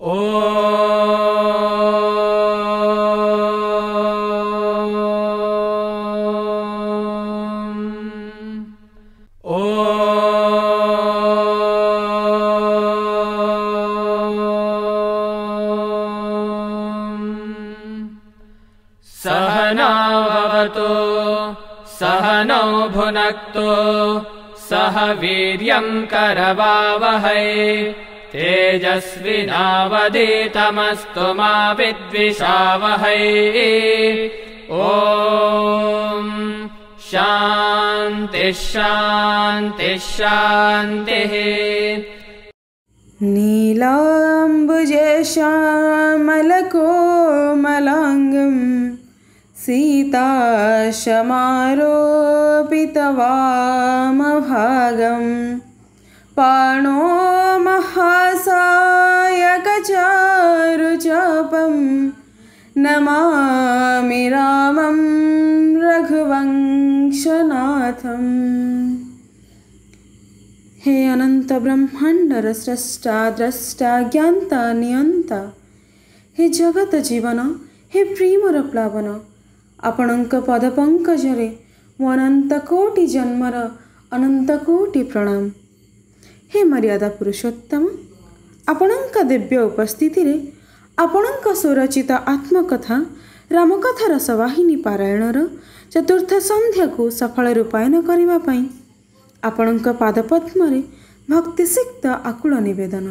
सहनाववतु सहनौ भुनक्तु सह वीर्यं करवावहै तेजस्विनावधीतमस्तु मा विद्विषावहै। ॐ शान्तिः शान्तिः शान्तिः। नीलाम्बुजश्यामलकोमलाङ्गं सीताशमारोपितवामभागं पाणो महासायकचारुचापं नमामि रामं रघुवंशनाथम्। हे अनंत ब्रह्मांडर स्रष्टा द्रष्टा ज्ञाता नियंता, हे जगत जीवन, हे प्रेमर प्लावन, आपणक पदपंकजरे मो अनंत कोटि जन्मर अनंत कोटि प्रणाम। हे मर्यादा पुरुषोत्तम, आपणक दिव्य उपस्थिति रे आपणक स्वरचित आत्मकथा रामकथा रसवाहिनी पारायणर चतुर्थ संध्या को सफल रूपायन करने पाई आपणक पादपद्मरे भक्तिसिक्त आकुल निवेदन।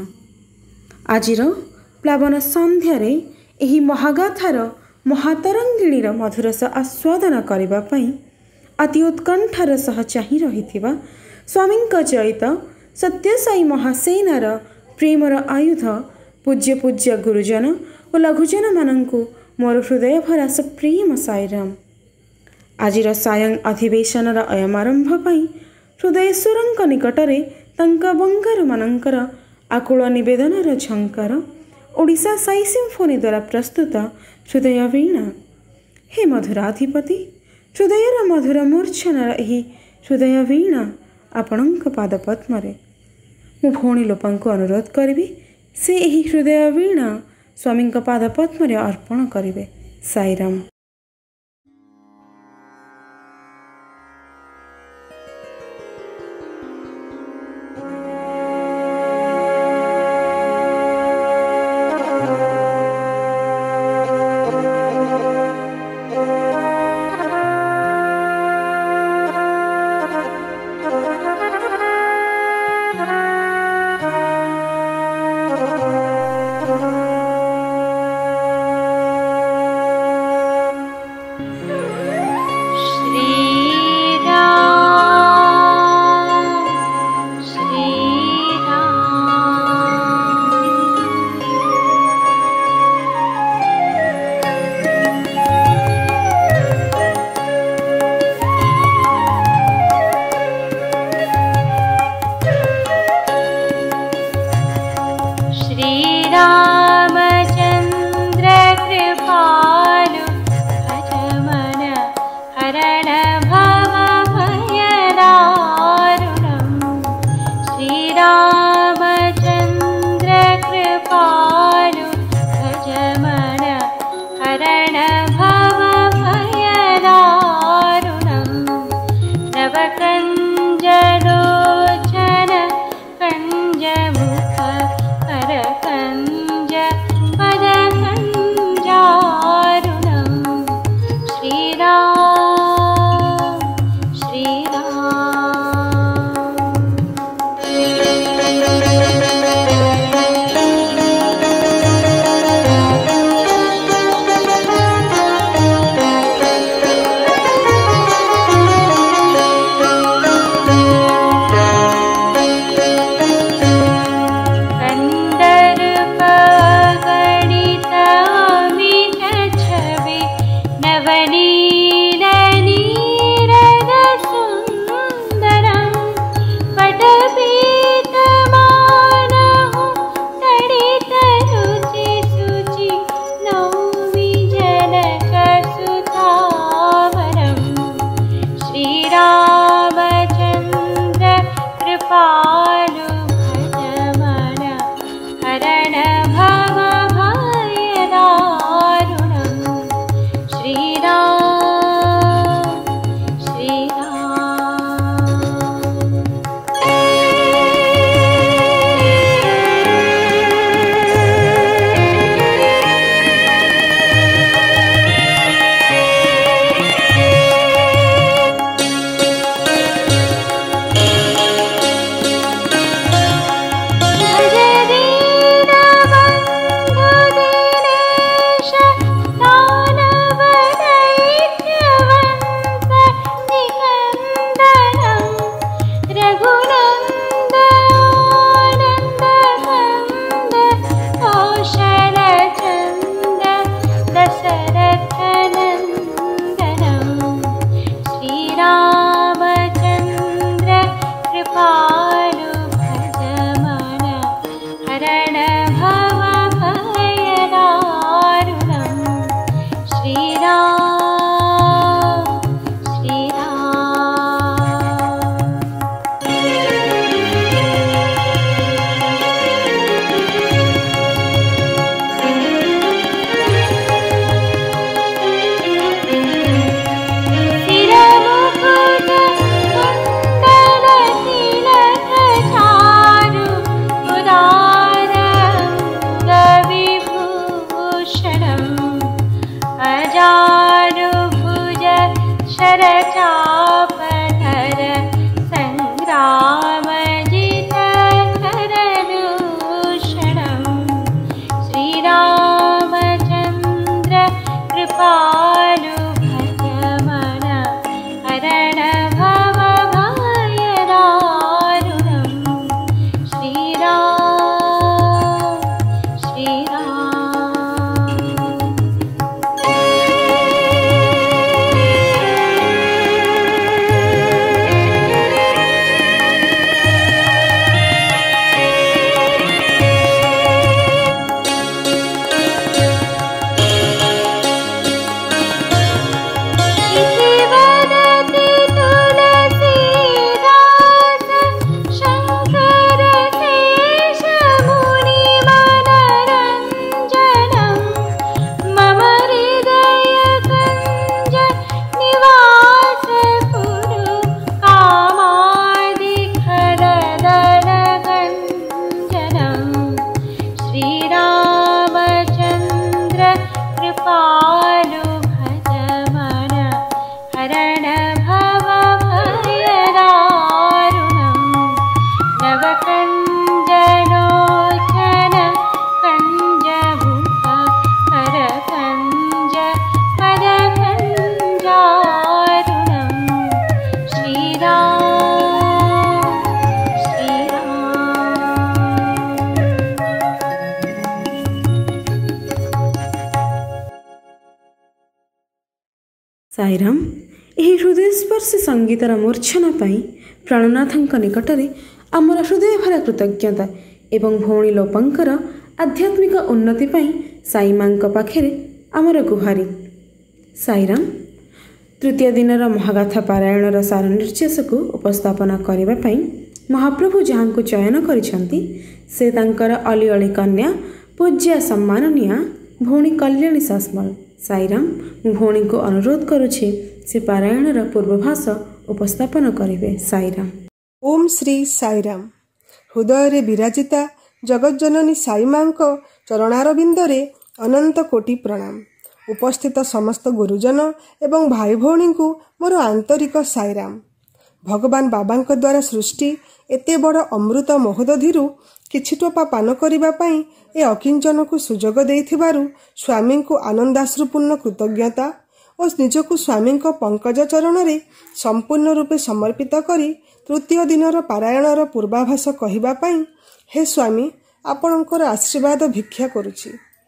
आजिर प्लावन संध्यारे एही महागाथार महातरंगिणीर मधुरस आस्वादन करने पाई अति उत्कंठार सह चाहि रहिथिबा स्वामींक चयित सत्यसाई महासेनार प्रेमर आयुध पूज्य पूज्य गुरुजन और लघुजन मानंकु मोर हृदय भरा सुप्रीम साईराम। आजिर सायं अधिवेशनर अयमारंभ पाई हृदयेश्वरंक निकटरे तंका बंगारू मानंकर आकुल निवेदनर झंकार ओडिशा साई सिम्फोनी द्वारा प्रस्तुत हृदय वीणा। हे मधुराधिपति, हृदयर मधुर मूर्छनार एही हृदय वीणा आपणक पादपद्मरे मु भौणी लोपांकु अनुरोध करिबि से एही हृदय वीणा स्वामींक पादपद्मरे अर्पण करिवे। साईराम। कंजमुख करकंज कृपालु भजमन हरण भव भयदारुणं नवकञ्जलोचन कञ्जभुज करकञ्ज पदकञ्जारुणं श्रीराम ସାଇରାମ ଏହି ହୃଦୟସ୍ପର୍ଶୀ ସଙ୍ଗୀତର ମୂର୍ଚ୍ଛନା ପାଇଁ ପ୍ରାଣନାଥଙ୍କ ନିକଟରେ ଆମର ହୃଦୟଭରା କୃତଜ୍ଞତା ଏବଂ ଭଉଣୀ ଲୋପାଙ୍କର ଆଧ୍ୟାତ୍ମିକ ଉନ୍ନତି ପାଇଁ ସାଇମାଙ୍କ ପାଖରେ ଆମର ଗୁହାରି। ସାଇରାମ ତୃତୀୟ ଦିନର ମହାଗାଥା ପାରାୟଣର ସାର ନିର୍ଦ୍ଦେଶକୁ ଉପସ୍ଥାପନ କରିବା ପାଇଁ ମହାପ୍ରଭୁ ଯାହାଙ୍କୁ ଚୟନ କରିଛନ୍ତି ସେ ତାଙ୍କର ଅଲି ଅଳି କନ୍ୟା ପୂଜ୍ୟା ସମ୍ମାନନୀୟା ଭଉଣୀ କଲ୍ୟାଣୀ ସାସମଲ। ସାଇରାମ ମୁଁ ଭଉଣୀଙ୍କୁ ଅନୁରୋଧ କରୁଛି ସେ ପାରାୟଣର ପୂର୍ବଭାଷ ଉପସ୍ଥାପନ କରିବେ। ସାଇରାମ। ଓମ୍ ଶ୍ରୀ ସାଇରାମ। ହୃଦୟରେ ବିରାଜିତା ଜଗଜ୍ଜନନୀ ସାଇମାଙ୍କ ଚରଣାରବିନ୍ଦରେ ଅନନ୍ତ କୋଟି ପ୍ରଣାମ। ଉପସ୍ଥିତ ସମସ୍ତ ଗୁରୁଜନ ଏବଂ ଭାଇ ଭଉଣୀଙ୍କୁ ମୋର ଆନ୍ତରିକ ସାଇରାମ। ଭଗବାନ ବାବାଙ୍କ ଦ୍ୱାରା ସୃଷ୍ଟି ଏତେ ବଡ଼ ଅମୃତ ମହୋଦଧିରୁ କିଛି ଟୋପା ପାନ କରିବା ପାଇଁ ଏ ଅକିଞ୍ଚନକୁ ସୁଯୋଗ ଦେଇଥିବାରୁ ସ୍ୱାମୀଙ୍କୁ ଆନନ୍ଦାଶ୍ରୁପୂର୍ଣ୍ଣ କୃତଜ୍ଞତା ଓ ନିଜକୁ ସ୍ୱାମୀଙ୍କ ପଙ୍କଜ ଚରଣରେ ସମ୍ପୂର୍ଣ୍ଣ ରୂପେ ସମର୍ପିତ କରି ତୃତୀୟ ଦିନର ପାରାୟଣର ପୂର୍ବାଭାସ କହିବା ପାଇଁ ହେ ସ୍ୱାମୀ ଆପଣଙ୍କର ଆଶୀର୍ବାଦ ଭିକ୍ଷା କରୁଛି।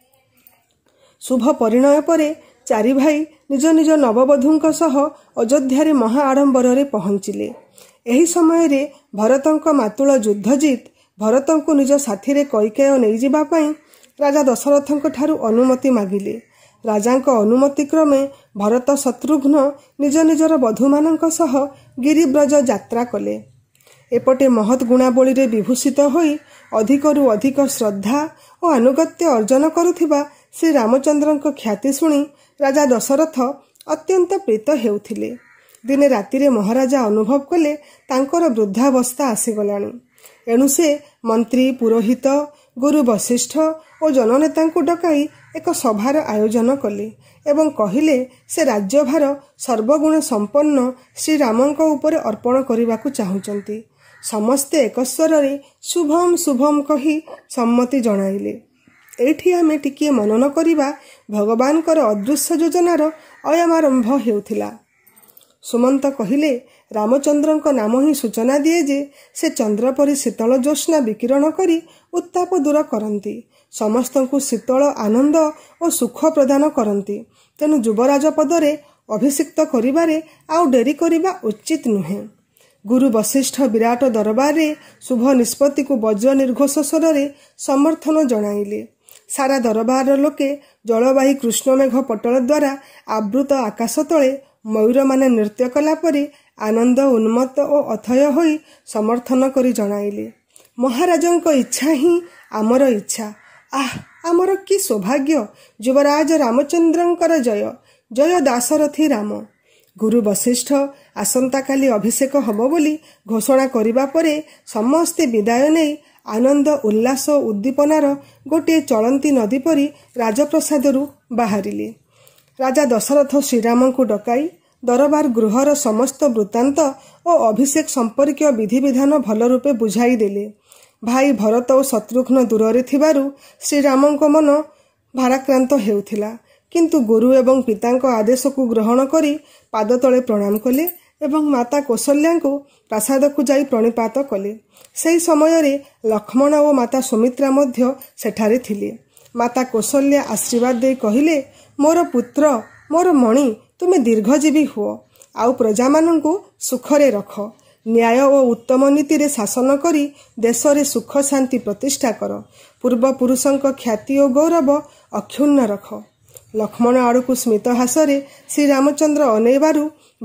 ଶୁଭ ପରିଣୟ ପରେ ଚାରି ଭାଇ ନିଜ ନିଜ ନବବଧୂଙ୍କ ସହ ଅଯୋଧ୍ୟାରେ ମହା ଆଡ଼ମ୍ବରରେ ପହଞ୍ଚିଲେ। ଏହି ସମୟରେ ଭରତଙ୍କ ମାତୁଳ ଯୁଦ୍ଧଜିତ ଭରତଙ୍କୁ ନିଜ ସାଥିରେ କୈକେୟ ନେଇଯିବା ପାଇଁ ରାଜା ଦଶରଥଙ୍କ ଠାରୁ ଅନୁମତି ମାଗିଲେ। ରାଜାଙ୍କ ଅନୁମତି କ୍ରମେ ଭରତ ଶତ୍ରୁଘ୍ନ ନିଜ ନିଜର ବଧୂମାନଙ୍କ ସହ ଗିରିବ୍ରଜ ଯାତ୍ରା କଲେ। ଏପଟେ ମହତ୍ ଗୁଣାବଳୀରେ ବିଭୂଷିତ ହୋଇ ଅଧିକରୁ ଅଧିକ ଶ୍ରଦ୍ଧା ଓ ଆନୁଗତ୍ୟ ଅର୍ଜନ କରୁଥିବା ଶ୍ରୀରାମଚନ୍ଦ୍ରଙ୍କ ଖ୍ୟାତି ଶୁଣି ରାଜା ଦଶରଥ ଅତ୍ୟନ୍ତ ପ୍ରୀତ ହେଉଥିଲେ। ଦିନେ ରାତିରେ ମହାରାଜା ଅନୁଭବ କଲେ ତାଙ୍କର ବୃଦ୍ଧାବସ୍ଥା ଆସିଗଲାଣି। ଏଣୁ ସେ ମନ୍ତ୍ରୀ, ପୁରୋହିତ, ଗୁରୁ ବଶିଷ୍ଠ ଓ ଜନନେତାଙ୍କୁ ଡକାଇ ଏକ ସଭାର ଆୟୋଜନ କଲେ ଏବଂ କହିଲେ ସେ ରାଜ୍ୟଭାର ସର୍ବଗୁଣ ସମ୍ପନ୍ନ ଶ୍ରୀରାମଙ୍କ ଉପରେ ଅର୍ପଣ କରିବାକୁ ଚାହୁଁଛନ୍ତି। ସମସ୍ତେ ଏକସ୍ୱରରେ ଶୁଭମ୍ ଶୁଭମ୍ କହି ସମ୍ମତି ଜଣାଇଲେ। ଏଇଠି ଆମେ ଟିକିଏ ମନନ କରିବା ଭଗବାନଙ୍କର ଅଦୃଶ୍ୟ ଯୋଜନାର ଅୟମାରମ୍ଭ ହେଉଥିଲା। ସୁମନ୍ତ କହିଲେ ରାମଚନ୍ଦ୍ରଙ୍କ ନାମ ହିଁ ସୂଚନା ଦିଏ ଯେ ସେ ଚନ୍ଦ୍ର ପରି ଶୀତଳ ଜ୍ୟୋତ୍ସ୍ନା ବିକିରଣ କରି ଉତ୍ତାପ ଦୂର କରନ୍ତି, ସମସ୍ତଙ୍କୁ ଶୀତଳ ଆନନ୍ଦ ଓ ସୁଖ ପ୍ରଦାନ କରନ୍ତି। ତେଣୁ ଯୁବରାଜ ପଦରେ ଅଭିଷିକ୍ତ କରିବାରେ ଆଉ ଡେରି କରିବା ଉଚିତ ନୁହେଁ। ଗୁରୁ ବଶିଷ୍ଠ ବିରାଟ ଦରବାରରେ ଶୁଭ ନିଷ୍ପତ୍ତିକୁ ବଜ୍ର ନିର୍ଘୋଷ ସ୍ୱରରେ ସମର୍ଥନ ଜଣାଇଲେ। ସାରା ଦରବାରର ଲୋକେ ଜଳବାହୀ କୃଷ୍ଣମେଘ ପଟଳ ଦ୍ୱାରା ଆବୃତ ଆକାଶ ତଳେ ମୟୂରମାନେ ନୃତ୍ୟ କଲା ପରି ଆନନ୍ଦ ଉନ୍ମତ୍ତ ଓ ଅଥୟ ହୋଇ ସମର୍ଥନ କରି ଜଣାଇଲେ, ମହାରାଜଙ୍କ ଇଚ୍ଛା ହିଁ ଆମର ଇଚ୍ଛା। ଆଃ, ଆମର କି ସୌଭାଗ୍ୟ! ଯୁବରାଜ ରାମଚନ୍ଦ୍ରଙ୍କର ଜୟ ଜୟ, ଦାଶରଥୀ ରାମ। ଗୁରୁ ବଶିଷ୍ଠ ଆସନ୍ତାକାଲି ଅଭିଷେକ ହେବ ବୋଲି ଘୋଷଣା କରିବା ପରେ ସମସ୍ତେ ବିଦାୟ ନେଇ ଆନନ୍ଦ ଉଲ୍ଲାସ ଉଦ୍ଦୀପନାର ଗୋଟିଏ ଚଳନ୍ତି ନଦୀ ପରି ରାଜପ୍ରସାଦରୁ ବାହାରିଲେ। ରାଜା ଦଶରଥ ଶ୍ରୀରାମଙ୍କୁ ଡକାଇ ଦରବାର ଗୃହର ସମସ୍ତ ବୃତ୍ତାନ୍ତ ଓ ଅଭିଷେକ ସମ୍ପର୍କୀୟ ବିଧିବିଧାନ ଭଲ ରୂପେ ବୁଝାଇ ଦେଲେ। ଭାଇ ଭରତ ଓ ଶତ୍ରୁଘ୍ନ ଦୂରରେ ଥିବାରୁ ଶ୍ରୀରାମଙ୍କ ମନ ଭାରାକ୍ରାନ୍ତ ହେଉଥିଲା, କିନ୍ତୁ ଗୁରୁ ଏବଂ ପିତାଙ୍କ ଆଦେଶକୁ ଗ୍ରହଣ କରି ପାଦତଳେ ପ୍ରଣାମ କଲେ ଏବଂ ମାତା କୌଶଲ୍ୟାଙ୍କୁ ପ୍ରାସାଦକୁ ଯାଇ ପ୍ରଣିପାତ କଲେ। ସେହି ସମୟରେ ଲକ୍ଷ୍ମଣ ଓ ମାତା ସୁମିତ୍ରା ମଧ୍ୟ ସେଠାରେ ଥିଲେ। ମାତା କୌଶଲ୍ୟା ଆଶୀର୍ବାଦ ଦେଇ କହିଲେ, ମୋର ପୁତ୍ର, ମୋର ମଣି, ତୁମେ ଦୀର୍ଘଜୀବୀ ହୁଅ ଆଉ ପ୍ରଜାମାନଙ୍କୁ ସୁଖରେ ରଖ। ନ୍ୟାୟ ଓ ଉତ୍ତମ ନୀତିରେ ଶାସନ କରି ଦେଶରେ ସୁଖ ଶାନ୍ତି ପ୍ରତିଷ୍ଠା କର। ପୂର୍ବପୁରୁଷଙ୍କ ଖ୍ୟାତି ଓ ଗୌରବ ଅକ୍ଷୁଣ୍ଣ ରଖ। ଲକ୍ଷ୍ମଣ ଆଡ଼କୁ ସ୍ମିତ ହାସରେ ଶ୍ରୀରାମଚନ୍ଦ୍ର ଅନେଇବାରୁ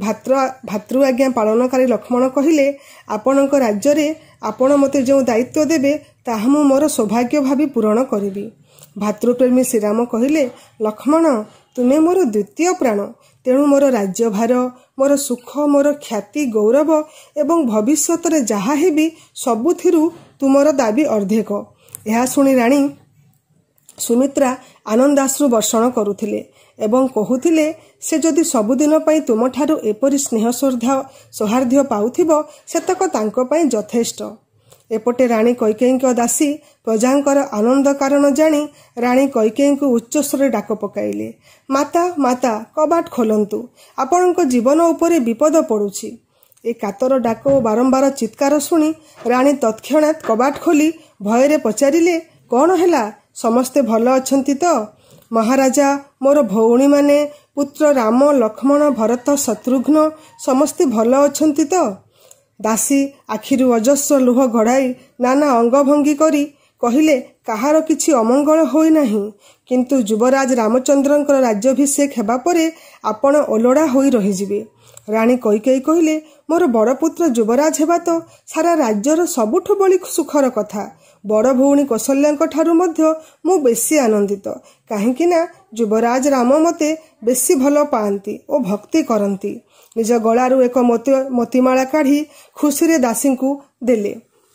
ଭାତୃ ଆଜ୍ଞା ପାଳନକାରୀ ଲକ୍ଷ୍ମଣ କହିଲେ, ଆପଣଙ୍କ ରାଜ୍ୟରେ ଆପଣ ମୋତେ ଯେଉଁ ଦାୟିତ୍ୱ ଦେବେ ତାହା ମୁଁ ମୋର ସୌଭାଗ୍ୟ ଭାବି ପୂରଣ କରିବି। ଭାତୃପ୍ରେମୀ ଶ୍ରୀରାମ କହିଲେ, ଲକ୍ଷ୍ମଣ, ତୁମେ ମୋର ଦ୍ୱିତୀୟ ପ୍ରାଣ, ତେଣୁ ମୋର ରାଜ୍ୟଭାର, ମୋର ସୁଖ, ମୋର ଖ୍ୟାତି, ଗୌରବ ଏବଂ ଭବିଷ୍ୟତରେ ଯାହା ହେବି ସବୁଥିରୁ ତୁମର ଦାବି ଅର୍ଦ୍ଧେକ। ଏହା ଶୁଣି ରାଣୀ ସୁମିତ୍ରା ଆନନ୍ଦାଶ୍ରୁ ବର୍ଷଣ କରୁଥିଲେ ଏବଂ କହୁଥିଲେ ସେ ଯଦି ସବୁଦିନ ପାଇଁ ତୁମଠାରୁ ଏପରି ସ୍ନେହ ସୌହାର୍ଦ୍ଦ୍ୟ ପାଉଥିବ ସେତକ ତାଙ୍କ ପାଇଁ ଯଥେଷ୍ଟ। ଏପଟେ ରାଣୀ କୈକେୟୀଙ୍କ ଦାସୀ ପ୍ରଜାଙ୍କର ଆନନ୍ଦ କାରଣ ଜାଣି ରାଣୀ କୈକେୟୀଙ୍କୁ ଉଚ୍ଚସ୍ୱରରେ ଡାକ ପକାଇଲେ, ମାତା ମାତା କବାଟ ଖୋଲନ୍ତୁ, ଆପଣଙ୍କ ଜୀବନ ଉପରେ ବିପଦ ପଡ଼ୁଛି। ଏ କାତର ଡାକ ଓ ବାରମ୍ବାର ଚିତ୍କାର ଶୁଣି ରାଣୀ ତତ୍କ୍ଷଣାତ୍ କବାଟ ଖୋଲି ଭୟରେ ପଚାରିଲେ, କ'ଣ ହେଲା? ସମସ୍ତେ ଭଲ ଅଛନ୍ତି ତ? ମହାରାଜା, ମୋର ଭଉଣୀମାନେ, ପୁତ୍ର ରାମ, ଲକ୍ଷ୍ମଣ, ଭରତ, ଶତ୍ରୁଘ୍ନ ସମସ୍ତେ ଭଲ ଅଛନ୍ତି ତ? ଦାସୀ ଆଖିରୁ ଅଜସ୍ର ଲୁହ ଗଡ଼ାଇ ନାନା ଅଙ୍ଗଭଙ୍ଗୀ କରି କହିଲେ, କାହାର କିଛି ଅମଙ୍ଗଳ ହୋଇନାହିଁ, କିନ୍ତୁ ଯୁବରାଜ ରାମଚନ୍ଦ୍ରଙ୍କର ରାଜ୍ୟାଭିଷେକ ହେବା ପରେ ଆପଣ ଓଲଡ଼ା ହୋଇ ରହିଯିବେ। ରାଣୀ କୈକେୟୀ କହିଲେ, ମୋର ବଡ଼ ପୁତ୍ର ଯୁବରାଜ ହେବା ତ ସାରା ରାଜ୍ୟର ସବୁଠୁ ବଳି ସୁଖର କଥା। ବଡ଼ ଭଉଣୀ କୌଶଲ୍ୟାଙ୍କ ଠାରୁ ମଧ୍ୟ ମୁଁ ବେଶୀ ଆନନ୍ଦିତ, କାହିଁକି ନା ଯୁବରାଜ ରାମ ମୋତେ ବେଶୀ ଭଲ ପାଆନ୍ତି ଓ ଭକ୍ତି କରନ୍ତି। ନିଜ ଗଳାରୁ ଏକ ମୋତିମାଳା କାଢ଼ି ଖୁସିରେ ଦାସୀଙ୍କୁ ଦେଲେ।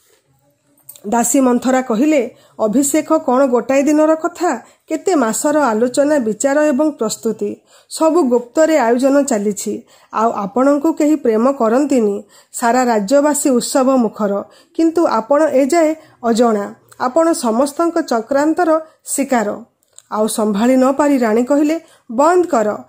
ଦାସୀ ମନ୍ଥରା କହିଲେ, ଅଭିଷେକ କ'ଣ ଗୋଟାଏ ଦିନର କଥା? କେତେ ମାସର ଆଲୋଚନା, ବିଚାର ଏବଂ ପ୍ରସ୍ତୁତି, ସବୁ ଗୁପ୍ତରେ ଆୟୋଜନ ଚାଲିଛି। ଆଉ ଆପଣଙ୍କୁ କେହି ପ୍ରେମ କରନ୍ତିନି। ସାରା ରାଜ୍ୟବାସୀ ଉତ୍ସବ ମୁଖର, କିନ୍ତୁ ଆପଣ ଏଯାଏ ଅଜଣା। ଆପଣ ସମସ୍ତଙ୍କ ଚକ୍ରାନ୍ତର ଶିକାର। ଆଉ ସମ୍ଭାଳି ନ ପାରି ରାଣୀ କହିଲେ, ବନ୍ଦ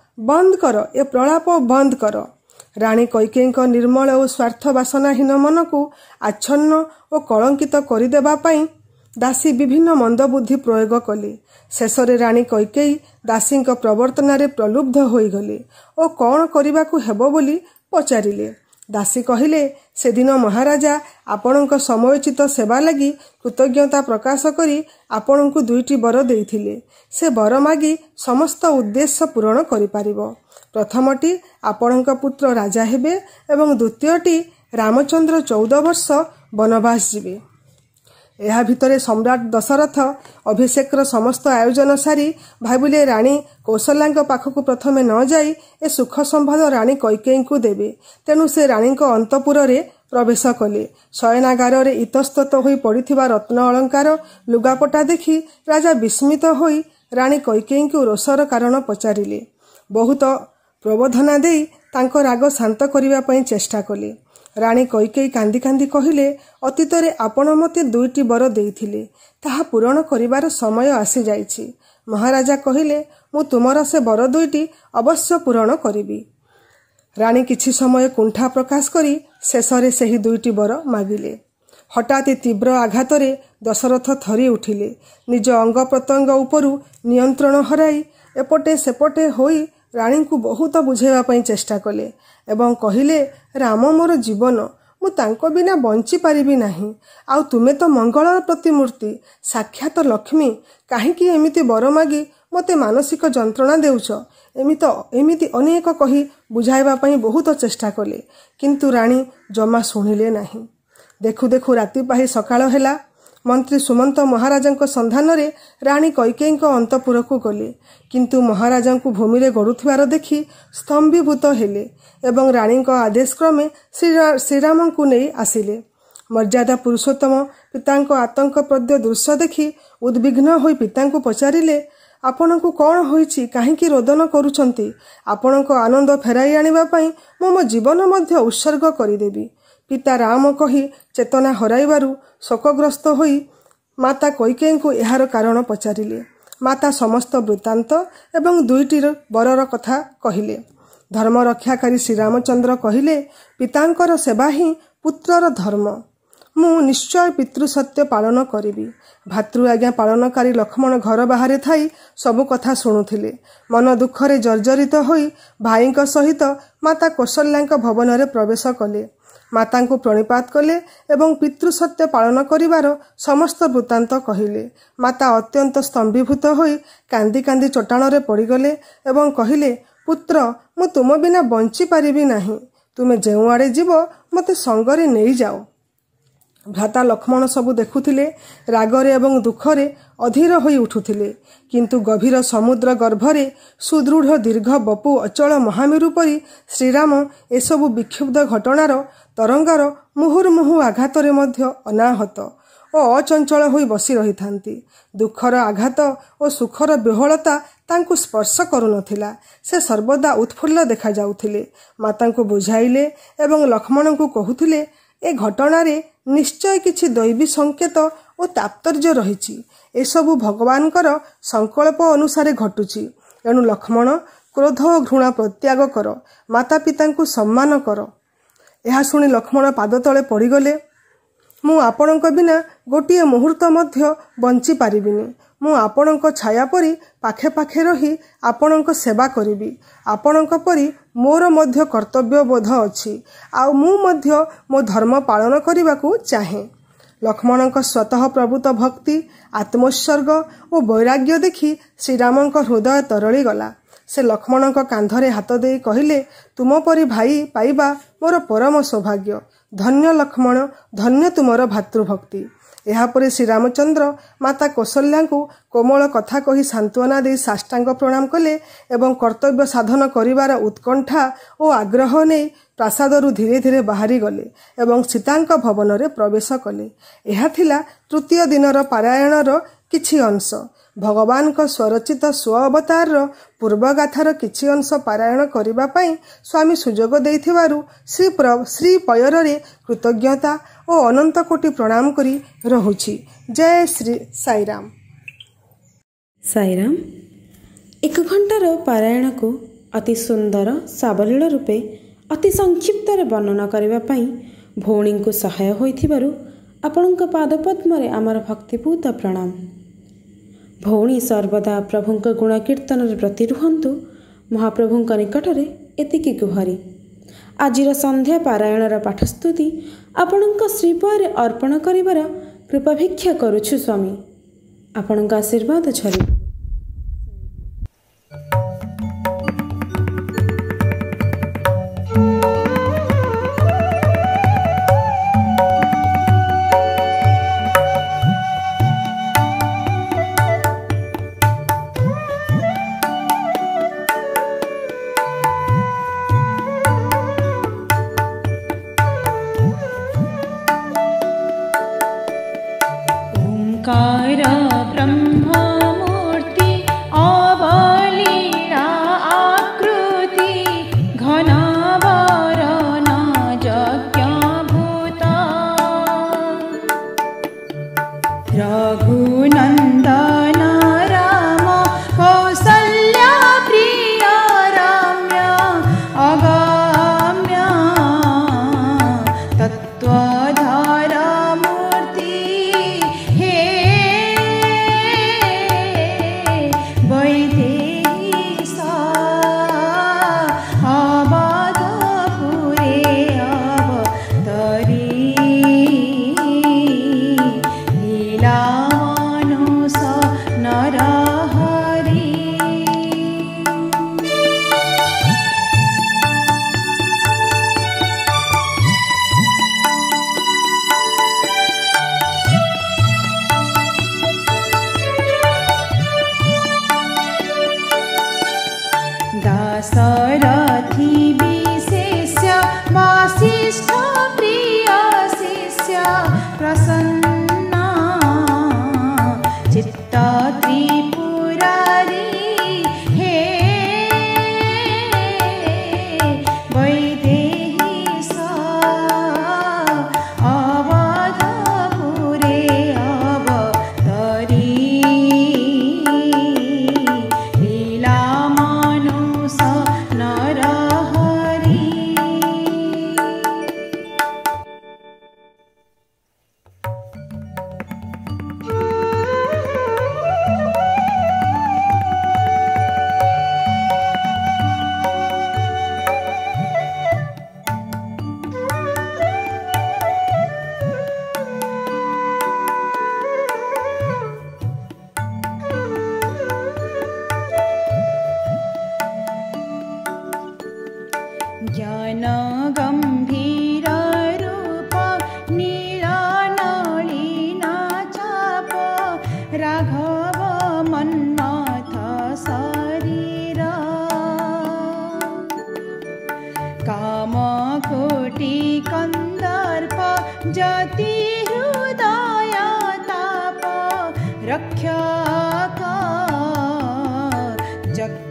କର, ଏ ପ୍ରଳାପ ବନ୍ଦ କର। ରାଣୀ କୈକେୟୀଙ୍କ ନିର୍ମଳ ଓ ସ୍ୱାର୍ଥ ବାସନାହୀନ ମନକୁ ଆଚ୍ଛନ୍ନ ଓ କଳଙ୍କିତ କରିଦେବା ପାଇଁ ଦାସୀ ବିଭିନ୍ନ ମନ୍ଦବୁଦ୍ଧି ପ୍ରୟୋଗ କଲେ। ଶେଷରେ ରାଣୀ କୈକେୟୀ ଦାସୀଙ୍କ ପ୍ରବର୍ତ୍ତନାରେ ପ୍ରଲୁବ୍ଧ ହୋଇଗଲେ ଓ କ'ଣ କରିବାକୁ ହେବ ବୋଲି ପଚାରିଲେ। ଦାସୀ କହିଲେ, ସେଦିନ ମହାରାଜା ଆପଣଙ୍କ ସମୟୋଚିତ ସେବା ଲାଗି କୃତଜ୍ଞତା ପ୍ରକାଶ କରି ଆପଣଙ୍କୁ 2ଟି ବର ଦେଇଥିଲେ। ସେ ବର ମାଗି ସମସ୍ତ ଉଦ୍ଦେଶ୍ୟ ପୂରଣ କରିପାରିବ। ପ୍ରଥମଟି, ଆପଣଙ୍କ ପୁତ୍ର ରାଜା ହେବେ ଏବଂ ଦ୍ୱିତୀୟଟି, ରାମଚନ୍ଦ୍ର 14 ବର୍ଷ ବନବାସ ଯିବେ। ଏହା ଭିତରେ ସମ୍ରାଟ ଦଶରଥ ଅଭିଷେକର ସମସ୍ତ ଆୟୋଜନ ସାରି ଭାବିଲେ ରାଣୀ କୌଶଲ୍ୟାଙ୍କ ପାଖକୁ ପ୍ରଥମେ ନ ଯାଇ ଏ ସୁଖ ସମ୍ବାଦ ରାଣୀ କୈକେୟୀଙ୍କୁ ଦେବେ। ତେଣୁ ସେ ରାଣୀଙ୍କ ଅନ୍ତପୁରରେ ପ୍ରବେଶ କଲେ। ଶୟନାଗାରରେ ଇତସ୍ତତ ହୋଇ ପଡ଼ିଥିବା ରତ୍ନ ଅଳଙ୍କାର, ଲୁଗାପଟା ଦେଖି ରାଜା ବିସ୍ମିତ ହୋଇ ରାଣୀ କୈକେୟୀଙ୍କୁ ରୋଷର କାରଣ ପଚାରିଲେ। ବହୁତ ପ୍ରବୋଧନା ଦେଇ ତାଙ୍କ ରାଗ ଶାନ୍ତ କରିବା ପାଇଁ ଚେଷ୍ଟା କଲେ। ରାଣୀ କୈକେୟୀ କାନ୍ଦି କାନ୍ଦି କହିଲେ, ଅତୀତରେ ଆପଣ ମୋତେ 2ଟି ବର ଦେଇଥିଲେ, ତାହା ପୂରଣ କରିବାର ସମୟ ଆସିଯାଇଛି। ମହାରାଜା କହିଲେ, ମୁଁ ତୁମର ସେ ବର 2ଟି ଅବଶ୍ୟ ପୂରଣ କରିବି। ରାଣୀ କିଛି ସମୟ କୁଣ୍ଠା ପ୍ରକାଶ କରି ଶେଷରେ ସେହି 2ଟି ବର ମାଗିଲେ। ହଠାତ୍ ତୀବ୍ର ଆଘାତରେ ଦଶରଥ ଥରି ଉଠିଲେ। ନିଜ ଅଙ୍ଗ ପ୍ରତ୍ୟଙ୍ଗ ଉପରୁ ନିୟନ୍ତ୍ରଣ ହରାଇ ଏପଟେ ସେପଟେ ହୋଇ ରାଣୀଙ୍କୁ ବହୁତ ବୁଝାଇବା ପାଇଁ ଚେଷ୍ଟା କଲେ ଏବଂ କହିଲେ, ରାମ ମୋର ଜୀବନ, ମୁଁ ତାଙ୍କ ବିନା ବଞ୍ଚିପାରିବି ନାହିଁ। ଆଉ ତୁମେ ତ ମଙ୍ଗଳର ପ୍ରତିମୂର୍ତ୍ତି, ସାକ୍ଷାତ ଲକ୍ଷ୍ମୀ, କାହିଁକି ଏମିତି ବର ମାଗି ମୋତେ ମାନସିକ ଯନ୍ତ୍ରଣା ଦେଉଛ? ଏମିତି ଅନେକ କହି ବୁଝାଇବା ପାଇଁ ବହୁତ ଚେଷ୍ଟା କଲେ, କିନ୍ତୁ ରାଣୀ ଜମା ଶୁଣିଲେ ନାହିଁ। ଦେଖୁ ଦେଖୁ ରାତି ପାହି ସକାଳ ହେଲା। ମନ୍ତ୍ରୀ ସୁମନ୍ତ ମହାରାଜାଙ୍କ ସନ୍ଧାନରେ ରାଣୀ କୈକେୟୀଙ୍କ ଅନ୍ତପୁରକୁ ଗଲେ, କିନ୍ତୁ ମହାରାଜାଙ୍କୁ ଭୂମିରେ ଗଡ଼ୁଥିବାର ଦେଖି ସ୍ତମ୍ଭୀଭୂତ ହେଲେ ଏବଂ ରାଣୀଙ୍କ ଆଦେଶ କ୍ରମେ ଶ୍ରୀରାମଙ୍କୁ ନେଇ ଆସିଲେ। ମର୍ଯ୍ୟାଦା ପୁରୁଷୋତ୍ତମ ପିତାଙ୍କ ଆତଙ୍କପ୍ରଦ ଦୃଶ୍ୟ ଦେଖି ଉଦ୍ବିଗ୍ନ ହୋଇ ପିତାଙ୍କୁ ପଚାରିଲେ, ଆପଣଙ୍କୁ କ'ଣ ହୋଇଛି? କାହିଁକି ରୋଦନ କରୁଛନ୍ତି? ଆପଣଙ୍କ ଆନନ୍ଦ ଫେରାଇ ଆଣିବା ପାଇଁ ମୁଁ ମୋ ଜୀବନ ମଧ୍ୟ ଉତ୍ସର୍ଗ କରିଦେବି। ପିତା ରାମ କହି ଚେତନା ହରାଇବାରୁ ଶୋକଗ୍ରସ୍ତ ହୋଇ ମାତା କୈକେୟୀଙ୍କୁ ଏହାର କାରଣ ପଚାରିଲେ। ମାତା ସମସ୍ତ ବୃତ୍ତାନ୍ତ ଏବଂ 2ଟି ବରର କଥା କହିଲେ। ଧର୍ମ ରକ୍ଷାକାରୀ ଶ୍ରୀରାମଚନ୍ଦ୍ର କହିଲେ, ପିତାଙ୍କର ସେବା ହିଁ ପୁତ୍ରର ଧର୍ମ। ମୁଁ ନିଶ୍ଚୟ ପିତୃସତ୍ୟ ପାଳନ କରିବି। ଭାତୃ ଆଜ୍ଞା ପାଳନକାରୀ ଲକ୍ଷ୍ମଣ ଘର ବାହାରେ ଥାଇ ସବୁ କଥା ଶୁଣୁଥିଲେ। ମନ ଦୁଃଖରେ ଜର୍ଜରିତ ହୋଇ ଭାଇଙ୍କ ସହିତ ମାତା କୌଶଲ୍ୟାଙ୍କ ଭବନରେ ପ୍ରବେଶ କଲେ। ମାତାଙ୍କୁ ପ୍ରଣିପାତ କଲେ ଏବଂ ପିତୃସତ୍ୟ ପାଳନ କରିବାର ସମସ୍ତ ବୃତ୍ତାନ୍ତ କହିଲେ। ମାତା ଅତ୍ୟନ୍ତ ସ୍ତମ୍ଭୀଭୂତ ହୋଇ କାନ୍ଦି କାନ୍ଦି ଚଟାଣରେ ପଡ଼ିଗଲେ ଏବଂ କହିଲେ, ପୁତ୍ର, ମୁଁ ତୁମ ବିନା ବଞ୍ଚିପାରିବି ନାହିଁ। ତୁମେ ଯେଉଁଆଡ଼େ ଯିବ ମୋତେ ସଙ୍ଗରେ ନେଇଯାଅ। ଭ୍ରାତା ଲକ୍ଷ୍ମଣ ସବୁ ଦେଖୁଥିଲେ। ରାଗରେ ଏବଂ ଦୁଃଖରେ ଅଧୀର ହୋଇ ଉଠୁଥିଲେ, କିନ୍ତୁ ଗଭୀର ସମୁଦ୍ର ଗର୍ଭରେ ସୁଦୃଢ଼ ଦୀର୍ଘ ବପୁ ଅଚଳ ମହାମେରୁ ପରି ଶ୍ରୀରାମ ଏସବୁ ବିକ୍ଷୁବ୍ଧ ଘଟଣାର ତରଙ୍ଗର ମୁହୁର୍ମୁହୁ ଆଘାତରେ ମଧ୍ୟ ଅନାହତ ଓ ଓ ଅଚଞ୍ଚଳ ହୋଇ ବସି ରହିଥାନ୍ତି। ଦୁଃଖର ଆଘାତ ଓ ସୁଖର ବିହ୍ୱଳତା ତାଙ୍କୁ ସ୍ପର୍ଶ କରୁନଥିଲା। ସେ ସର୍ବଦା ଉତ୍ଫୁଲ୍ଲ ଦେଖାଯାଉଥିଲେ। ମାତାଙ୍କୁ ବୁଝାଇଲେ ଏବଂ ଲକ୍ଷ୍ମଣଙ୍କୁ କହୁଥିଲେ, ଏ ଘଟଣାରେ ନିଶ୍ଚୟ କିଛି ଦୈବୀ ସଂକେତ ଓ ତାତ୍ପର୍ଯ୍ୟ ରହିଛି। ଏସବୁ ଭଗବାନଙ୍କର ସଂକଳ୍ପ ଅନୁସାରେ ଘଟୁଛି। ଏଣୁ ଲକ୍ଷ୍ମଣ, କ୍ରୋଧ ଓ ଘୃଣା ପରିତ୍ୟାଗ କର, ମାତା ପିତାଙ୍କୁ ସମ୍ମାନ କର। ଏହା ଶୁଣି ଲକ୍ଷ୍ମଣ ପାଦ ତଳେ ପଡ଼ିଗଲେ। ମୁଁ ଆପଣଙ୍କ ବିନା ଗୋଟିଏ ମୁହୂର୍ତ୍ତ ମଧ୍ୟ ବଞ୍ଚିପାରିବିନି। ମୁଁ ଆପଣଙ୍କ ଛାୟା ପରି ପାଖେ ପାଖେ ରହି ଆପଣଙ୍କ ସେବା କରିବି। ଆପଣଙ୍କ ପରି ମୋର ମଧ୍ୟ କର୍ତ୍ତବ୍ୟବୋଧ ଅଛି, ଆଉ ମୁଁ ମଧ୍ୟ ମୋ ଧର୍ମ ପାଳନ କରିବାକୁ ଚାହେଁ। ଲକ୍ଷ୍ମଣଙ୍କ ସ୍ୱତଃ ପ୍ରଭୂତ ଭକ୍ତି, ଆତ୍ମୋତ୍ସର୍ଗ ଓ ବୈରାଗ୍ୟ ଦେଖି ଶ୍ରୀରାମଙ୍କ ହୃଦୟ ତରଳିଗଲା। ସେ ଲକ୍ଷ୍ମଣଙ୍କ କାନ୍ଧରେ ହାତ ଦେଇ କହିଲେ, ତୁମ ପରି ଭାଇ ପାଇବା ମୋର ପରମ ସୌଭାଗ୍ୟ। ଧନ୍ୟ ଲକ୍ଷ୍ମଣ, ଧନ୍ୟ ତୁମର ଭାତୃଭକ୍ତି। ଏହାପରେ ଶ୍ରୀରାମଚନ୍ଦ୍ର ମାତା କୌଶଲ୍ୟାଙ୍କୁ କୋମଳ କଥା କହି ସାନ୍ତ୍ୱନା ଦେଇ ସାଷ୍ଟାଙ୍ଗ ପ୍ରଣାମ କଲେ ଏବଂ କର୍ତ୍ତବ୍ୟ ସାଧନ କରିବାର ଉତ୍କଣ୍ଠା ଓ ଆଗ୍ରହ ନେଇ ପ୍ରାସାଦରୁ ଧୀରେ ଧୀରେ ବାହାରିଗଲେ ଏବଂ ସୀତାଙ୍କ ଭବନରେ ପ୍ରବେଶ କଲେ। ଏହା ଥିଲା ତୃତୀୟ ଦିନର ପାରାୟଣର କିଛି ଅଂଶ। ଭଗବାନଙ୍କ ସ୍ୱରଚିତ ସ୍ୱ ଅବତାରର ପୂର୍ବଗାଥାର କିଛି ଅଂଶ ପାରାୟଣ କରିବା ପାଇଁ ସ୍ୱାମୀ ସୁଯୋଗ ଦେଇଥିବାରୁ ଶ୍ରୀ ପୟରରେ କୃତଜ୍ଞତା ଓ ଅନନ୍ତ କୋଟି ପ୍ରଣାମ କରି ରହୁଛି। ଜୟ ଶ୍ରୀ ସାଇରାମ। ସାଇରାମ। 1 ଘଣ୍ଟାର ପାରାୟଣକୁ ଅତି ସୁନ୍ଦର ସାବଲୀଳ ରୂପେ ଅତି ସଂକ୍ଷିପ୍ତରେ ବର୍ଣ୍ଣନା କରିବା ପାଇଁ ଭଉଣୀଙ୍କୁ ସହାୟ ହୋଇଥିବାରୁ ଆପଣଙ୍କ ପାଦପଦ୍ମରେ ଆମର ଭକ୍ତିପୂତ ପ୍ରଣାମ। ଭଉଣୀ ସର୍ବଦା ପ୍ରଭୁଙ୍କ ଗୁଣ କୀର୍ତ୍ତନରେ ବ୍ରତୀ ରୁହନ୍ତୁ। ମହାପ୍ରଭୁଙ୍କ ନିକଟରେ ଏତିକି ଗୁହାରି। ଆଜିର ସନ୍ଧ୍ୟା ପାରାୟଣର ପାଠସ୍ତୁତି ଆପଣଙ୍କ ଶ୍ରୀପୟରେ ଅର୍ପଣ କରିବାର କୃପାଭିକ୍ଷା କରୁଛୁ ସ୍ୱାମୀ। ଆପଣଙ୍କ ଆଶୀର୍ବାଦ ଝରି ओंकार ब्रह्मा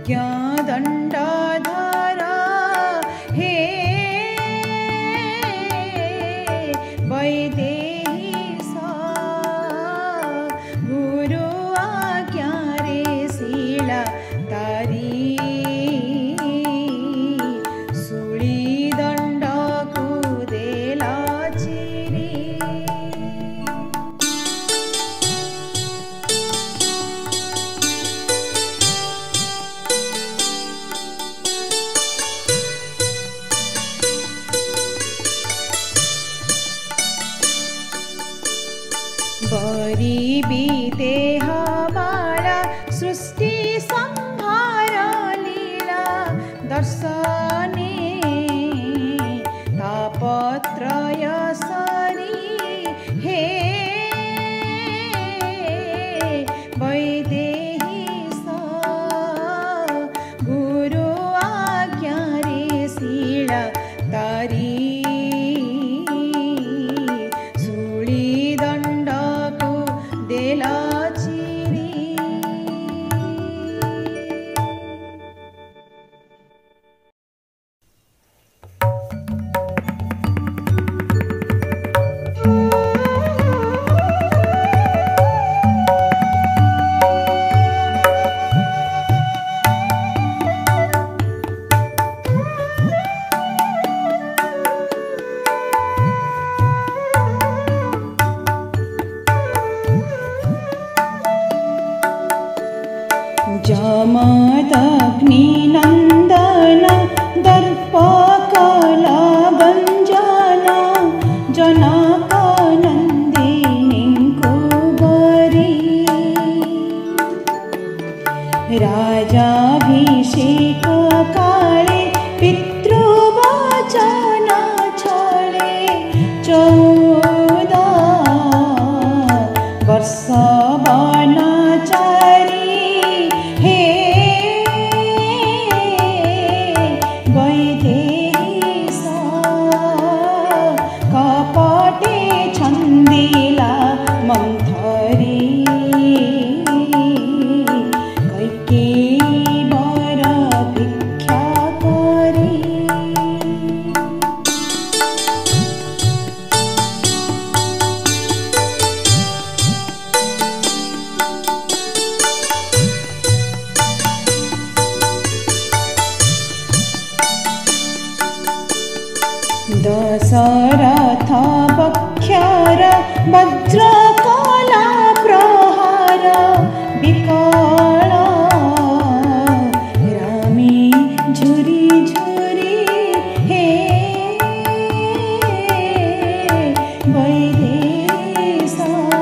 दण्डधर हे वैदेही गुरु आज्ञा रे शीला तारी सुली दण्ड को देला चिरी बरी देह माला सृष्टि संहार लीला दर्शने तापत्रय सरी हे वैदेही गुरु आज्ञा रे शीला तारी जमदग्निनन्दन दर्पकलागञ्जन जनकनन्दिनी कुबरी राजाभिषेक काले पितृवचन छले 14 वर्ष वनचरी दशरथ बख्यर वज्रकला प्रहार विकल रामी झुरी झुरी हे वैदेश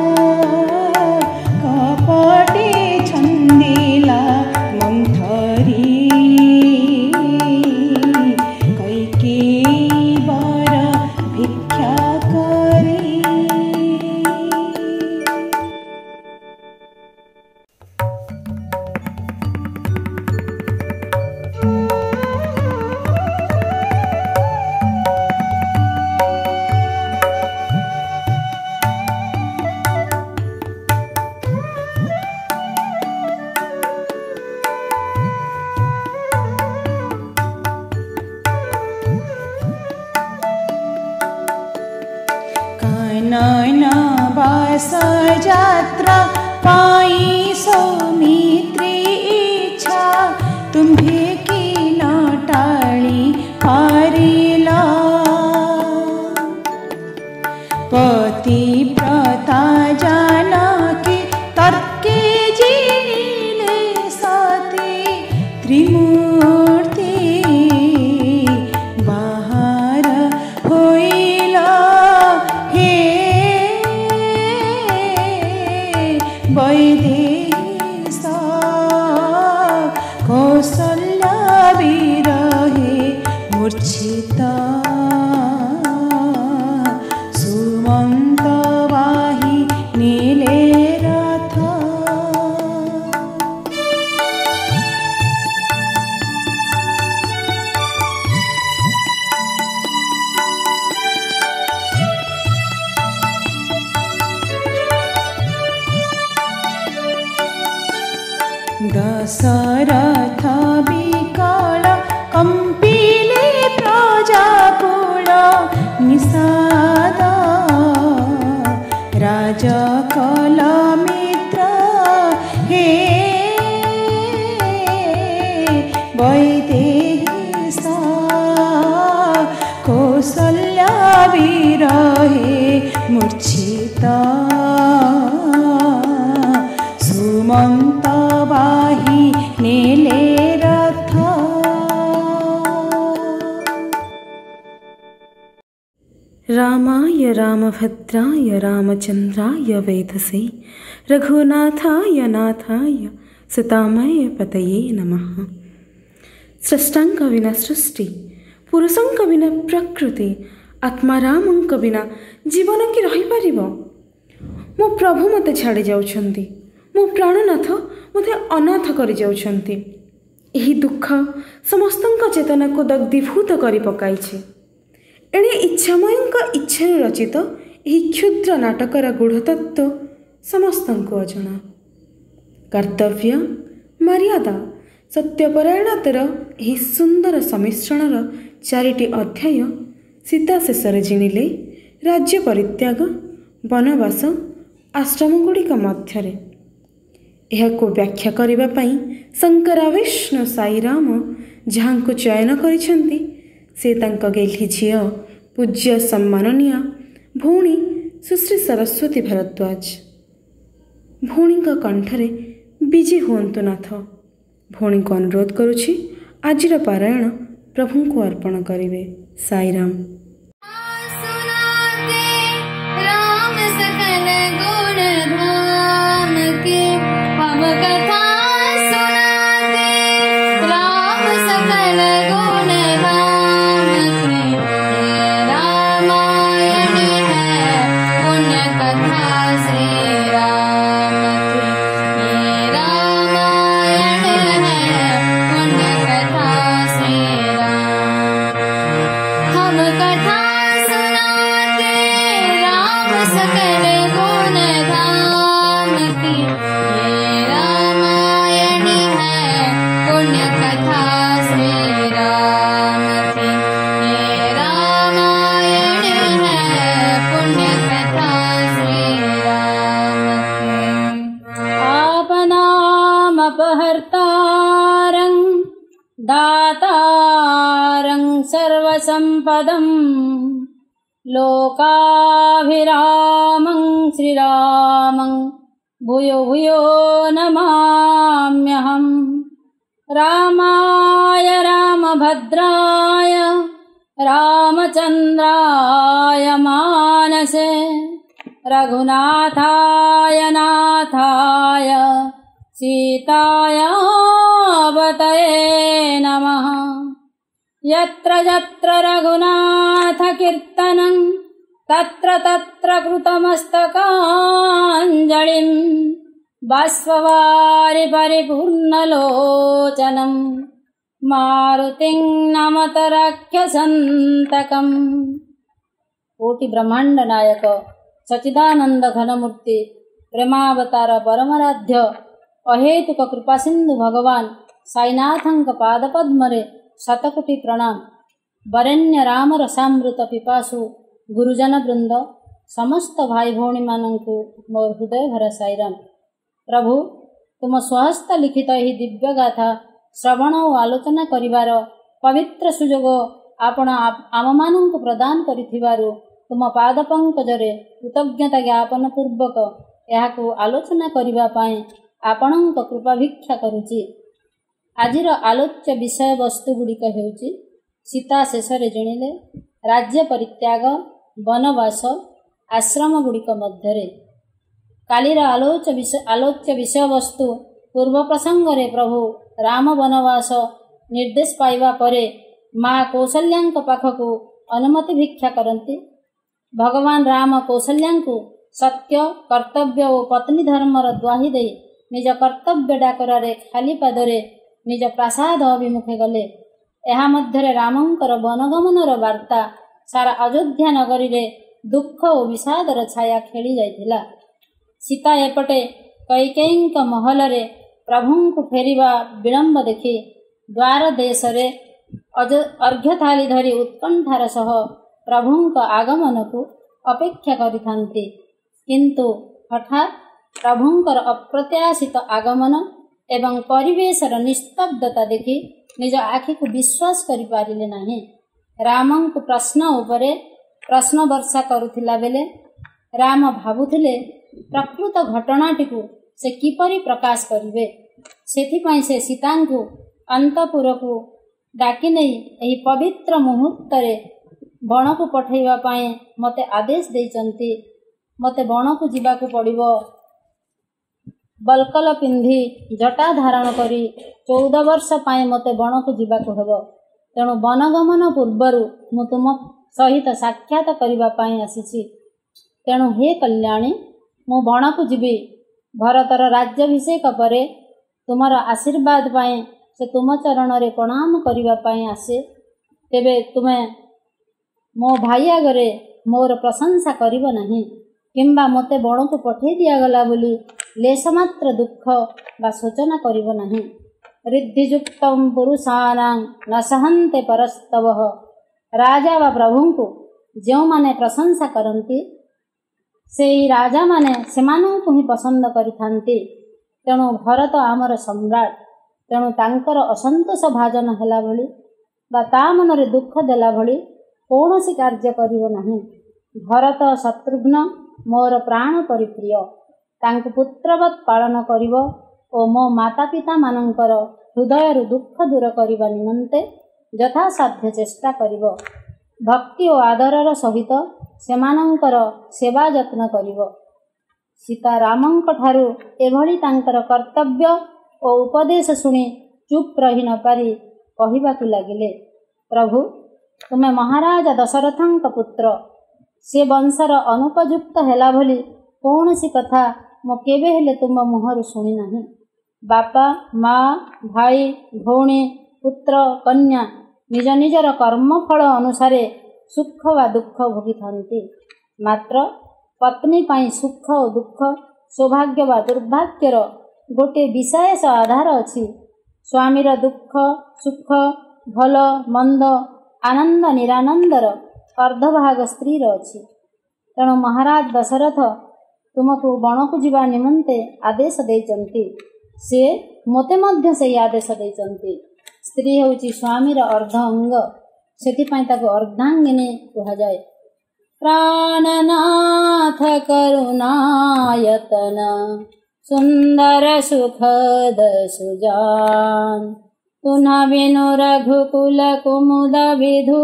कपटे छन्दिला मन्थरी नयनवास यात्रा पाई सौमित्री इच्छा तुम्हे की न टाली पारिला पतिव्रता जानकी तर्के जिनिले सती त्रिमूर्ति बाहर होइला हे दशरथ विकल कम्पिले प्रजाकुल निषाद राजकल मित्र हे वैदेही कौसल्या विरहे मूर्छिता सुमंत बाही नेले रथ। रामाय रामभद्राय रामचन्द्राय वेधसे रघुनाथाय नाथाय सीतामय पतये नमः। स्रष्टांक बिना सृष्टि, पुरुषंक बिना प्रकृति, आत्मारामंक बिना जीवन कि रही पारिबो? मो प्रभु मते छाड़ी जाउछंती, मो प्राणनाथ मते अनाथ करि जाउछंती। एही दुख समस्तंक चेतना को दग्धीभूत करि पकाइछे। एणे इच्छामयंक इच्छारे रचित एही क्षुद्र नाटकर गूढ़तत्व समस्तंको अजଣା। कर्तव्य, मर्यादा, सत्यपरायणतार एही सुंदर समिश्रणर 4टी अध्याय सीता शेषरे जिणिले राज्य परित्याग, वनवास, आश्रमगुड़िक मध्यरे। एहाको व्याख्या करिबा पई शंकराविष्णु साईराम जहाँको चयन करिसेंती से तांक गेल्ही झियो पूज्य सम्माननीय भौणी सुश्री सरस्वती भारद्वाज। भौणीक कंठरे विजे हुअन्तु नाथ। भौणी को अनुरोध करुछि आजिर पारायण प्रभु को अर्पण करिवे। साईराम। राम सकल गुण धाम के पव कथा सुनाते, राम सकल गुण धाम के रामायण है पुण्य कथा श्री राम की। ये रामायण है पुण्य कथा श्री राम। हम कथा सुनाते राम सकल गुण धाम की। ये रामायण है पुण्य कथा श्री राम की। ये रामायण है पुण्य कथा श्री राम की। आपनामपहर्तारं दातारं सर्वसम्पदं लोकाभिरामं श्रीरामं भूयो भूयो नमाम्यहम्। रामाय रामभद्राय रामचन्द्राय मानसे रघुनाथाय नाथाय सीतायावतये नमः। यत्र यत्र रघुनाथ कीर्तनं तत्र तत्र कृतमस्तकाञ्जलिं बाष्पवारि परिपूर्णलोचनं मारुतिं नमत राक्षसन्तकम्। कोटि ब्रह्मांड नायक सच्चिदानंद घनमूर्ति प्रेमावतार परमराध्य अहेतुक कृपा सिंधु भगवान साईनाथंक पादपद्मरे शतकोटि प्रणाम। वरेण्य राम रसामृत पिपासु गुरुजन वृंद समस्त भाई भौणी मानंकु मोर हृदय भरा साईराम। प्रभु तुम स्वहस्त लिखित एही दिव्य गाथा श्रवण और आलोचना करिवार पवित्र सुजोग आपण आम मानंकु प्रदान करिथिबारु तुम पाद पंकजरे कृतज्ञता ज्ञापन पूर्वक एहाकु आलोचना करिबा पाए आपणंक कृपा भिक्षा करुछि। आजिर आलोच्य विषय वस्तु गुड़िक हेउछि सीता शेषरे जिणिले राज्य परित्याग, वनवास, आश्रम गुड़िक मध्यरे। कालीर आलोच्य विषय वस्तु पूर्व प्रसंगरे प्रभु राम वनवास निर्देश पाइबा परे माँ कौशल्याଙ୍କ पाखकु अनुमति भिक्षा करती। भगवान राम कौशल्याଙ୍କୁ सत्य, कर्तव्य और पत्नी धर्मर द्वाही दे निज कर्तव्य डाकरारे खाली पादरे निज प्रासाद अभिमुखे गले। ଏହା ମଧ୍ୟରେ ରାମଙ୍କର ବନଗମନର ବାର୍ତ୍ତା ସାରା ଅଯୋଧ୍ୟା ନଗରୀରେ ଦୁଃଖ ଓ ବିଷାଦର ଛାୟା ଖେଳି ଯାଇଥିଲା। ସୀତା ଏପଟେ କୈକେୟୀଙ୍କ ମହଲରେ ପ୍ରଭୁଙ୍କୁ ଫେରିବା ବିଳମ୍ବ ଦେଖି ଦ୍ୱାର ଦେଶରେ ଅର୍ଘ୍ୟ ଥାଳି ଧରି ଉତ୍କଣ୍ଠାର ସହ ପ୍ରଭୁଙ୍କ ଆଗମନକୁ ଅପେକ୍ଷା କରିଥାନ୍ତି। କିନ୍ତୁ ହଠାତ୍ ପ୍ରଭୁଙ୍କର ଅପ୍ରତ୍ୟାଶିତ ଆଗମନ ଏବଂ ପରିବେଶର ନିସ୍ତବ୍ଧତା ଦେଖି ନିଜ ଆଖିକୁ ବିଶ୍ୱାସ କରିପାରିଲେ ନାହିଁ। ରାମଙ୍କୁ ପ୍ରଶ୍ନ ଉପରେ ପ୍ରଶ୍ନ ବର୍ଷା କରୁଥିଲା ବେଳେ ରାମ ଭାବୁଥିଲେ ପ୍ରକୃତ ଘଟଣାଟିକୁ ସେ କିପରି ପ୍ରକାଶ କରିବେ। ସେଥିପାଇଁ ସେ ସୀତାଙ୍କୁ ଅନ୍ତଃପୁରକୁ ଡାକି ନେଇ ଏହି ପବିତ୍ର ମୁହୂର୍ତ୍ତରେ ବଣକୁ ପଠାଇବା ପାଇଁ ମୋତେ ଆଦେଶ ଦେଇଛନ୍ତି। ମୋତେ ବଣକୁ ଯିବାକୁ ପଡ଼ିବ। ବଲ୍କଲ ପିନ୍ଧି ଜଟା ଧାରଣ କରି 14 ବର୍ଷ ପାଇଁ ମୋତେ ବଣକୁ ଯିବାକୁ ହେବ। ତେଣୁ ବନଗମନ ପୂର୍ବରୁ ମୁଁ ତୁମ ସହିତ ସାକ୍ଷାତ କରିବା ପାଇଁ ଆସିଛି। ତେଣୁ ହେ କଲ୍ୟାଣୀ, ମୁଁ ବଣକୁ ଯିବି। ଭରତର ରାଜ୍ୟାଭିଷେକ ପରେ ତୁମର ଆଶୀର୍ବାଦ ପାଇଁ ସେ ତୁମ ଚରଣରେ ପ୍ରଣାମ କରିବା ପାଇଁ ଆସେ। ତେବେ ତୁମେ ମୋ ଭାଇ ଆଗରେ ମୋର ପ୍ରଶଂସା କରିବ ନାହିଁ କିମ୍ବା ମୋତେ ବଣକୁ ପଠାଇ ଦିଆଗଲା ବୋଲି ଲେଶମାତ୍ର ଦୁଃଖ ବା ଶୋଚନା କରିବ ନାହିଁ। ରିଦ୍ଧିଯୁକ୍ତଂ ପୁରୁଷାଣାଂ ନ ସହନ୍ତେ ପରସ୍ତବଃ। ରାଜା ବା ପ୍ରଭୁଙ୍କୁ ଯେଉଁମାନେ ପ୍ରଶଂସା କରନ୍ତି ସେହି ରାଜାମାନେ ସେମାନଙ୍କୁ ହିଁ ପସନ୍ଦ କରିଥାନ୍ତି। ତେଣୁ ଭରତ ଆମର ସମ୍ରାଟ। ତେଣୁ ତାଙ୍କର ଅସନ୍ତୋଷ ଭାଜନ ହେଲା ଭଳି ବା ତା ମନରେ ଦୁଃଖ ଦେଲା ଭଳି କୌଣସି କାର୍ଯ୍ୟ କରିବ ନାହିଁ। ଭରତ ଶତ୍ରୁଘ୍ନ ମୋର ପ୍ରାଣ ପରିପ୍ରିୟ। ତାଙ୍କୁ ପୁତ୍ରବତ୍ ପାଳନ କରିବ ଓ ମୋ ମାତା ପିତାମାନଙ୍କର ହୃଦୟରୁ ଦୁଃଖ ଦୂର କରିବା ନିମନ୍ତେ ଯଥାସାଧ୍ୟ ଚେଷ୍ଟା କରିବ। ଭକ୍ତି ଓ ଆଦରର ସହିତ ସେମାନଙ୍କର ସେବା ଯତ୍ନ କରିବ। ସୀତା ରାମଙ୍କଠାରୁ ଏଭଳି ତାଙ୍କର କର୍ତ୍ତବ୍ୟ ଓ ଉପଦେଶ ଶୁଣି ଚୁପ୍ ରହି ନପାରି କହିବାକୁ ଲାଗିଲେ, ପ୍ରଭୁ, ତୁମେ ମହାରାଜା ଦଶରଥଙ୍କ ପୁତ୍ର। ସେ ବଂଶର ଅନୁପଯୁକ୍ତ ହେଲା ଭଳି କୌଣସି କଥା ମୁଁ କେବେ ହେଲେ ତୁମ ମୁହଁରୁ ଶୁଣି ନାହିଁ। ବାପା, ମା, ଭାଇ, ଭଉଣୀ, ପୁତ୍ର, କନ୍ୟା ନିଜ ନିଜର କର୍ମଫଳ ଅନୁସାରେ ସୁଖ ବା ଦୁଃଖ ଭୋଗିଥାନ୍ତି। ମାତ୍ର ପତ୍ନୀ ପାଇଁ ସୁଖ ଓ ଦୁଃଖ, ସୌଭାଗ୍ୟ ବା ଦୁର୍ଭାଗ୍ୟର ଗୋଟିଏ ବିଶେଷ ଆଧାର ଅଛି। ସ୍ୱାମୀର ଦୁଃଖ ସୁଖ, ଭଲ ମନ୍ଦ, ଆନନ୍ଦ ନିରାନନ୍ଦର ଅର୍ଦ୍ଧଭାଗ ସ୍ତ୍ରୀର ଅଛି। ତେଣୁ ମହାରାଜ ଦଶରଥ ତୁମକୁ ବଣକୁ ଯିବା ନିମନ୍ତେ ଆଦେଶ ଦେଇଛନ୍ତି। ସେ ମୋତେ ମଧ୍ୟ ସେହି ଆଦେଶ ଦେଇଛନ୍ତି। ସ୍ତ୍ରୀ ହେଉଛି ସ୍ୱାମୀର ଅର୍ଦ୍ଧ ଅଙ୍ଗ। ସେଥିପାଇଁ ତାକୁ ଅର୍ଦ୍ଧାଙ୍ଗିନୀ କୁହାଯାଏ। ପ୍ରାଣନାଥ କରୁଣାୟତନ ସୁନ୍ଦର ସୁଖଦ ସୁଜାନ ତୁନା ବିନୁ ରଘୁକୁଲ କୁମୁଦ ବିଧୁ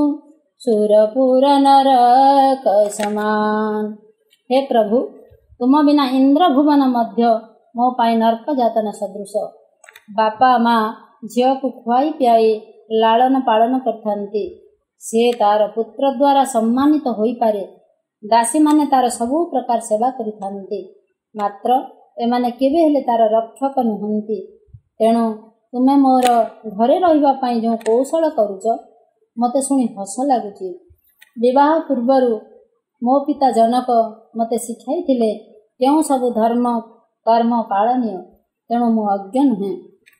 ସୁରପୁର ନରକ ସମାନ। ହେ ପ୍ରଭୁ, ତୁମ ବିନା ଇନ୍ଦ୍ରଭୁବନ ମଧ୍ୟ ମୋ ପାଇଁ ନର୍କ ଯାତନ ସଦୃଶ। ବାପା ମା ଝିଅକୁ ଖୁଆଇ ପିଆଇ ଲାଳନ ପାଳନ କରିଥାନ୍ତି। ସେ ତାର ପୁତ୍ର ଦ୍ୱାରା ସମ୍ମାନିତ ହୋଇପାରେ। ଦାସୀମାନେ ତାର ସବୁ ପ୍ରକାର ସେବା କରିଥାନ୍ତି। ମାତ୍ର ଏମାନେ କେବେ ହେଲେ ତାର ରକ୍ଷକ ନୁହନ୍ତି। ତେଣୁ ତୁମେ ମୋର ଘରେ ରହିବା ପାଇଁ ଯେଉଁ କୌଶଳ କରୁଛ ମୋତେ ଶୁଣି ହସ ଲାଗୁଛି। ବିବାହ ପୂର୍ବରୁ ମୋ ପିତା ଜନକ ମୋତେ ଶିଖାଇଥିଲେ କେଉଁ ସବୁ ଧର୍ମ କର୍ମ ପାଳନୀୟ। ତେଣୁ ମୁଁ ଅଜ୍ଞ ନୁହେଁ।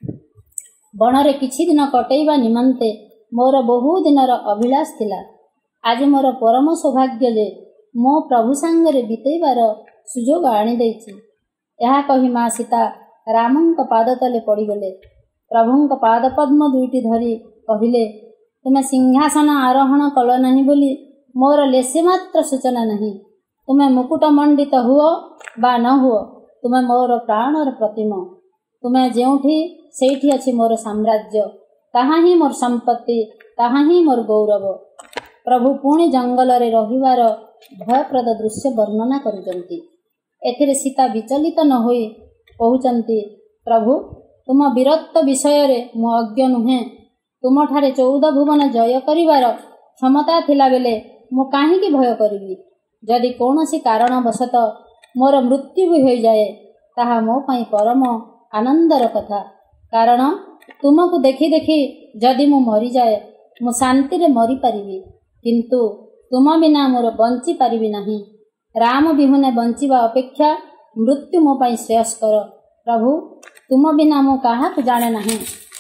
ବଣରେ କିଛି ଦିନ କଟେଇବା ନିମନ୍ତେ ମୋର ବହୁ ଦିନର ଅଭିଳାଷ ଥିଲା। ଆଜି ମୋର ପରମ ସୌଭାଗ୍ୟ ଯେ ମୋ ପ୍ରଭୁ ସାଙ୍ଗରେ ବିତେଇବାର ସୁଯୋଗ ଆଣିଦେଇଛି। ଏହା କହି ମା ସୀତା ରାମଙ୍କ ପାଦ ତଳେ ପଡ଼ିଗଲେ। ପ୍ରଭୁଙ୍କ ପାଦପଦ୍ମ ଦୁଇଟି ଧରି କହିଲେ, ତୁମେ ସିଂହାସନ ଆରୋହଣ କଲ ନାହିଁ ବୋଲି ମୋର ଲେଶେ ମାତ୍ର ସୂଚନା ନାହିଁ। ତୁମେ ମୁକୁଟ ମଣ୍ଡିତ ହୁଅ ବା ନ ହୁଅ, ତୁମେ ମୋର ପ୍ରାଣର ପ୍ରତିମ। ତୁମେ ଯେଉଁଠି ସେଇଠି ଅଛି ମୋର ସାମ୍ରାଜ୍ୟ। ତାହା ହିଁ ମୋର ସମ୍ପତ୍ତି, ତାହା ହିଁ ମୋର ଗୌରବ। ପ୍ରଭୁ ପୁଣି ଜଙ୍ଗଲରେ ରହିବାର ଭୟପ୍ରଦ ଦୃଶ୍ୟ ବର୍ଣ୍ଣନା କରୁଛନ୍ତି। ଏଥିରେ ସୀତା ବିଚଳିତ ନ ହୋଇ କହୁଛନ୍ତି, ପ୍ରଭୁ, ତୁମ ବୀରତ୍ୱ ବିଷୟରେ ମୁଁ ଅଜ୍ଞ ନୁହେଁ। ତୁମଠାରେ 14 ଭୁବନ ଜୟ କରିବାର କ୍ଷମତା ଥିଲାବେଳେ ମୁଁ କାହିଁକି ଭୟ କରିବି? ଯଦି କୌଣସି କାରଣବଶତଃ ମୋର ମୃତ୍ୟୁ ବି ହୋଇଯାଏ ତାହା ମୋ ପାଇଁ ପରମ ଆନନ୍ଦର କଥା। କାରଣ ତୁମକୁ ଦେଖି ଦେଖି ଯଦି ମୁଁ ମରିଯାଏ ମୁଁ ଶାନ୍ତିରେ ମରିପାରିବି। କିନ୍ତୁ ତୁମ ବିନା ମୋର ବଞ୍ଚିପାରିବି ନାହିଁ। ରାମ ବିହୁନେ ବଞ୍ଚିବା ଅପେକ୍ଷା ମୃତ୍ୟୁ ମୋ ପାଇଁ ଶ୍ରେୟସ୍କର। ପ୍ରଭୁ, ତୁମ ବିନା ମୁଁ କାହାକୁ ଜାଣେ ନାହିଁ।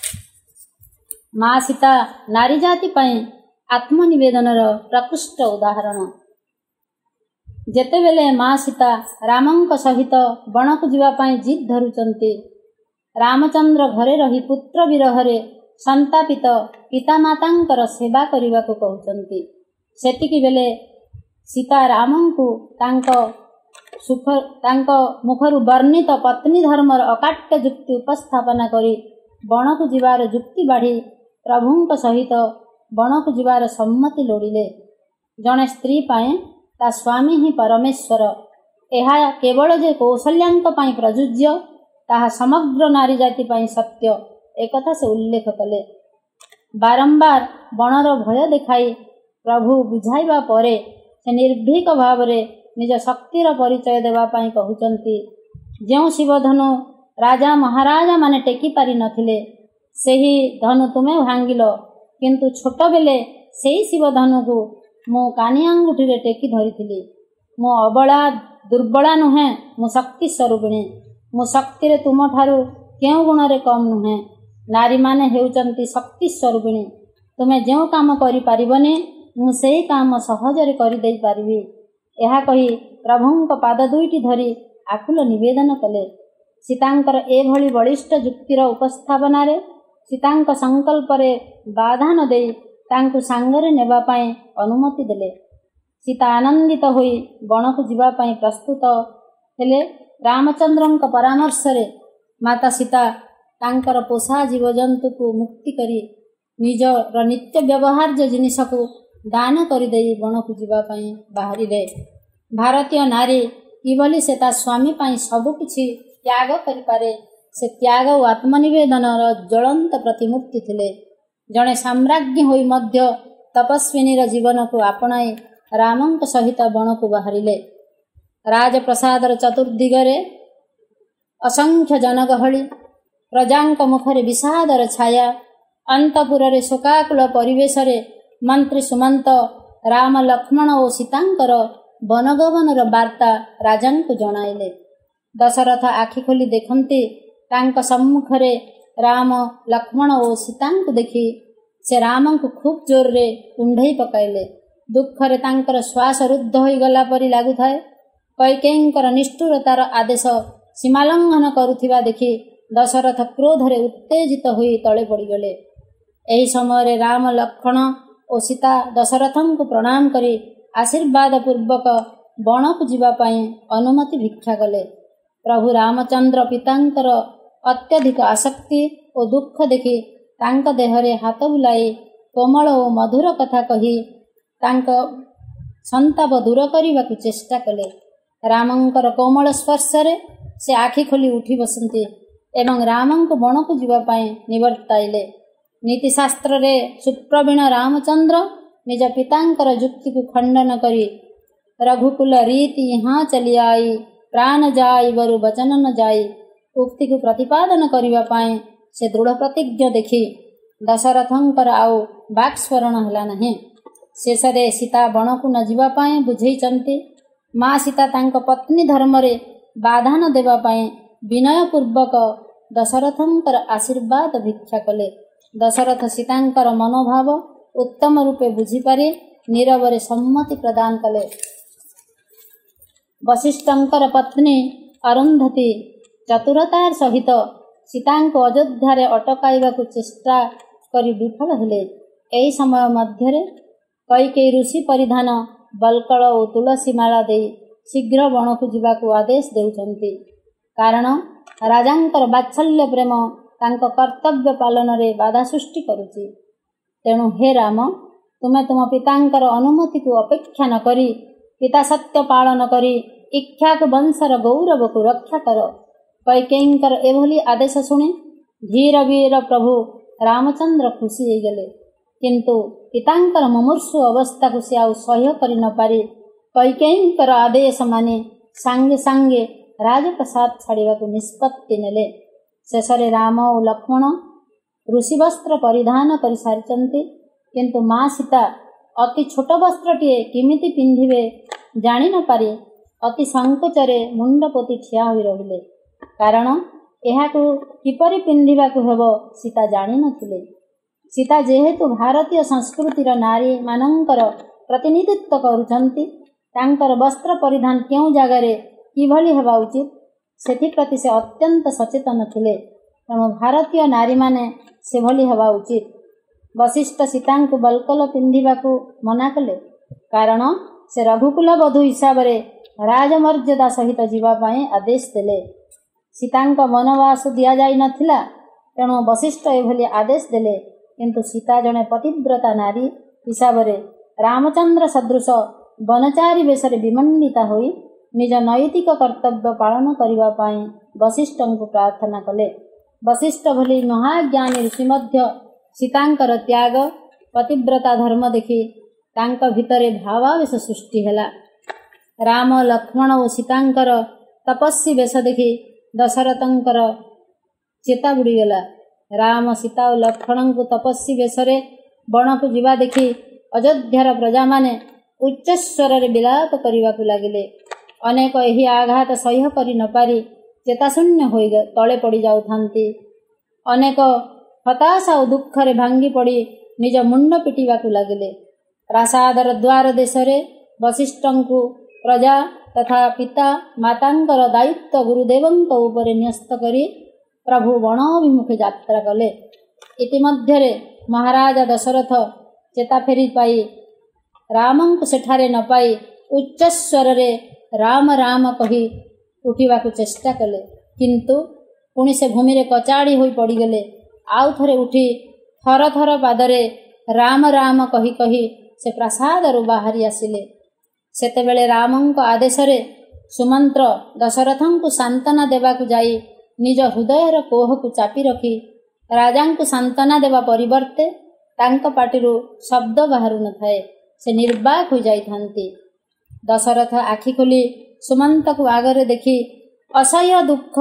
ମା ସୀତା ନାରୀ ଜାତି ପାଇଁ ଆତ୍ମନିବେଦନର ପ୍ରକୃଷ୍ଟ ଉଦାହରଣ। ଯେତେବେଳେ ମା ସୀତା ରାମଙ୍କ ସହିତ ବଣକୁ ଯିବା ପାଇଁ ଜିଦ୍ ଧରୁଛନ୍ତି, ରାମଚନ୍ଦ୍ର ଘରେ ରହି ପୁତ୍ର ବିରହରେ ସନ୍ତାପିତ ପିତାମାତାଙ୍କର ସେବା କରିବାକୁ କହୁଛନ୍ତି, ସେତିକି ବେଳେ ସୀତା ରାମଙ୍କୁ ତାଙ୍କ ମୁଖରୁ ବର୍ଣ୍ଣିତ ପତ୍ନୀ ଧର୍ମର ଅକାଟ୍ୟ ଯୁକ୍ତି ଉପସ୍ଥାପନ କରି ବଣକୁ ଯିବାର ଯୁକ୍ତି ବାଢ଼ି ପ୍ରଭୁଙ୍କ ସହିତ ବଣକୁ ଯିବାର ସମ୍ମତି ଲୋଡ଼ିଲେ। ଜଣେ ସ୍ତ୍ରୀ ପାଇଁ ତା ସ୍ୱାମୀ ହିଁ ପରମେଶ୍ୱର, ଏହା କେବଳ ଯେ କୌଶଲ୍ୟାଙ୍କ ପାଇଁ ପ୍ରଯୁଜ୍ୟ ତାହା ସମଗ୍ର ନାରୀ ଜାତି ପାଇଁ ସତ୍ୟ, ଏକଥା ସେ ଉଲ୍ଲେଖ କଲେ। ବାରମ୍ବାର ବଣର ଭୟ ଦେଖାଇ ପ୍ରଭୁ ବୁଝାଇବା ପରେ ସେ ନିର୍ଭୀକ ଭାବରେ ନିଜ ଶକ୍ତିର ପରିଚୟ ଦେବା ପାଇଁ କହୁଛନ୍ତି। ଯେଉଁ ଶିବଧନୁ ରାଜା ମହାରାଜାମାନେ ଟେକି ପାରିନଥିଲେ, ସେହି ଧନୁ ତୁମେ ଭାଙ୍ଗିଲ, କିନ୍ତୁ ଛୋଟବେଳେ ସେହି ଶିବଧନୁକୁ ମୁଁ କାନି ଆଙ୍ଗୁଠିରେ ଟେକି ଧରିଥିଲି। ମୁଁ ଅବଳା ଦୁର୍ବଳା ନୁହେଁ, ମୁଁ ଶକ୍ତି ସ୍ୱରୂପିଣୀ। ମୁଁ ଶକ୍ତିରେ ତୁମଠାରୁ କେଉଁ ଗୁଣରେ କମ୍ ନୁହେଁ। ନାରୀମାନେ ହେଉଛନ୍ତି ଶକ୍ତି ସ୍ୱରୂପିଣୀ। ତୁମେ ଯେଉଁ କାମ କରିପାରିବନି, ମୁଁ ସେହି କାମ ସହଜରେ କରିଦେଇ ପାରିବି। ଏହା କହି ପ୍ରଭୁଙ୍କ ପାଦ ଦୁଇଟି ଧରି ଆକୁଳ ନିବେଦନ କଲେ। ସୀତାଙ୍କର ଏଭଳି ବଳିଷ୍ଠ ଯୁକ୍ତିର ଉପସ୍ଥାପନାରେ ସୀତାଙ୍କ ସଂକଳ୍ପରେ ବାଧା ନ ଦେଇ ତାଙ୍କୁ ସାଙ୍ଗରେ ନେବା ପାଇଁ ଅନୁମତି ଦେଲେ। ସୀତା ଆନନ୍ଦିତ ହୋଇ ବଣକୁ ଯିବା ପାଇଁ ପ୍ରସ୍ତୁତ ହେଲେ। ରାମଚନ୍ଦ୍ରଙ୍କ ପରାମର୍ଶରେ ମାତା ସୀତା ତାଙ୍କର ପୋଷା ଜୀବଜନ୍ତୁକୁ ମୁକ୍ତି କରି ନିଜର ନିତ୍ୟ ବ୍ୟବହାର୍ଯ୍ୟ ଜିନିଷକୁ ଦାନ କରିଦେଇ ବଣକୁ ଯିବା ପାଇଁ ବାହାରିଲେ। ଭାରତୀୟ ନାରୀ କିଭଳି ସେ ତା ସ୍ୱାମୀ ପାଇଁ ସବୁକିଛି ତ୍ୟାଗ କରିପାରେ, ସେ ତ୍ୟାଗ ଓ ଆତ୍ମନିବେଦନର ଜ୍ୱଳନ୍ତ ପ୍ରତିମୂର୍ତ୍ତି ଥିଲେ। ଜଣେ ସାମ୍ରାଜ୍ଞୀ ହୋଇ ମଧ୍ୟ ତପସ୍ୱିନୀର ଜୀବନକୁ ଆପଣାଇ ରାମଙ୍କ ସହିତ ବଣକୁ ବାହାରିଲେ। ରାଜପ୍ରସାଦର ଚତୁର୍ଦିଗରେ ଅସଂଖ୍ୟ ଜନଗହଳି, ପ୍ରଜାଙ୍କ ମୁଖରେ ବିଷାଦର ଛାୟା। ଅନ୍ତପୁରରେ ଶୋକାକୁଳ ପରିବେଶରେ ମନ୍ତ୍ରୀ ସୁମନ୍ତ ରାମ, ଲକ୍ଷ୍ମଣ ଓ ସୀତାଙ୍କର ବନଗମନର ବାର୍ତ୍ତା ରାଜାଙ୍କୁ ଜଣାଇଲେ। ଦଶରଥ ଆଖି ଖୋଲି ଦେଖନ୍ତି, ତାଙ୍କ ସମ୍ମୁଖରେ ରାମ, ଲକ୍ଷ୍ମଣ ଓ ସୀତାଙ୍କୁ ଦେଖି ସେ ରାମଙ୍କୁ ଖୁବ୍ ଜୋରରେ କୁଣ୍ଢେଇ ପକାଇଲେ। ଦୁଃଖରେ ତାଙ୍କର ଶ୍ୱାସ ରୁଦ୍ଧ ହୋଇଗଲା ପରି ଲାଗୁଥାଏ। କୈକେୟୀଙ୍କର ନିଷ୍ଠୁରତାର ଆଦେଶ ସୀମାଲଙ୍ଘନ କରୁଥିବା ଦେଖି ଦଶରଥ କ୍ରୋଧରେ ଉତ୍ତେଜିତ ହୋଇ ତଳେ ପଡ଼ିଗଲେ। ଏହି ସମୟରେ ରାମ, ଲକ୍ଷ୍ମଣ ଓ ସୀତା ଦଶରଥଙ୍କୁ ପ୍ରଣାମ କରି ଆଶୀର୍ବାଦ ପୂର୍ବକ ବଣକୁ ଯିବା ପାଇଁ ଅନୁମତି ଭିକ୍ଷା କଲେ। ପ୍ରଭୁ ରାମଚନ୍ଦ୍ର ପିତାଙ୍କର ଅତ୍ୟଧିକ ଆସକ୍ତି ଓ ଦୁଃଖ ଦେଖି ତାଙ୍କ ଦେହରେ ହାତ ବୁଲାଇ କୋମଳ ଓ ମଧୁର କଥା କହି ତାଙ୍କ ସନ୍ତାପ ଦୂର କରିବାକୁ ଚେଷ୍ଟା କଲେ। ରାମଙ୍କର କୋମଳ ସ୍ପର୍ଶରେ ସେ ଆଖି ଖୋଲି ଉଠି ବସନ୍ତି ଏବଂ ରାମଙ୍କୁ ବଣକୁ ଯିବା ପାଇଁ ନିବର୍ତ୍ତାଇଲେ। ନୀତିଶାସ୍ତ୍ରରେ ସୁପ୍ରବୀଣ ରାମଚନ୍ଦ୍ର ନିଜ ପିତାଙ୍କର ଯୁକ୍ତିକୁ ଖଣ୍ଡନ କରି ରଘୁକୁଲ ରୀତି ହଁ ଚଲି ଆଇ, ପ୍ରାଣ ଯାଇ ବରୁ ବଚନ ନ ଯାଇ ଉକ୍ତିକୁ ପ୍ରତିପାଦନ କରିବା ପାଇଁ ସେ ଦୃଢ଼ ପ୍ରତିଜ୍ଞ ଦେଖି ଦଶରଥଙ୍କର ଆଉ ବାକ୍ସ୍ଫୋରଣ ହେଲା ନାହିଁ। ଶେଷରେ ସୀତା ବଣକୁ ନ ଯିବା ପାଇଁ ବୁଝେଇଛନ୍ତି। ମା ସୀତା ତାଙ୍କ ପତ୍ନୀ ଧର୍ମରେ ବାଧା ନ ଦେବା ପାଇଁ ବିନୟପୂର୍ବକ ଦଶରଥଙ୍କର ଆଶୀର୍ବାଦ ଭିକ୍ଷା କଲେ। ଦଶରଥ ସୀତାଙ୍କର ମନୋଭାବ ଉତ୍ତମ ରୂପେ ବୁଝିପାରି ନୀରବରେ ସମ୍ମତି ପ୍ରଦାନ କଲେ। ବଶିଷ୍ଠଙ୍କର ପତ୍ନୀ ଅରୁନ୍ଧତୀ ଚତୁରତାର ସହିତ ସୀତାଙ୍କୁ ଅଯୋଧ୍ୟାରେ ଅଟକାଇବାକୁ ଚେଷ୍ଟା କରି ବିଫଳ ହେଲେ। ଏହି ସମୟ ମଧ୍ୟରେ କୈକେୟୀ ଋଷି ପରିଧାନ ବଲ୍କଳ ଓ ତୁଳସୀ ମାଳା ଦେଇ ଶୀଘ୍ର ବଣକୁ ଯିବାକୁ ଆଦେଶ ଦେଉଛନ୍ତି। କାରଣ ରାଜାଙ୍କର ବାତ୍ସଲ୍ୟ ପ୍ରେମ ତାଙ୍କ କର୍ତ୍ତବ୍ୟ ପାଳନରେ ବାଧା ସୃଷ୍ଟି କରୁଛି। ତେଣୁ ହେ ରାମ, ତୁମେ ତୁମ ପିତାଙ୍କର ଅନୁମତିକୁ ଅପେକ୍ଷା ନ କରି ପିତା ସତ୍ୟ ପାଳନ କରି ଇକ୍ଷ୍ୱାକୁ ବଂଶର ଗୌରବକୁ ରକ୍ଷା କର। କୈକେୟୀଙ୍କର ଏଭଳି ଆଦେଶ ଶୁଣି ଧୀର ବୀର ପ୍ରଭୁ ରାମଚନ୍ଦ୍ର ଖୁସି ହୋଇଗଲେ। କିନ୍ତୁ ପିତାଙ୍କର ମୁମୂର୍ଷୁ ଅବସ୍ଥାକୁ ସେ ଆଉ ସହ୍ୟ କରି ନ ପାରି କୈକେୟୀଙ୍କର ଆଦେଶ ମାନି ସାଙ୍ଗେ ସାଙ୍ଗେ ରାଜପ୍ରସାଦ ଛାଡ଼ିବାକୁ ନିଷ୍ପତ୍ତି ନେଲେ। ଶେଷରେ ରାମ ଓ ଲକ୍ଷ୍ମଣ ଋଷି ବସ୍ତ୍ର ପରିଧାନ କରିସାରିଛନ୍ତି, କିନ୍ତୁ ମା ସୀତା ଅତି ଛୋଟ ବସ୍ତ୍ରଟିଏ କେମିତି ପିନ୍ଧିବେ ଜାଣି ନ ପାରି ଅତି ସଙ୍କୋଚରେ ମୁଣ୍ଡ ପୋତି ଠିଆ ହୋଇ ରହିଲେ। କାରଣ ଏହାକୁ କିପରି ପିନ୍ଧିବାକୁ ହେବ ସୀତା ଜାଣିନଥିଲେ। ସୀତା ଯେହେତୁ ଭାରତୀୟ ସଂସ୍କୃତିର ନାରୀମାନଙ୍କର ପ୍ରତିନିଧିତ୍ୱ କରୁଛନ୍ତି, ତାଙ୍କର ବସ୍ତ୍ର ପରିଧାନ କେଉଁ ଜାଗାରେ କିଭଳି ହେବା ଉଚିତ ସେଥିପ୍ରତି ସେ ଅତ୍ୟନ୍ତ ସଚେତନ ଥିଲେ। ତେଣୁ ଭାରତୀୟ ନାରୀମାନେ ସେଭଳି ହେବା ଉଚିତ। ବଶିଷ୍ଠ ସୀତାଙ୍କୁ ବଲ୍କଲ ପିନ୍ଧିବାକୁ ମନା କଲେ, କାରଣ ସେ ରଘୁକୁଲ ବଧୂ ହିସାବରେ ରାଜମର୍ଯ୍ୟାଦା ସହିତ ଯିବା ପାଇଁ ଆଦେଶ ଦେଲେ। ସୀତାଙ୍କ ବନବାସ ଦିଆଯାଇ ନଥିଲା, ତେଣୁ ବଶିଷ୍ଠ ଏଭଳି ଆଦେଶ ଦେଲେ। କିନ୍ତୁ ସୀତା ଜଣେ ପତିବ୍ରତା ନାରୀ ହିସାବରେ ରାମଚନ୍ଦ୍ର ସଦୃଶ ବନଚାରୀ ବେଶରେ ବିମଣ୍ଡିତା ହୋଇ ନିଜ ନୈତିକ କର୍ତ୍ତବ୍ୟ ପାଳନ କରିବା ପାଇଁ ବଶିଷ୍ଠଙ୍କୁ ପ୍ରାର୍ଥନା କଲେ। ବଶିଷ୍ଠ ଭଳି ମହାଜ୍ଞାନୀ ଋଷି ମଧ୍ୟ ସୀତାଙ୍କର ତ୍ୟାଗ ପତିବ୍ରତା ଧର୍ମ ଦେଖି ତାଙ୍କ ଭିତରେ ଭାବାବେଶ ସୃଷ୍ଟି ହେଲା। ରାମ, ଲକ୍ଷ୍ମଣ ଓ ସୀତାଙ୍କର ତପସ୍ୱୀ ବେଶ ଦେଖି ଦଶରଥଙ୍କର ଚେତା ବୁଡ଼ିଗଲା। ରାମ, ସୀତା ଓ ଲକ୍ଷ୍ମଣଙ୍କୁ ତପସ୍ୱୀ ବେଶରେ ବଣକୁ ଯିବା ଦେଖି ଅଯୋଧ୍ୟାର ପ୍ରଜାମାନେ ଉଚ୍ଚସ୍ୱରରେ ବିଳାପ କରିବାକୁ ଲାଗିଲେ। ଅନେକ ଏହି ଆଘାତ ସହ୍ୟ କରି ନପାରି ଚେତାଶୂନ୍ୟ ହୋଇ ତଳେ ପଡ଼ି ଯାଉଥାନ୍ତି। ଅନେକ ହତାଶା ଓ ଦୁଃଖରେ ଭାଙ୍ଗି ପଡ଼ି ନିଜ ମୁଣ୍ଡ ପିଟିବାକୁ ଲାଗିଲେ। ପ୍ରାସାଦର ଦ୍ୱାର ଦେଶରେ ବଶିଷ୍ଠଙ୍କୁ ପ୍ରଜା ତଥା ପିତା ମାତାଙ୍କର ଦାୟିତ୍ୱ ଗୁରୁଦେବଙ୍କ ଉପରେ ନ୍ୟସ୍ତ କରି ପ୍ରଭୁ ବଣ ଅଭିମୁଖେ ଯାତ୍ରା କଲେ। ଇତିମଧ୍ୟରେ ମହାରାଜା ଦଶରଥ ଚେତା ଫେରି ପାଇ ରାମଙ୍କୁ ସେଠାରେ ନ ପାଇ ଉଚ୍ଚସ୍ୱରରେ ରାମ ରାମ କହି ଉଠିବାକୁ ଚେଷ୍ଟା କଲେ, କିନ୍ତୁ ପୁଣି ସେ ଭୂମିରେ କଚାଡ଼ି ହୋଇ ପଡ଼ିଗଲେ। ଆଉ ଥରେ ଉଠି ଥର ଥର ପାଦରେ ରାମ ରାମ କହି କହି ସେ ପ୍ରାସାଦରୁ ବାହାରି ଆସିଲେ। ସେତେବେଳେ ରାମଙ୍କ ଆଦେଶରେ ସୁମନ୍ତ୍ର ଦଶରଥଙ୍କୁ ସାନ୍ତ୍ୱନା ଦେବାକୁ ଯାଇ ନିଜ ହୃଦୟର କୋହକୁ ଚାପି ରଖି ରାଜାଙ୍କୁ ସାନ୍ତ୍ୱନା ଦେବା ପରିବର୍ତ୍ତେ ତାଙ୍କ ପାଟିରୁ ଶବ୍ଦ ବାହାରୁ ନଥାଏ, ସେ ନିର୍ବାକ ହୋଇଯାଇଥାନ୍ତି। ଦଶରଥ ଆଖି ଖୋଲି ସୁମନ୍ତକୁ ଆଗରେ ଦେଖି ଅସହ୍ୟ ଦୁଃଖ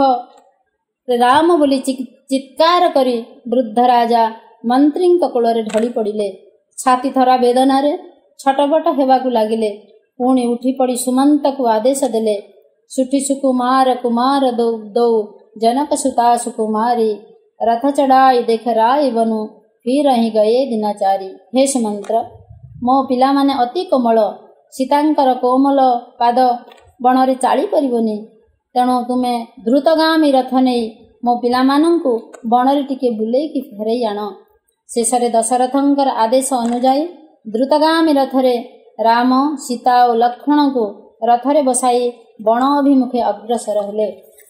ରାମ ବୋଲି ଚିତ୍କାର କରି ବୃଦ୍ଧ ରାଜା ମନ୍ତ୍ରୀଙ୍କ କୋଳରେ ଢଳି ପଡ଼ିଲେ। ଛାତି ଥରା ବେଦନାରେ ଛଟପଟ ହେବାକୁ ଲାଗିଲେ। ପୁଣି ଉଠି ପଡ଼ି ସୁମନ୍ତକୁ ଆଦେଶ ଦେଲେ, ସୁଠି ସୁକୁମାର କୁମାର ଦଉ जनक सुता सुकुमारी रथ चढ़ाई देख राय बनु फिर ही गए दिनाचारी। हे सुमंत्र, मो पिला माने अति कोमल, सीतांकर कोमल पाद बणरे चाली परिबनी, तेणु तुमे द्रुतगामी रथ नहीं मो पिला मानंकु बणरे टिके बुलेकी फेरई आण। शेषरे दशरथंकर आदेश अनुजाई द्रुतगामी रथरे राम, सीता और लक्ष्मण को रथरे बसाई बण अभिमुखे अग्रसर हेले।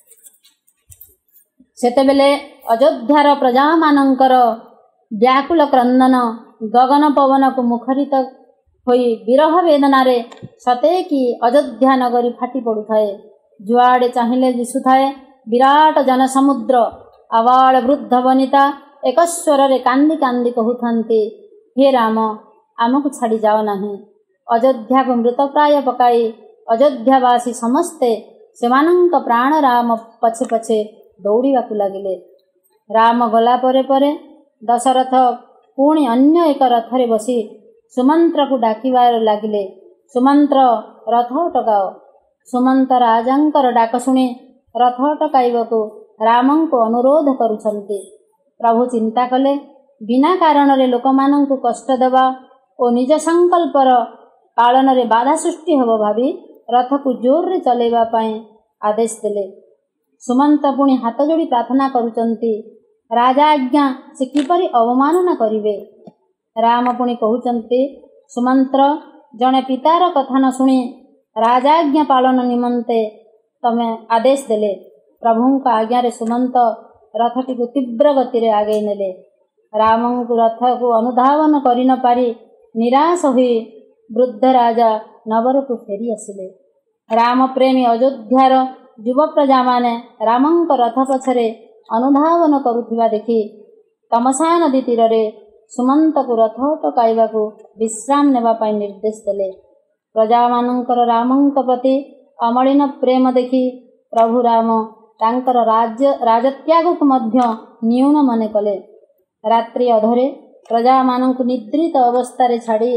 सेतेबेले अयोध्यार प्रजा मानंकर व्याकुल क्रंदन गगन पवन को मुखरित होई विरह वेदनारे सते कि अयोध्या नगरी फाटी पड़ुथाए। जुआड़े चाहिए दिशुथाए विराट जनसमुद्र। आवाल वृद्ध वनिता एक स्वर कांदी कांदी कहूथांती, हे राम, आमको छाड़ी जाओ नहीं। अयोध्या को मृतप्राय पकाई अयोध्यावासी समस्ते सेमानंक प्राण राम पछे पछे दौड़ाकू लगिले। राम गला परे परे दशरथ पुणी अन्य एक रथरे बसी सुमंत्र को डाकिबार लगिले। सुमंत्र, रथ अटकाओ। सुमंत राजांकर डाक शुणी रथ अटकाइबाकू रामं को अनुरोध करुछंती। प्रभु चिंता कले, बिना कारण रे लोकमानंकु कष्ट देवा और निज संकल्पर पालन रे बाधा सृष्टि हेबो भावी रथ को जोर रे चलेबा पई आदेश देले। सुमंत पुणी हाथ जोड़ी प्रार्थना करुचंती, राजा आज्ञा से किपरि अवमानना करिवे। राम पुणी कहउचंती, सुमंत्र, जने पितार कथा न शुणी राजा आज्ञा पालन निमंते तमे आदेश देले। प्रभुंक आज्ञा रे सुमंत रथटी को तीव्र गति रे आगे नेले। रामं को रथ को अनुधावन करि न पारी निराश हुई वृद्ध राजा नगरकू फेरी आसिले। राम प्रेमी अयोध्यार युव प्रजा माने रामंक रथ पछरे अनुधावन करुथिबा देखि तमसा नदी तीर रे सुमंत को रथ अटकाइबाकू विश्राम नेबा पाई निर्देश देले। प्रजा मानंकर रामंक प्रति अमलिन प्रेम देखि प्रभु राम तांकर राजत्याग को मध्य न्यून मने कले। रात्रि अधरे प्रजा मानंकु निद्रित अवस्था छाड़ी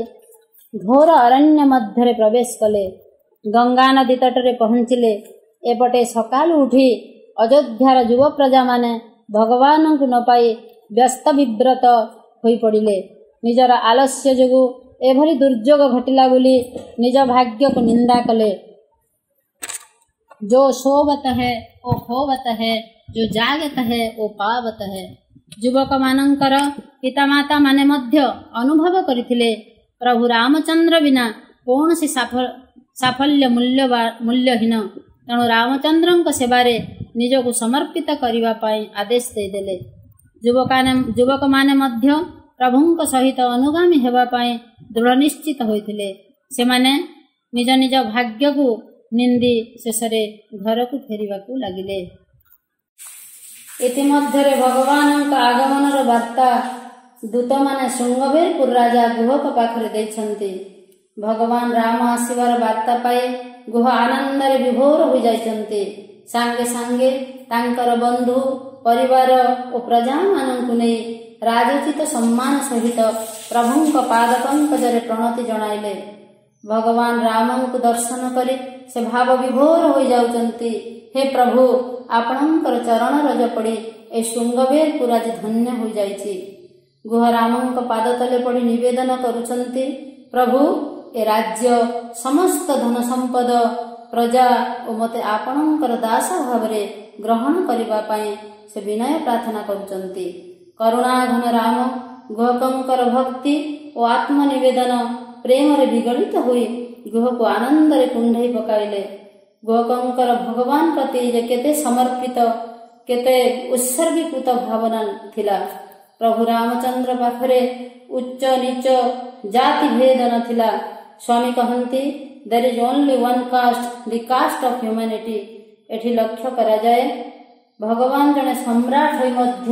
घोर अरण्य मध्य प्रवेश कले। गंगा नदी तटरे पहुंचिले। एपटे सकालू उठी ଅଯୋଧ୍ୟାର ଯୁବ ପ୍ରଜାମାନେ ଭଗବାନଙ୍କୁ ନ ପାଇ ବ୍ୟସ୍ତ ବିବ୍ରତ ହୋଇପଡ଼ିଲେ। ନିଜର ଆଲସ୍ୟ ଯୋଗୁଁ ଏଭଳି ଦୁର୍ଯୋଗ ଘଟିଲା ବୋଲି ନିଜ ଭାଗ୍ୟକୁ ନିନ୍ଦା କଲେ। जो सोवत है ओ खोवत है, जो जागत है ओ पावत है। ଯୁବକ ମାନଙ୍କର ପିତାମାତା ମାନେ ମଧ୍ୟ ଅନୁଭବ କରିଥିଲେ ପ୍ରଭୁ ରାମଚନ୍ଦ୍ର ବିନା କୌଣସି ସାଫଲ୍ୟ ମୂଲ୍ୟହୀନ। ତେଣୁ ରାମଚନ୍ଦ୍ରଙ୍କ ସେବାରେ ନିଜକୁ ସମର୍ପିତ କରିବା ପାଇଁ ଆଦେଶ ଦେଇଦେଲେ। ଯୁବକମାନେ ମଧ୍ୟ ପ୍ରଭୁଙ୍କ ସହିତ ଅନୁଗାମୀ ହେବା ପାଇଁ ଦୃଢ଼ ନିଶ୍ଚିତ ହୋଇଥିଲେ। ସେମାନେ ନିଜ ନିଜ ଭାଗ୍ୟକୁ ନିନ୍ଦି ଶେଷରେ ଘରକୁ ଫେରିବାକୁ ଲାଗିଲେ। ଇତିମଧ୍ୟରେ ଭଗବାନଙ୍କ ଆଗମନର ବାର୍ତ୍ତା ଦୂତମାନେ ଶୃଙ୍ଗବେରପୁର ରାଜା ଗୁହଙ୍କ ପାଖରେ ଦେଇଛନ୍ତି। ଭଗବାନ ରାମ ଆସିବାର ବାର୍ତ୍ତା ପାଇ ଗୁହ ଆନନ୍ଦରେ ବିଭୋର ହୋଇଯାଇଛନ୍ତି। ସାଙ୍ଗେ ସାଙ୍ଗେ ତାଙ୍କର ବନ୍ଧୁ ପରିବାର ଓ ପ୍ରଜାମାନଙ୍କୁ ନେଇ ରାଜୋଚିତ ସମ୍ମାନ ସହିତ ପ୍ରଭୁଙ୍କ ପାଦ ପଙ୍କଜରେ ପ୍ରଣତି ଜଣାଇଲେ। ଭଗବାନ ରାମଙ୍କୁ ଦର୍ଶନ କରି ସେ ଭାବ ବିଭୋର ହୋଇଯାଉଛନ୍ତି। ହେ ପ୍ରଭୁ, ଆପଣଙ୍କର ଚରଣ ରଜ ପଡ଼ି ଏ ଶୃଙ୍ଗବେରପୁର ଆଜି ଧନ୍ୟ ହୋଇଯାଇଛି। ଗୁହ ରାମଙ୍କ ପାଦ ତଳେ ପଡ଼ି ନିବେଦନ କରୁଛନ୍ତି, ପ୍ରଭୁ, ଏ ରାଜ୍ୟ ସମସ୍ତ ଧନ ସମ୍ପଦ ପ୍ରଜା ଓ ମୋତେ ଆପଣଙ୍କର ଦାସ ଭାବରେ ଗ୍ରହଣ କରିବା ପାଇଁ ସେ ବିନୟ ପ୍ରାର୍ଥନା କରୁଛନ୍ତି। କରୁଣାଘନ ରାମ ଗୁହକଙ୍କର ଭକ୍ତି ଓ ଆତ୍ମନିବେଦନ ପ୍ରେମରେ ବିଗଳିତ ହୋଇ ଗୁହକୁ ଆନନ୍ଦରେ କୁଣ୍ଢେଇ ପକାଇଲେ। ଗୁହକଙ୍କର ଭଗବାନ ପ୍ରତି ଯେ କେତେ ସମର୍ପିତ, କେତେ ଉତ୍ସର୍ଗୀକୃତ ଭାବନା ଥିଲା। ପ୍ରଭୁ ରାମଚନ୍ଦ୍ର ପାଖରେ ଉଚ୍ଚ ନିଚ ଜାତି ଭେଦ ନଥିଲା। ସ୍ୱାମୀ କହନ୍ତି, there is only one caste, the caste of humanity. ଏଠି ଲକ୍ଷ୍ୟ କରାଯାଏ, ଭଗବାନ ଜଣେ ସମ୍ରାଟ ହୋଇ ମଧ୍ୟ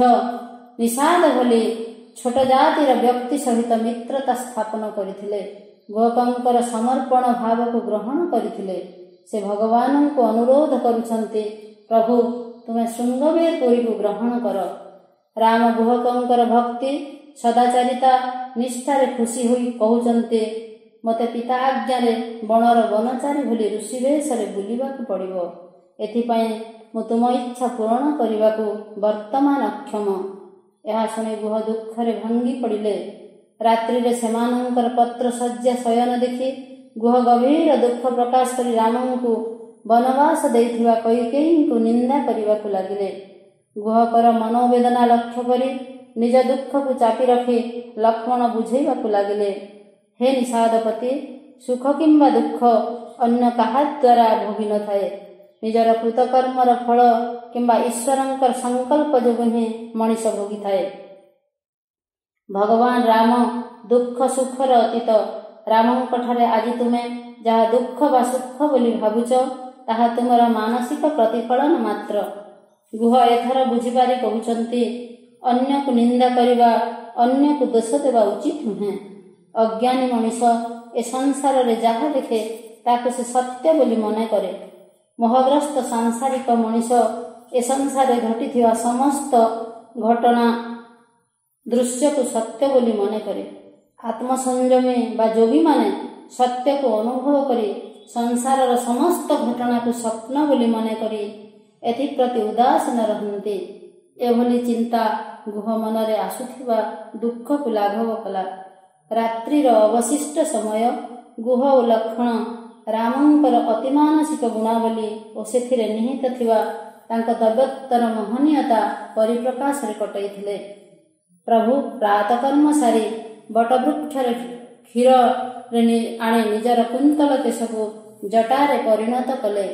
ନିଷାଦ ଭଳି ଛୋଟ ଜାତିର ବ୍ୟକ୍ତି ସହିତ ମିତ୍ରତା ସ୍ଥାପନ କରିଥିଲେ। ଗୁହକଙ୍କର ସମର୍ପଣ ଭାବକୁ ଗ୍ରହଣ କରିଥିଲେ। ସେ ଭଗବାନଙ୍କୁ ଅନୁରୋଧ କରୁଛନ୍ତି, ପ୍ରଭୁ, ତୁମେ ଶୃଙ୍ଗବେରପୁରକୁ ଗ୍ରହଣ କର। ରାମ ଗୁହକଙ୍କର ଭକ୍ତି ସଦାଚାରିତା ନିଷ୍ଠାରେ ଖୁସି ହୋଇ କହୁଛନ୍ତି, ମୋତେ ପିତା ଆଜ୍ଞାରେ ବଣର ବନଚାରୀ ଭଳି ଋଷି ବେଶରେ ବୁଲିବାକୁ ପଡ଼ିବ। ଏଥିପାଇଁ ମୁଁ ତୁମ ଇଚ୍ଛା ପୂରଣ କରିବାକୁ ବର୍ତ୍ତମାନ ଅକ୍ଷମ। ଏହା ଶୁଣି ଗୁହ ଦୁଃଖରେ ଭାଙ୍ଗି ପଡ଼ିଲେ। ରାତ୍ରିରେ ସେମାନଙ୍କର ପତ୍ର ଶଯ୍ୟା ଶୟନ ଦେଖି ଗୁହ ଗଭୀର ଦୁଃଖ ପ୍ରକାଶ କରି ରାମଙ୍କୁ ବନବାସ ଦେଇଥିବା କୈକେୟୀଙ୍କୁ ନିନ୍ଦା କରିବାକୁ ଲାଗିଲେ। ଗୁହକର ମନୋବେଦନା ଲକ୍ଷ୍ୟ କରି ନିଜ ଦୁଃଖକୁ ଚାପି ରଖି ଲକ୍ଷ୍ମଣ ବୁଝେଇବାକୁ ଲାଗିଲେ, ହେ ନିଷାଦପତି, ସୁଖ କିମ୍ବା ଦୁଃଖ ଅନ୍ୟ କାହା ଦ୍ୱାରା ଭୋଗି ନଥାଏ। ନିଜର କୃତକର୍ମର ଫଳ କିମ୍ବା ଈଶ୍ୱରଙ୍କର ସଂକଳ୍ପ ଯୋଗୁଁ ହିଁ ମଣିଷ ଭୋଗିଥାଏ। ଭଗବାନ ରାମ ଦୁଃଖ ସୁଖର ଅତୀତ। ରାମଙ୍କଠାରେ ଆଜି ତୁମେ ଯାହା ଦୁଃଖ ବା ସୁଖ ବୋଲି ଭାବୁଛ, ତାହା ତୁମର ମାନସିକ ପ୍ରତିଫଳନ ମାତ୍ର। ଗୁହ ଏଥର ବୁଝିପାରି କହୁଛନ୍ତି, ଅନ୍ୟକୁ ନିନ୍ଦା କରିବା, ଅନ୍ୟକୁ ଦୋଷ ଦେବା ଉଚିତ ନୁହେଁ। ଅଜ୍ଞାନୀ ମଣିଷ ଏ ସଂସାରରେ ଯାହା ଦେଖେ ତାକୁ ସେ ସତ୍ୟ ବୋଲି ମନେ କରେ। ମୋହଗ୍ରସ୍ତ ସାଂସାରିକ ମଣିଷ ଏ ସଂସାରରେ ଘଟିଥିବା ସମସ୍ତ ଘଟଣା ଦୃଶ୍ୟକୁ ସତ୍ୟ ବୋଲି ମନେ କରେ। ଆତ୍ମସଂଯମୀ ବା ଯୋଗୀମାନେ ସତ୍ୟକୁ ଅନୁଭବ କରି ସଂସାରର ସମସ୍ତ ଘଟଣାକୁ ସ୍ୱପ୍ନ ବୋଲି ମନେ କରି ଏଥିପ୍ରତି ଉଦାସୀନ ରହନ୍ତି। ଏଭଳି ଚିନ୍ତା ଗୁହ ମନରେ ଆସୁଥିବା ଦୁଃଖକୁ ଲାଘବ କଲା। ରାତ୍ରିର ଅବଶିଷ୍ଟ ସମୟ ଗୁହ ଓ ଲକ୍ଷ୍ମଣ ରାମଙ୍କର ଅତିମାନସିକ ଗୁଣାବଳୀ ଓ ସେଥିରେ ନିହିତ ଥିବା ତାଙ୍କ ଦୈବତ୍ୱର ମହନୀୟତା ପରିପ୍ରକାଶରେ କଟାଇଥିଲେ। ପ୍ରଭୁ ପ୍ରାତକର୍ମ ସାରି ବଟବୃକ୍ଷରେ କ୍ଷୀରରେ ଆଣି ନିଜର କୁନ୍ତଳ କେଶକୁ ଜଟାରେ ପରିଣତ କଲେ।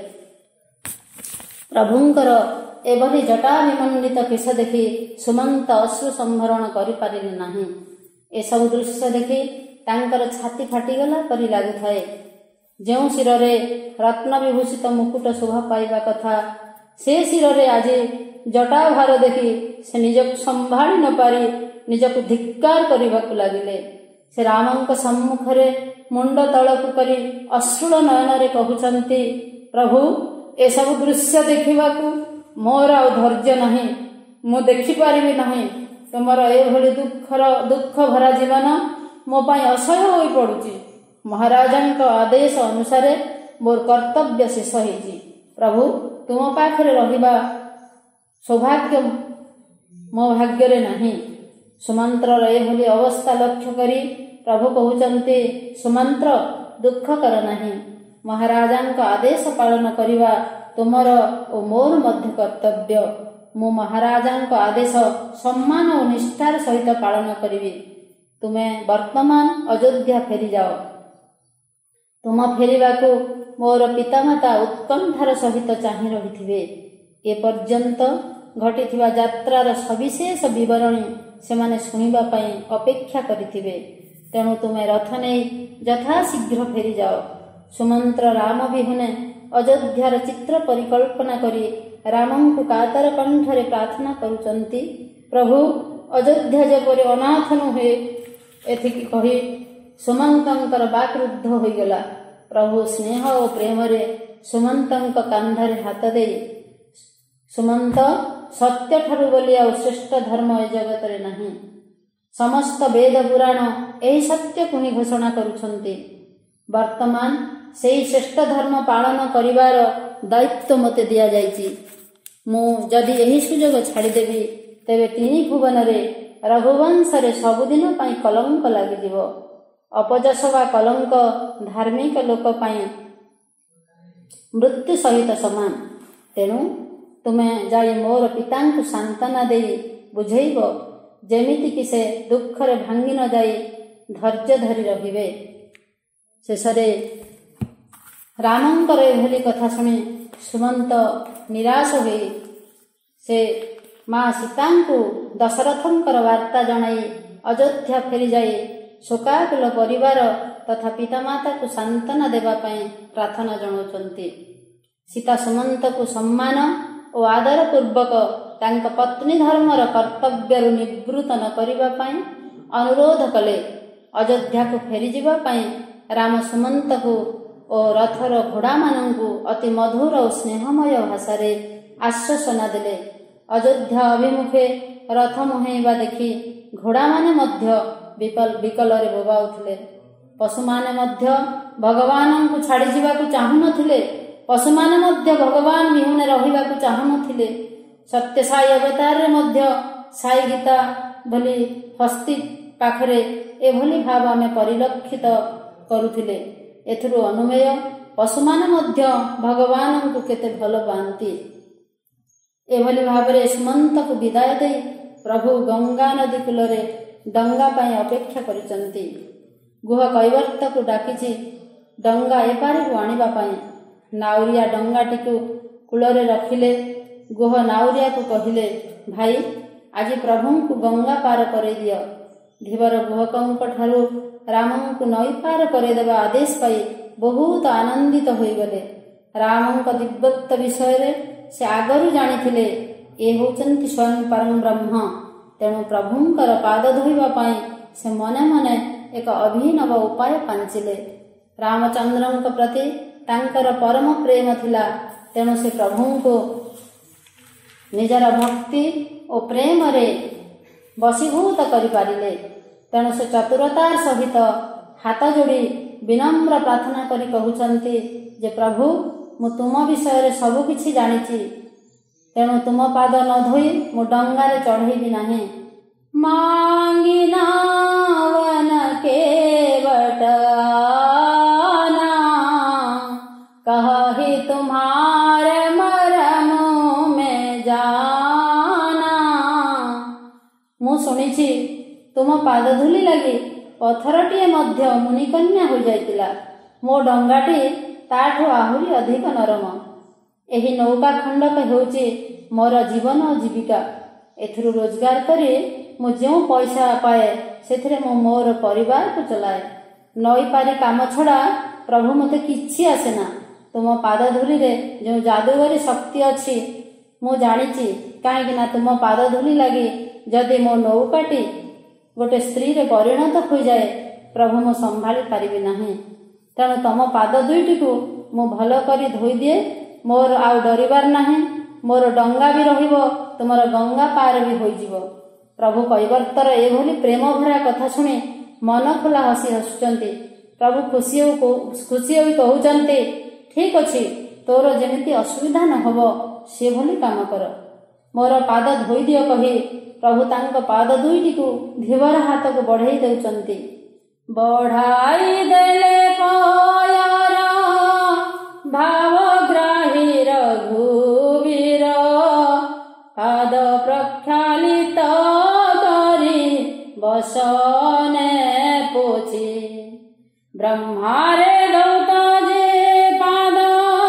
ପ୍ରଭୁଙ୍କର ଏଭଳି ଜଟାଭିମଣ୍ଡିତ କେଶ ଦେଖି ସୁମନ୍ତ ଅଶ୍ରୁ ସମ୍ଭରଣ କରିପାରିଲେ ନାହିଁ। ଏସବୁ ଦୃଶ୍ୟ ଦେଖି ତାଙ୍କର ଛାତି ଫାଟିଗଲା ପରି ଲାଗୁଥାଏ। ଯେଉଁ ଶିରରେ ରତ୍ନ ବିଭୂଷିତ ମୁକୁଟ ଶୋଭା ପାଇବା କଥା, ସେ ଶିରରେ ଆଜି ଜଟାଭାର ଦେଖି ସେ ନିଜକୁ ସମ୍ଭାଳି ନ ପାରି ନିଜକୁ ଧିକ୍କାର କରିବାକୁ ଲାଗିଲେ। ସେ ରାମଙ୍କ ସମ୍ମୁଖରେ ମୁଣ୍ଡ ତଳକୁ କରି ଅଶ୍ରୁଳ ନୟନରେ କହୁଛନ୍ତି, ପ୍ରଭୁ, ଏସବୁ ଦୃଶ୍ୟ ଦେଖିବାକୁ ମୋର ଆଉ ଧୈର୍ଯ୍ୟ ନାହିଁ। ମୁଁ ଦେଖିପାରିବି ନାହିଁ। ତୁମର ଏଭଳି ଦୁଃଖ ଭରା ଜୀବନ ମୋ ପାଇଁ ଅସହ୍ୟ ହୋଇପଡ଼ୁଛି। ମହାରାଜାଙ୍କ ଆଦେଶ ଅନୁସାରେ ମୋର କର୍ତ୍ତବ୍ୟ ଶେଷ ହୋଇଛି। ପ୍ରଭୁ, ତୁମ ପାଖରେ ରହିବା ସୌଭାଗ୍ୟ ମୋ ଭାଗ୍ୟରେ ନାହିଁ। ସୁମନ୍ତ୍ରର ଏଭଳି ଅବସ୍ଥା ଲକ୍ଷ୍ୟ କରି ପ୍ରଭୁ କହୁଛନ୍ତି, ସୁମନ୍ତ୍ର ଦୁଃଖ କର ନାହିଁ। ମହାରାଜାଙ୍କ ଆଦେଶ ପାଳନ କରିବା ତୁମର ଓ ମୋର ମଧ୍ୟ କର୍ତ୍ତବ୍ୟ। ମୁଁ ମହାରାଜାଙ୍କ ଆଦେଶ ସମ୍ମାନ ଓ ନିଷ୍ଠାର ସହିତ ପାଳନ କରିବି। ତୁମେ ବର୍ତ୍ତମାନ ଅଯୋଧ୍ୟା ଫେରିଯାଅ। ତୁମ ଫେରିବାକୁ ମୋର ପିତାମାତା ଉତ୍କଣ୍ଠାର ସହିତ ଚାହିଁ ରହିଥିବେ। ଏପର୍ଯ୍ୟନ୍ତ ଘଟିଥିବା ଯାତ୍ରାର ସବିଶେଷ ବିବରଣୀ ସେମାନେ ଶୁଣିବା ପାଇଁ ଅପେକ୍ଷା କରିଥିବେ। ତେଣୁ ତୁମେ ରଥ ନେଇ ଯଥାଶୀଘ୍ର ଫେରିଯାଅ। ସୁମନ୍ତ୍ର ରାମ ବିହୁନେ ଅଯୋଧ୍ୟାର ଚିତ୍ର ପରିକଳ୍ପନା କରି ରାମଙ୍କୁ କାତର କଣ୍ଠରେ ପ୍ରାର୍ଥନା କରୁଛନ୍ତି, ପ୍ରଭୁ ଅଯୋଧ୍ୟା ଯେପରି ଅନାଥ ନୁହେଁ। ଏତିକି କହି ସୁମନ୍ତଙ୍କର ବାକ୍ରୁଦ୍ଧ ହୋଇଗଲା। ପ୍ରଭୁ ସ୍ନେହ ଓ ପ୍ରେମରେ ସୁମନ୍ତଙ୍କ କାନ୍ଧରେ ହାତ ଦେଇ, ସୁମନ୍ତ ସତ୍ୟଠାରୁ ବୋଲି ଆଉ ଶ୍ରେଷ୍ଠ ଧର୍ମ ଏ ଜଗତରେ ନାହିଁ। ସମସ୍ତ ବେଦ ପୁରାଣ ଏହି ସତ୍ୟକୁ ହିଁ ଘୋଷଣା କରୁଛନ୍ତି। ବର୍ତ୍ତମାନ ସେହି ଶ୍ରେଷ୍ଠ ଧର୍ମ ପାଳନ କରିବାର ଦାୟିତ୍ୱ ମୋତେ ଦିଆଯାଇଛି। ମୁଁ ଯଦି ଏହି ସୁଯୋଗ ଛାଡ଼ିଦେବି, ତେବେ 3 ଭୁବନରେ ରଘୁବଂଶରେ ସବୁଦିନ ପାଇଁ କଲଙ୍କ ଲାଗିଯିବ। ଅପଯଶ ବା କଲଙ୍କ ଧାର୍ମିକ ଲୋକ ପାଇଁ ମୃତ୍ୟୁ ସହିତ ସମାନ। ତେଣୁ ତୁମେ ଯାଇ ମୋର ପିତାଙ୍କୁ ସାନ୍ତ୍ୱନା ଦେଇ ବୁଝେଇବ, ଯେମିତିକି ସେ ଦୁଃଖରେ ଭାଙ୍ଗି ନ ଯାଇ ଧୈର୍ଯ୍ୟ ଧରି ରହିବେ। ଶେଷରେ ରାମଙ୍କର ଏଭଳି କଥା ଶୁଣି ସୁମନ୍ତ ନିରାଶ ହୋଇ ସେ ମା ସୀତାଙ୍କୁ ଦଶରଥଙ୍କର ବାର୍ତ୍ତା ଜଣାଇ ଅଯୋଧ୍ୟା ଫେରିଯାଇ ଶୋକାକୁଳ ପରିବାର ତଥା ପିତାମାତାକୁ ସାନ୍ତ୍ୱନା ଦେବା ପାଇଁ ପ୍ରାର୍ଥନା ଜଣାଉଛନ୍ତି। ସୀତା ସୁମନ୍ତକୁ ସମ୍ମାନ ଓ ଆଦର ପୂର୍ବକ ତାଙ୍କ ପତ୍ନୀ ଧର୍ମର କର୍ତ୍ତବ୍ୟରୁ ନିବୃତ୍ତ ନ କରିବା ପାଇଁ ଅନୁରୋଧ କଲେ। ଅଯୋଧ୍ୟାକୁ ଫେରିଯିବା ପାଇଁ ରାମ ସୁମନ୍ତକୁ ଓ ରଥର ଘୋଡ଼ାମାନଙ୍କୁ ଅତି ମଧୁର ଓ ସ୍ନେହମୟ ଭାଷାରେ ଆଶ୍ୱାସନା ଦେଲେ। ଅଯୋଧ୍ୟା ଅଭିମୁଖେ ରଥ ମୁହାଁଇବା ଦେଖି ଘୋଡ଼ାମାନେ ମଧ୍ୟ ବିକଳରେ ବୋବାଉଥିଲେ। ପଶୁମାନେ ମଧ୍ୟ ଭଗବାନଙ୍କୁ ଛାଡ଼ିଯିବାକୁ ଚାହୁଁନଥିଲେ। ପଶୁମାନେ ମଧ୍ୟ ଭଗବାନ ବିହୁନେ ରହିବାକୁ ଚାହୁଁନଥିଲେ। ସତ୍ୟସାଇ ଅବତାରରେ ମଧ୍ୟ ସାଇ ଗୀତା ଭଳି ହସ୍ତି ପାଖରେ ଏଭଳି ଭାବ ଆମେ ପରିଲକ୍ଷିତ କରୁଥିଲେ। ଏଥିରୁ ଅନୁମେୟ ପଶୁମାନେ ମଧ୍ୟ ଭଗବାନଙ୍କୁ କେତେ ଭଲ ପାଆନ୍ତି। ଏଭଳି ଭାବରେ ସୁମନ୍ତକୁ ବିଦାୟ ଦେଇ ପ୍ରଭୁ ଗଙ୍ଗା ନଦୀ କୂଳରେ ଡଙ୍ଗା ପାଇଁ ଅପେକ୍ଷା କରିଛନ୍ତି। ଗୁହ କୈବର୍ତ୍ତକୁ ଡାକିଛି ଡଙ୍ଗା ଏପାରିକୁ ଆଣିବା ପାଇଁ। ନାଉରିଆ ଡଙ୍ଗାଟିକୁ କୂଳରେ ରଖିଲେ। ଗୁହ ନାଉରିଆକୁ କହିଲେ, ଭାଇ ଆଜି ପ୍ରଭୁଙ୍କୁ ଗଙ୍ଗା ପାର କରେଇଦିଅ। ଧୀବର ଗୁହକଙ୍କ ଠାରୁ ରାମଙ୍କୁ ନଈ ପାର କରେଇଦେବା ଆଦେଶ ପାଇ ବହୁତ ଆନନ୍ଦିତ ହୋଇଗଲେ। ରାମଙ୍କ ଦିବ୍ୟତ୍ୱ ବିଷୟରେ ସେ ଆଗରୁ ଜାଣିଥିଲେ। ଏ ହେଉଛନ୍ତି ସ୍ୱୟଂ ପରମ ବ୍ରହ୍ମ। ତେଣୁ ପ୍ରଭୁଙ୍କର ପାଦ ଧୋଇବା ପାଇଁ ସେ ମନେ ମନେ ଏକ ଅଭିନବ ଉପାୟ ପାଞ୍ଚିଲେ। ରାମଚନ୍ଦ୍ରଙ୍କ ପ୍ରତି ତାଙ୍କର ପରମ ପ୍ରେମ ଥିଲା। ତେଣୁ ସେ ପ୍ରଭୁଙ୍କୁ ନିଜର ଭକ୍ତି ଓ ପ୍ରେମରେ ବଶୀଭୂତ କରିପାରିଲେ। ତେଣୁ ସେ ଚତୁରତାର ସହିତ ହାତ ଯୋଡ଼ି ବିନମ୍ର ପ୍ରାର୍ଥନା କରି କହୁଛନ୍ତି ଯେ, ପ୍ରଭୁ ମୁଁ ତୁମ ବିଷୟରେ ସବୁ କିଛି ଜାଣିଛି। ତେଣୁ ତୁମ ପାଦ ନ ଧୋଇ ମୁଁ ଡଙ୍ଗାରେ ଚଢ଼େଇବି ନାହିଁ। ମାଙ୍ଗି ନାବନ କେବଟ ଆନା, କହି ତୁମ୍ହାରେ ମରମ ମେ ଜାନା। ମୁଁ ଶୁଣିଛି ତୁମ ପାଦ ଧୂଳି ଲାଗି ପଥରଟିଏ ମଧ୍ୟ ମୁନିକନ୍ୟା ହୋଇଯାଇଥିଲା। ମୋ ଡଙ୍ଗାଟି ତାଠୁ ଆହୁରି ଅଧିକ ନରମ। ଏହି ନୌକା ଖଣ୍ଡକ ହେଉଛି ମୋର ଜୀବନ ଓ ଜୀବିକା। ଏଥିରୁ ରୋଜଗାର କରି ମୁଁ ଯେଉଁ ପଇସା ପାଏ ସେଥିରେ ମୁଁ ମୋର ପରିବାରକୁ ଚଲାଏ। ନଈ ପାରି କାମ ଛଡ଼ା ପ୍ରଭୁ ମୋତେ କିଛି ଆସେନା। ତୁମ ପାଦ ଧୂଳିରେ ଯେଉଁ ଯାଦୁଗରୀ ଶକ୍ତି ଅଛି ମୁଁ ଜାଣିଛି। କାହିଁକିନା ତୁମ ପାଦ ଧୂଳି ଲାଗି ଯଦି ମୋ ନୌକାଟି ଗୋଟେ ସ୍ତ୍ରୀରେ ପରିଣତ ହୋଇଯାଏ, ପ୍ରଭୁ ମୁଁ ସମ୍ଭାଳି ପାରିବି ନାହିଁ। ତେଣୁ ତମ ପାଦ ଦୁଇଟିକୁ ମୁଁ ଭଲ କରି ଧୋଇଦିଏ। ମୋର ଆଉ ଡରିବାର ନାହିଁ। ମୋର ଡଙ୍ଗା ବି ରହିବ, ତୁମର ଗଙ୍ଗା ପାର ବି ହୋଇଯିବ। ପ୍ରଭୁ କୈବର୍ତ୍ତର ଏଭଳି ପ୍ରେମ ଭରା କଥା ଶୁଣି ମନ ଖୋଲା ହସି ହସୁଛନ୍ତି। ପ୍ରଭୁ ଖୁସି ହୋଇ କହୁଛନ୍ତି, ଠିକ୍ ଅଛି, ତୋର ଯେମିତି ଅସୁବିଧା ନ ହେବ ସେଭଳି କାମ କର। ମୋର ପାଦ ଧୋଇଦିଅ କହି ପ୍ରଭୁ ତାଙ୍କ ପାଦ ଦୁଇଟିକୁ ଧୀବର ହାତକୁ ବଢ଼େଇ ଦେଉଛନ୍ତି। ବଢ଼ାଇ ଦେଲେ ପୟର ଭାବଗ୍ରାହୀ ରଘୁବୀର ପାଦ ପ୍ରକ୍ଷାଳିତ କରି ବସନେ ପୋଛି ବ୍ରହ୍ମାରେ ଦୌତ ଯେ ପାଦ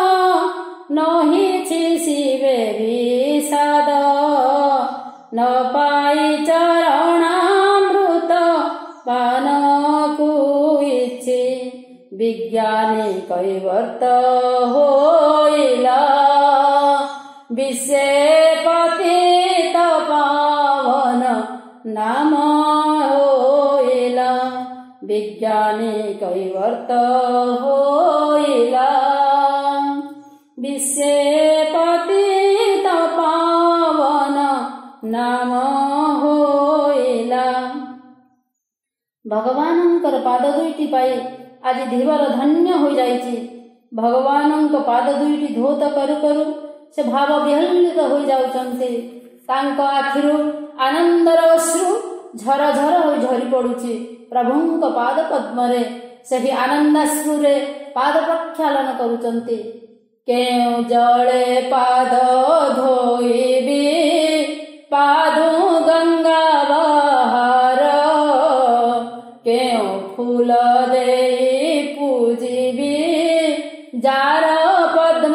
ନହିଛି ଶିବେ ବିଷାଦ ନ ପାଇ ଚରଣାମୃତ ପାନକୁ ଇଚ୍ଛି ବିଜ୍ଞାନୀ କୈବର୍ତ୍ତ ହୋଇଲା ବିଷେ ପତିତ ପାବନ ନାମ ହୋଇଲା ବିଜ୍ଞାନୀ କୈବର୍ତ୍ତ ହୋଇଲା ବିଷେ ପତିତ ପାବନ ନାମ ହୋଇଲା। ଭଗବାନଙ୍କର ପାଦ ଦୁଇଟି ପାଇ ଆଜି ଧୀବର ଧନ୍ୟ ହୋଇଯାଇଛି। ଭଗବାନଙ୍କ ପାଦ ଦୁଇଟି ଧୌତ କରୁ କରୁ ସେ ଭାବ ବିହ୍ୱଳିତ ହୋଇଯାଉଛନ୍ତି। ତାଙ୍କ ଆଖିରୁ ଆନନ୍ଦର ଅଶ୍ରୁ ଝର ଝର ହୋଇ ଝରି ପଡୁଛି ପ୍ରଭୁଙ୍କ ପାଦ ପଦ୍ମରେ। ସେହି ଆନନ୍ଦାଶ୍ରୁରେ ପାଦ ପ୍ରକ୍ଷାଳନ କରୁଛନ୍ତି। କେଉଁ ଜଳେ ପାଦ ଧୋଇବି ପାଦୁ ଗଙ୍ଗା ବାହାର କେଉଁ ଫୁଲ ଦେଇ ପୂଜିବି ଯାର ପଦ୍ମ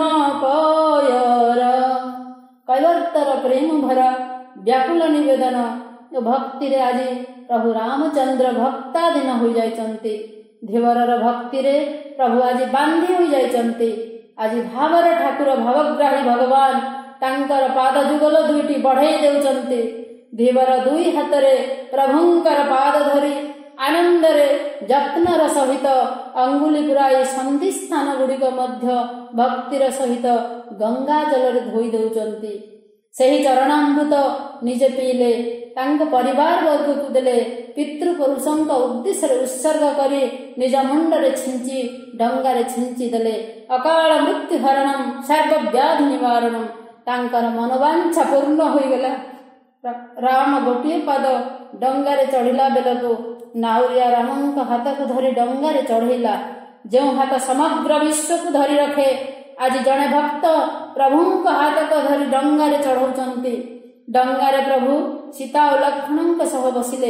ପୟର। କୈବର୍ତ୍ତର ପ୍ରେମ ଭରା ବ୍ୟାକୁଳ ନିବେଦନ ଓ ଭକ୍ତିରେ ଆଜି ପ୍ରଭୁ ରାମଚନ୍ଦ୍ର ଭକ୍ତାଧୀନ ହୋଇଯାଇଛନ୍ତି। ଧୀବରର ଭକ୍ତିରେ ପ୍ରଭୁ ଆଜି ବାନ୍ଧି ହୋଇଯାଇଛନ୍ତି। ଆଜି ଭାବର ଠାକୁର ଭାବଗ୍ରାହୀ ଭଗବାନ ତାଙ୍କର ପାଦ ଯୁଗଲ ଦୁଇଟି ବଢ଼େଇ ଦେଉଛନ୍ତି। ଧୀବର ଦୁଇ ହାତରେ ପ୍ରଭୁଙ୍କର ପାଦ ଧରି ଆନନ୍ଦରେ ଯତ୍ନର ସହିତ ଅଙ୍ଗୁଳି ପୁରାଇ ସନ୍ଧି ସ୍ଥାନ ଗୁଡ଼ିକ ମଧ୍ୟ ଭକ୍ତିର ସହିତ ଗଙ୍ଗା ଜଳରେ ଧୋଇ ଦେଉଛନ୍ତି। ସେହି ଚରଣାମୃତ ନିଜେ ପିଇଲେ, ତାଙ୍କ ପରିବାର ବର୍ଗକୁ ଦେଲେ, ପିତୃପୁରୁଷଙ୍କ ଉଦ୍ଦେଶ୍ୟରେ ଉତ୍ସର୍ଗ କରି ନିଜ ମୁଣ୍ଡରେ ଛିଞ୍ଚି ଡଙ୍ଗାରେ ଛିଞ୍ଚି ଦେଲେ। ଅକାଳ ମୃତ୍ୟୁ ହରଣମ ସର୍ବବ୍ୟାଧି ନିବାରଣମ ତାଙ୍କର ମନୋବାଞ୍ଛା ପୂର୍ଣ୍ଣ ହୋଇଗଲା। ରାମ ଗୋଟିଏ ପାଦ ଡଙ୍ଗାରେ ଚଢ଼ିଲା ବେଳକୁ ନାଉରିଆ ରାମଙ୍କ ହାତକୁ ଧରି ଡଙ୍ଗାରେ ଚଢ଼େଇଲା। ଯେଉଁ ହାତ ସମଗ୍ର ବିଶ୍ୱକୁ ଧରି ରଖେ, ଆଜି ଜଣେ ଭକ୍ତ ପ୍ରଭୁଙ୍କ ହାତକୁ ଧରି ଡଙ୍ଗାରେ ଚଢ଼ଉଛନ୍ତି। ଡଙ୍ଗାରେ ପ୍ରଭୁ ସୀତା ଓ ଲକ୍ଷ୍ମଣଙ୍କ ସହ ବସିଲେ।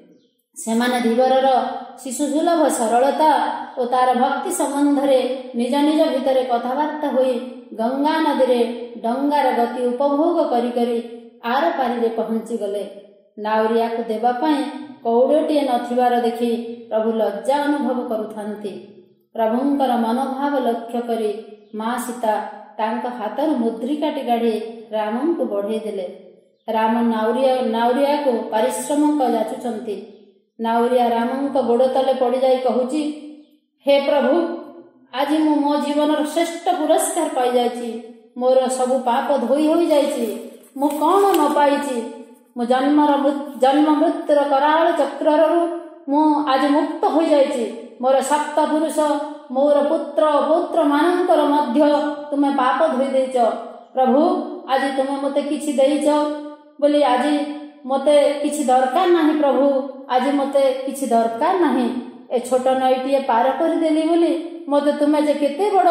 ସେମାନେ ଧୀବରର ଶିଶୁସୁଲଭ ସରଳତା ଓ ତାର ଭକ୍ତି ସମ୍ବନ୍ଧରେ ନିଜ ନିଜ ଭିତରେ କଥାବାର୍ତ୍ତା ହୋଇ ଗଙ୍ଗା ନଦୀରେ ଡଙ୍ଗାର ଗତି ଉପଭୋଗ କରି କରି ଆର ପାରିରେ ପହଞ୍ଚିଗଲେ। ନାଉରିଆକୁ ଦେବା ପାଇଁ କଉଡ଼ଟିଏ ନଥିବାର ଦେଖି ପ୍ରଭୁ ଲଜ୍ଜା ଅନୁଭବ କରୁଥାନ୍ତି। ପ୍ରଭୁଙ୍କର ମନୋଭାବ ଲକ୍ଷ୍ୟ କରି ମା ସୀତା ତାଙ୍କ ହାତରୁ ମୁଦ୍ରିକାଟି କାଢ଼ି ରାମଙ୍କୁ ବଢ଼େଇ ଦେଲେ। ରାମ ନାଉରିଆକୁ ପାରିଶ୍ରମକ ଯାଚୁଛନ୍ତି। ନାଉରିଆ ରାମଙ୍କ ଗୋଡ଼ ତଳେ ପଡ଼ିଯାଇ କହୁଛି, ହେ ପ୍ରଭୁ, ଆଜି ମୁଁ ମୋ ଜୀବନର ଶ୍ରେଷ୍ଠ ପୁରସ୍କାର ପାଇଯାଇଛି। ମୋର ସବୁ ପାପ ଧୋଇ ହୋଇଯାଇଛି। ମୁଁ କ'ଣ ନ ପାଇଛି? ମୁଁ ଜନ୍ମ ମୃତ୍ୟୁର କରାଳ ଚକ୍ରରୁ ମୁଁ ଆଜି ମୁକ୍ତ ହୋଇଯାଇଛି। ମୋର ସପ୍ତ ପୁରୁଷ, ମୋର ପୁତ୍ର ପୌତ୍ର ମାନଙ୍କର ମଧ୍ୟ ତୁମେ ପାପ ଧୋଇ ଦେଇଛ। ପ୍ରଭୁ, ଆଜି ତୁମେ ମୋତେ କିଛି ଦେଇଛ ବୋଲି ଆଜି ମୋତେ କିଛି ଦରକାର ନାହିଁ। ପ୍ରଭୁ, ଆଜି ମୋତେ କିଛି ଦରକାର ନାହିଁ। ଏ ଛୋଟ ନଈଟିଏ ପାର କରିଦେଲି ବୋଲି ମୋତେ ତୁମେ ଯେ ଏତେ ବଡ଼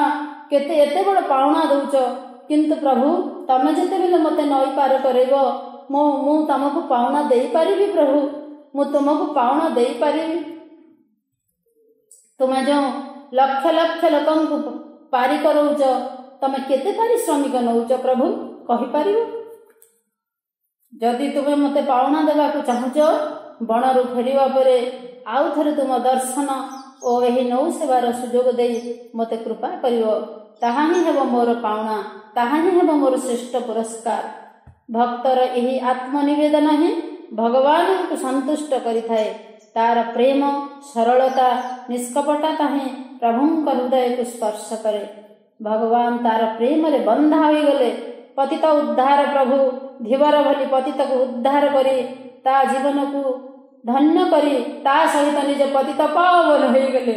ପାଉଣା ଦଉଛ। କିନ୍ତୁ ପ୍ରଭୁ, ତମେ ଯେତେବେଳେ ମୋତେ ନଈ ପାର କରେଇବ, ମୁଁ ତମକୁ ପାଉଣା ଦେଇପାରିବି। ପ୍ରଭୁ, ମୁଁ ତୁମକୁ ପାଉଣା ଦେଇପାରିବି। ତୁମେ ଯେଉଁ ଲକ୍ଷ ଲକ୍ଷ ଲୋକଙ୍କୁ ପାରି କରଉଛ, ତମେ କେତେ ପାରିଶ୍ରମିକ ନଉଛ ପ୍ରଭୁ କହିପାରିବ? ଯଦି ତୁମେ ମୋତେ ପାଉଣା ଦେବାକୁ ଚାହୁଁଛ, ବଣରୁ ଫେରିବା ପରେ ଆଉ ଥରେ ତୁମ ଦର୍ଶନ ଓ ଏହି ନୌ ସେବାର ସୁଯୋଗ ଦେଇ ମୋତେ କୃପା କରିବ। ତାହା ହିଁ ହେବ ମୋର ପାଉଣା, ତାହା ହିଁ ହେବ ମୋର ଶ୍ରେଷ୍ଠ ପୁରସ୍କାର। ଭକ୍ତର ଏହି ଆତ୍ମନିବେଦନ ହିଁ ଭଗବାନଙ୍କୁ ସନ୍ତୁଷ୍ଟ କରିଥାଏ। ତାର ପ୍ରେମ, ସରଳତା, ନିଷ୍କପଟତା ହିଁ ପ୍ରଭୁଙ୍କ ହୃଦୟକୁ ସ୍ପର୍ଶ କରେ। ଭଗବାନ ତାର ପ୍ରେମରେ ବନ୍ଧା ହୋଇଗଲେ। ପତିତ ଉଦ୍ଧାର ପ୍ରଭୁ ଧୀବର ଭଳି ପତିତକୁ ଉଦ୍ଧାର କରି ତା ଜୀବନକୁ ଧନ୍ୟ କରି ତା ସହିତ ନିଜ ପତିତ ପାବନ ହୋଇଗଲେ।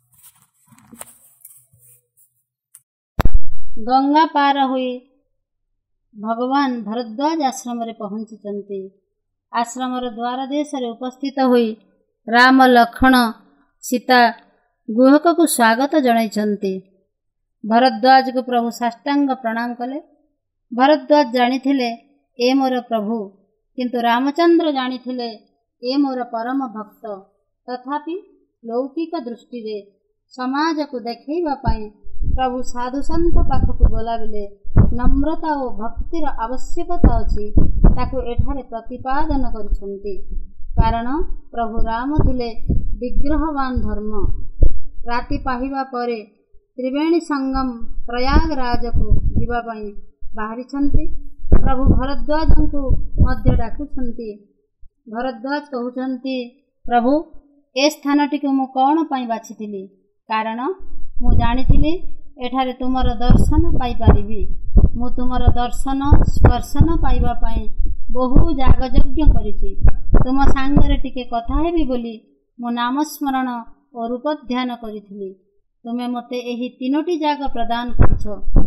ଗଙ୍ଗା ପାର ହୋଇ ଭଗବାନ ଭରଦ୍ୱାଜ ଆଶ୍ରମରେ ପହଞ୍ଚିଛନ୍ତି। ଆଶ୍ରମର ଦ୍ୱାର ଦେଶରେ ଉପସ୍ଥିତ ହୋଇ ରାମ, ଲକ୍ଷ୍ମଣ, ସୀତା ଗୁହକକୁ ସ୍ୱାଗତ ଜଣାଇଛନ୍ତି। ଭରଦ୍ୱାଜକୁ ପ୍ରଭୁ ସାଷ୍ଟାଙ୍ଗ ପ୍ରଣାମ କଲେ। ଭରଦ୍ୱାଜ ଜାଣିଥିଲେ ଏ ମୋର ପ୍ରଭୁ, କିନ୍ତୁ ରାମଚନ୍ଦ୍ର ଜାଣିଥିଲେ ଏ ମୋର ପରମ ଭକ୍ତ। ତଥାପି ଲୌକିକ ଦୃଷ୍ଟିରେ ସମାଜକୁ ଦେଖାଇବା ପାଇଁ ପ୍ରଭୁ ସାଧୁସନ୍ଥ ପାଖକୁ ଗଲାବେଳେ ନମ୍ରତା ଓ ଭକ୍ତିର ଆବଶ୍ୟକତା ଅଛି ତାକୁ ଏଠାରେ ପ୍ରତିପାଦନ କରିଛନ୍ତି। କାରଣ ପ୍ରଭୁ ରାମ ଥିଲେ ବିଗ୍ରହବାନ ଧର୍ମ। ରାତି ପାହିବା ପରେ ତ୍ରିବେଣୀ ସଙ୍ଗମ ପ୍ରୟାଗରାଜକୁ ଯିବା ପାଇଁ ବାହାରିଛନ୍ତି। ପ୍ରଭୁ ଭରଦ୍ୱାଜଙ୍କୁ ମଧ୍ୟ ଡାକୁଛନ୍ତି। ଭରଦ୍ୱାଜ କହୁଛନ୍ତି, ପ୍ରଭୁ ଏ ସ୍ଥାନଟିକୁ ମୁଁ କ'ଣ ପାଇଁ ବାଛିଥିଲି? କାରଣ ମୁଁ ଜାଣିଥିଲି ଏଠାରେ ତୁମର ଦର୍ଶନ ପାଇପାରିବି। ମୁଁ ତୁମର ଦର୍ଶନ ସ୍ପର୍ଶନ ପାଇବା ପାଇଁ ବହୁ ଯାଗଯଜ୍ଞ କରିଛି। ତୁମ ସାଙ୍ଗରେ ଟିକେ କଥା ହେବି ବୋଲି ମୁଁ ନାମସ୍ମରଣ ଓ ରୂପ ଧ୍ୟାନ କରିଥିଲି। ତୁମେ ମୋତେ ଏହି 3ଟି ଯାଗ ପ୍ରଦାନ କରିଛ।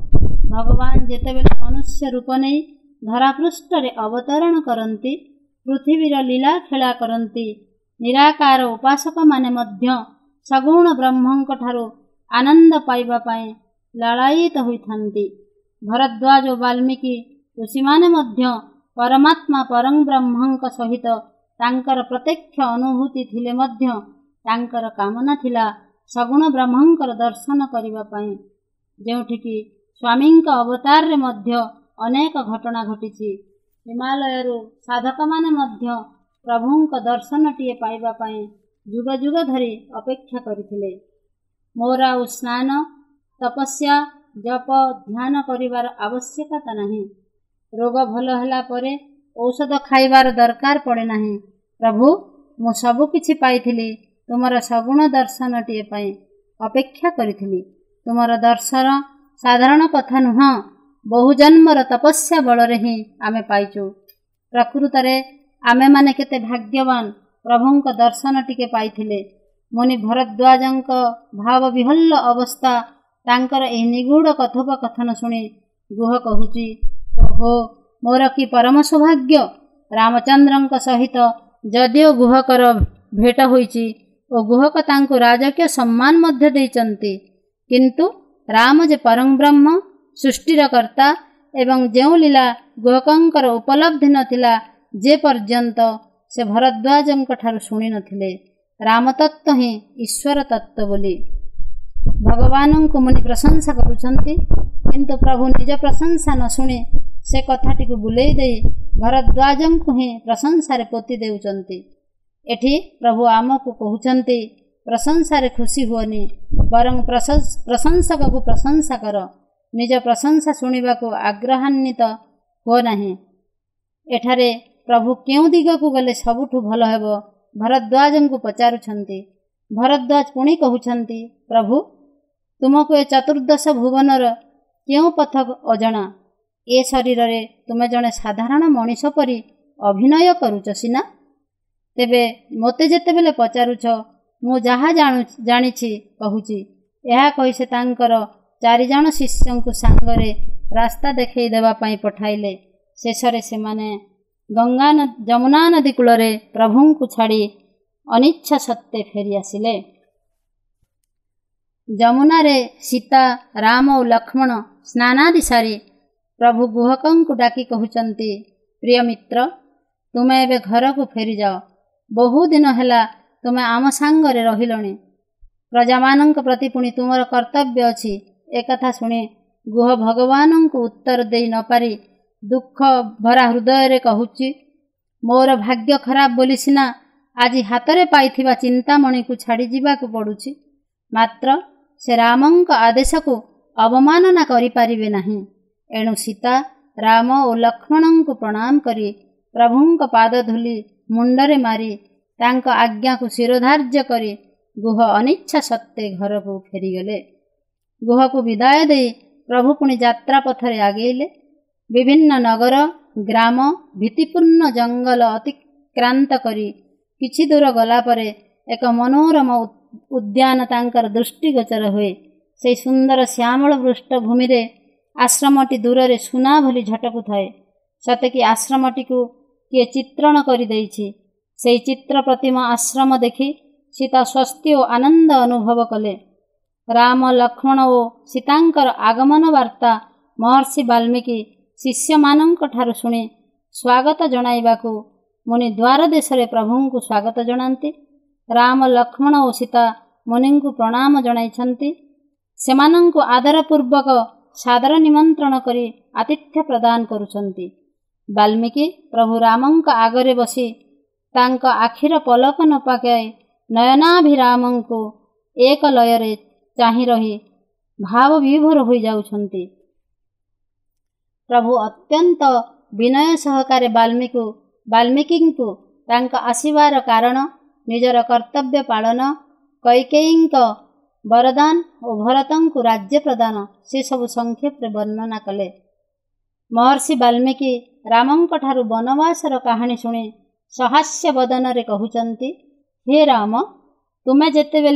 ଭଗବାନ ଯେତେବେଳେ ମନୁଷ୍ୟ ରୂପ ନେଇ ଧରାପୃଷ୍ଠରେ ଅବତରଣ କରନ୍ତି, ପୃଥିବୀର ଲୀଳା ଖେଳା କରନ୍ତି, ନିରାକାର ଉପାସକମାନେ ମଧ୍ୟ ସଗୁଣ ବ୍ରହ୍ମଙ୍କଠାରୁ ଆନନ୍ଦ ପାଇବା ପାଇଁ ଲାଳାୟିତ ହୋଇଥାନ୍ତି। ଭରଦ୍ୱାଜ ଓ ବାଲ୍ମୀକି ଋଷିମାନେ ମଧ୍ୟ ପରମାତ୍ମା ପରଂ ବ୍ରହ୍ମଙ୍କ ସହିତ ତାଙ୍କର ପ୍ରତ୍ୟକ୍ଷ ଅନୁଭୂତି ଥିଲେ ମଧ୍ୟ ତାଙ୍କର କାମନା ଥିଲା ସଗୁଣ ବ୍ରହ୍ମଙ୍କର ଦର୍ଶନ କରିବା ପାଇଁ। ଯେଉଁଠିକି ସ୍ୱାମୀଙ୍କ ଅବତାରରେ ମଧ୍ୟ ଅନେକ ଘଟଣା ଘଟିଛି। ହିମାଳୟରୁ ସାଧକମାନେ ମଧ୍ୟ ପ୍ରଭୁଙ୍କ ଦର୍ଶନଟିଏ ପାଇବା ପାଇଁ ଯୁଗ ଯୁଗ ଧରି ଅପେକ୍ଷା କରିଥିଲେ। ମୋର ଆଉ ସ୍ନାନ, ତପସ୍ୟା, ଜପ, ଧ୍ୟାନ କରିବାର ଆବଶ୍ୟକତା ନାହିଁ। ରୋଗ ଭଲ ହେଲା ପରେ ଔଷଧ ଖାଇବାର ଦରକାର ପଡ଼େ ନାହିଁ। ପ୍ରଭୁ, ମୁଁ ସବୁ କିଛି ପାଇଥିଲି ତୁମର ସଗୁଣ ଦର୍ଶନଟିଏ ପାଇଁ ଅପେକ୍ଷା କରିଥିଲି। ତୁମର ଦର୍ଶନ ସାଧାରଣ କଥା ନୁହଁ, ବହୁ ଜନ୍ମର ତପସ୍ୟା ବଳରେ ହିଁ ଆମେ ପାଇଛୁ। ପ୍ରକୃତରେ ଆମେମାନେ କେତେ ଭାଗ୍ୟବାନ ପ୍ରଭୁଙ୍କ ଦର୍ଶନ ଟିକେ ପାଇଥିଲେ। ମୁନି ଭରଦ୍ୱାଜଙ୍କ ଭାବବିହ୍ୱଳ ଅବସ୍ଥା, ତାଙ୍କର ଏହି ନିଗୂଢ଼ କଥୋପକଥନ ଶୁଣି ଗୁହ କହୁଛି, ଓହୋ ମୋର କି ପରମ ସୌଭାଗ୍ୟ! ରାମଚନ୍ଦ୍ରଙ୍କ ସହିତ ଯଦିଓ ଗୁହକର ଭେଟ ହୋଇଛି ଓ ଗୁହକ ତାଙ୍କୁ ରାଜକୀୟ ସମ୍ମାନ ମଧ୍ୟ ଦେଇଛନ୍ତି, କିନ୍ତୁ ରାମ ଯେ ପରଂ ବ୍ରହ୍ମ, ସୃଷ୍ଟିର କର୍ତ୍ତା ଏବଂ ଯେଉଁ ଲୀଳା ଗୁହକଙ୍କର ଉପଲବ୍ଧି ନଥିଲା ଯେ ପର୍ଯ୍ୟନ୍ତ ସେ ଭରଦ୍ୱାଜଙ୍କ ଠାରୁ ଶୁଣି ନଥିଲେ। ରାମତତ୍ତ୍ୱ ହିଁ ଈଶ୍ୱର ତତ୍ତ୍ୱ ବୋଲି ଭଗବାନଙ୍କୁ ମୁନି ପ୍ରଶଂସା କରୁଛନ୍ତି, କିନ୍ତୁ ପ୍ରଭୁ ନିଜ ପ୍ରଶଂସା ନ ଶୁଣି ସେ କଥାଟିକୁ ବୁଲେଇ ଦେଇ ଭରଦ୍ୱାଜଙ୍କୁ ହିଁ ପ୍ରଶଂସାରେ ପୋତି ଦେଉଛନ୍ତି। ଏଠି ପ୍ରଭୁ ଆମକୁ କହୁଛନ୍ତି, ପ୍ରଶଂସାରେ ଖୁସି ହୁଅନି, ବରଂ ପ୍ରଶଂସକକୁ ପ୍ରଶଂସା କର। ନିଜ ପ୍ରଶଂସା ଶୁଣିବାକୁ ଆଗ୍ରହାନ୍ୱିତ ହୁଅ ନାହିଁ। ଏଠାରେ ପ୍ରଭୁ କେଉଁ ଦିଗକୁ ଗଲେ ସବୁଠୁ ଭଲ ହେବ ଭରଦ୍ୱାଜଙ୍କୁ ପଚାରୁଛନ୍ତି। ଭରଦ୍ୱାଜ ପୁଣି କହୁଛନ୍ତି, ପ୍ରଭୁ ତୁମକୁ ଏ ଚତୁର୍ଦ୍ଦଶ ଭୁବନର କେଉଁ ପଥ ଅଜଣା? ଏ ଶରୀରରେ ତୁମେ ଜଣେ ସାଧାରଣ ମଣିଷ ପରି ଅଭିନୟ କରୁଛ ସିନା, ତେବେ ମୋତେ ଯେତେବେଳେ ପଚାରୁଛ ମୁଁ ଯାହା ଜାଣିଛି କହୁଛି। ଏହା କହି ସେ ତାଙ୍କର 4 ଜଣ ଶିଷ୍ୟଙ୍କୁ ସାଙ୍ଗରେ ରାସ୍ତା ଦେଖାଇ ଦେବା ପାଇଁ ପଠାଇଲେ। ଶେଷରେ ସେମାନେ ଯମୁନା ନଦୀ କୂଳରେ ପ୍ରଭୁଙ୍କୁ ଛାଡ଼ି ଅନିଚ୍ଛା ସତ୍ତ୍ୱେ ଫେରି ଆସିଲେ। ଯମୁନାରେ ସୀତା, ରାମ ଓ ଲକ୍ଷ୍ମଣ ସ୍ନାନାଦି ସାରି ପ୍ରଭୁ ଗୁହକଙ୍କୁ ଡାକି କହୁଛନ୍ତି, ପ୍ରିୟ ମିତ୍ର, ତୁମେ ଏବେ ଘରକୁ ଫେରିଯାଅ। ବହୁ ଦିନ ହେଲା ତୁମେ ଆମ ସାଙ୍ଗରେ ରହିଲଣି। ପ୍ରଜାମାନଙ୍କ ପ୍ରତି ପୁଣି ତୁମର କର୍ତ୍ତବ୍ୟ ଅଛି। ଏକଥା ଶୁଣି ଗୁହ ଭଗବାନଙ୍କୁ ଉତ୍ତର ଦେଇ ନପାରି ଦୁଃଖ ଭରା ହୃଦୟରେ କହୁଛି, ମୋର ଭାଗ୍ୟ ଖରାପ ବୋଲି ସିନା ଆଜି ହାତରେ ପାଇଥିବା ଚିନ୍ତାମଣିକୁ ଛାଡ଼ି ଯିବାକୁ ପଡ଼ୁଛି, ମାତ୍ର ସେ ରାମଙ୍କ ଆଦେଶକୁ ଅବମାନନା କରିପାରିବେ ନାହିଁ। ଏଣୁ ସୀତା, ରାମ ଓ ଲକ୍ଷ୍ମଣଙ୍କୁ ପ୍ରଣାମ କରି ପ୍ରଭୁଙ୍କ ପାଦ ଧୂଳି ମୁଣ୍ଡରେ ମାରି ତାଙ୍କ ଆଜ୍ଞାକୁ ଶିରୋଧାର୍ଯ୍ୟ କରି ଗୁହ ଅନିଚ୍ଛା ସତ୍ତ୍ୱେ ଘରକୁ ଫେରିଗଲେ। ଗୁହକୁ ବିଦାୟ ଦେଇ ପ୍ରଭୁ ପୁଣି ଯାତ୍ରା ପଥରେ ଆଗେଇଲେ। ବିଭିନ୍ନ ନଗର, ଗ୍ରାମ, ଭୀତିପୂର୍ଣ୍ଣ ଜଙ୍ଗଲ ଅତିକ୍ରାନ୍ତ କରି କିଛି ଦୂର ଗଲା ପରେ ଏକ ମନୋରମ ଉଦ୍ୟାନ ତାଙ୍କର ଦୃଷ୍ଟିଗୋଚର ହୁଏ। ସେହି ସୁନ୍ଦର ଶ୍ୟାମଳ ପୃଷ୍ଠଭୂମିରେ ଆଶ୍ରମଟି ଦୂରରେ ସୁନା ଭଳି ଝଟକୁଥାଏ। ସତେକି ଆଶ୍ରମଟିକୁ କିଏ ଚିତ୍ରଣ କରିଦେଇଛି। ସେହି ଚିତ୍ର ପ୍ରତିମା ଆଶ୍ରମ ଦେଖି ସୀତା ସ୍ୱସ୍ତି ଓ ଆନନ୍ଦ ଅନୁଭବ କଲେ। ରାମ, ଲକ୍ଷ୍ମଣ ଓ ସୀତାଙ୍କର ଆଗମନ ବାର୍ତ୍ତା ମହର୍ଷି ବାଲ୍ମୀକି ଶିଷ୍ୟମାନଙ୍କଠାରୁ ଶୁଣି ସ୍ୱାଗତ ଜଣାଇବାକୁ ମୁନି ଦ୍ୱାର ଦେଶରେ ପ୍ରଭୁଙ୍କୁ ସ୍ୱାଗତ ଜଣାନ୍ତି। ରାମ, ଲକ୍ଷ୍ମଣ ଓ ସୀତା ମୁନିଙ୍କୁ ପ୍ରଣାମ ଜଣାଇଛନ୍ତି। ସେମାନଙ୍କୁ ଆଦରପୂର୍ବକ ସାଦର ନିମନ୍ତ୍ରଣ କରି ଆତିଥ୍ୟ ପ୍ରଦାନ କରୁଛନ୍ତି। ବାଲ୍ମୀକି ପ୍ରଭୁ ରାମଙ୍କ ଆଗରେ ବସି ତାଙ୍କ ଆଖିର ପଲକ ନ ପକାଇ ନୟନାଭିରାମଙ୍କୁ ଏକ ଲୟରେ ଚାହିଁ ରହି ଭାବ ବିଭୋର ହୋଇଯାଉଛନ୍ତି। ପ୍ରଭୁ ଅତ୍ୟନ୍ତ ବିନୟ ସହକାରେ ବାଲ୍ମୀକିଙ୍କୁ ତାଙ୍କ ଆସିବାର କାରଣ, ନିଜର କର୍ତ୍ତବ୍ୟ ପାଳନ, କୈକେୟୀଙ୍କ ବରଦାନ ଓ ଭରତଙ୍କୁ ରାଜ୍ୟ ପ୍ରଦାନ ସେସବୁ ସଂକ୍ଷେପରେ ବର୍ଣ୍ଣନା କଲେ। ମହର୍ଷି ବାଲ୍ମୀକି ରାମଙ୍କଠାରୁ ବନବାସର କାହାଣୀ ଶୁଣି ସହାସ୍ୟ ବଦନରେ କହୁଛନ୍ତି, ହେ ରାମ, ତୁମେ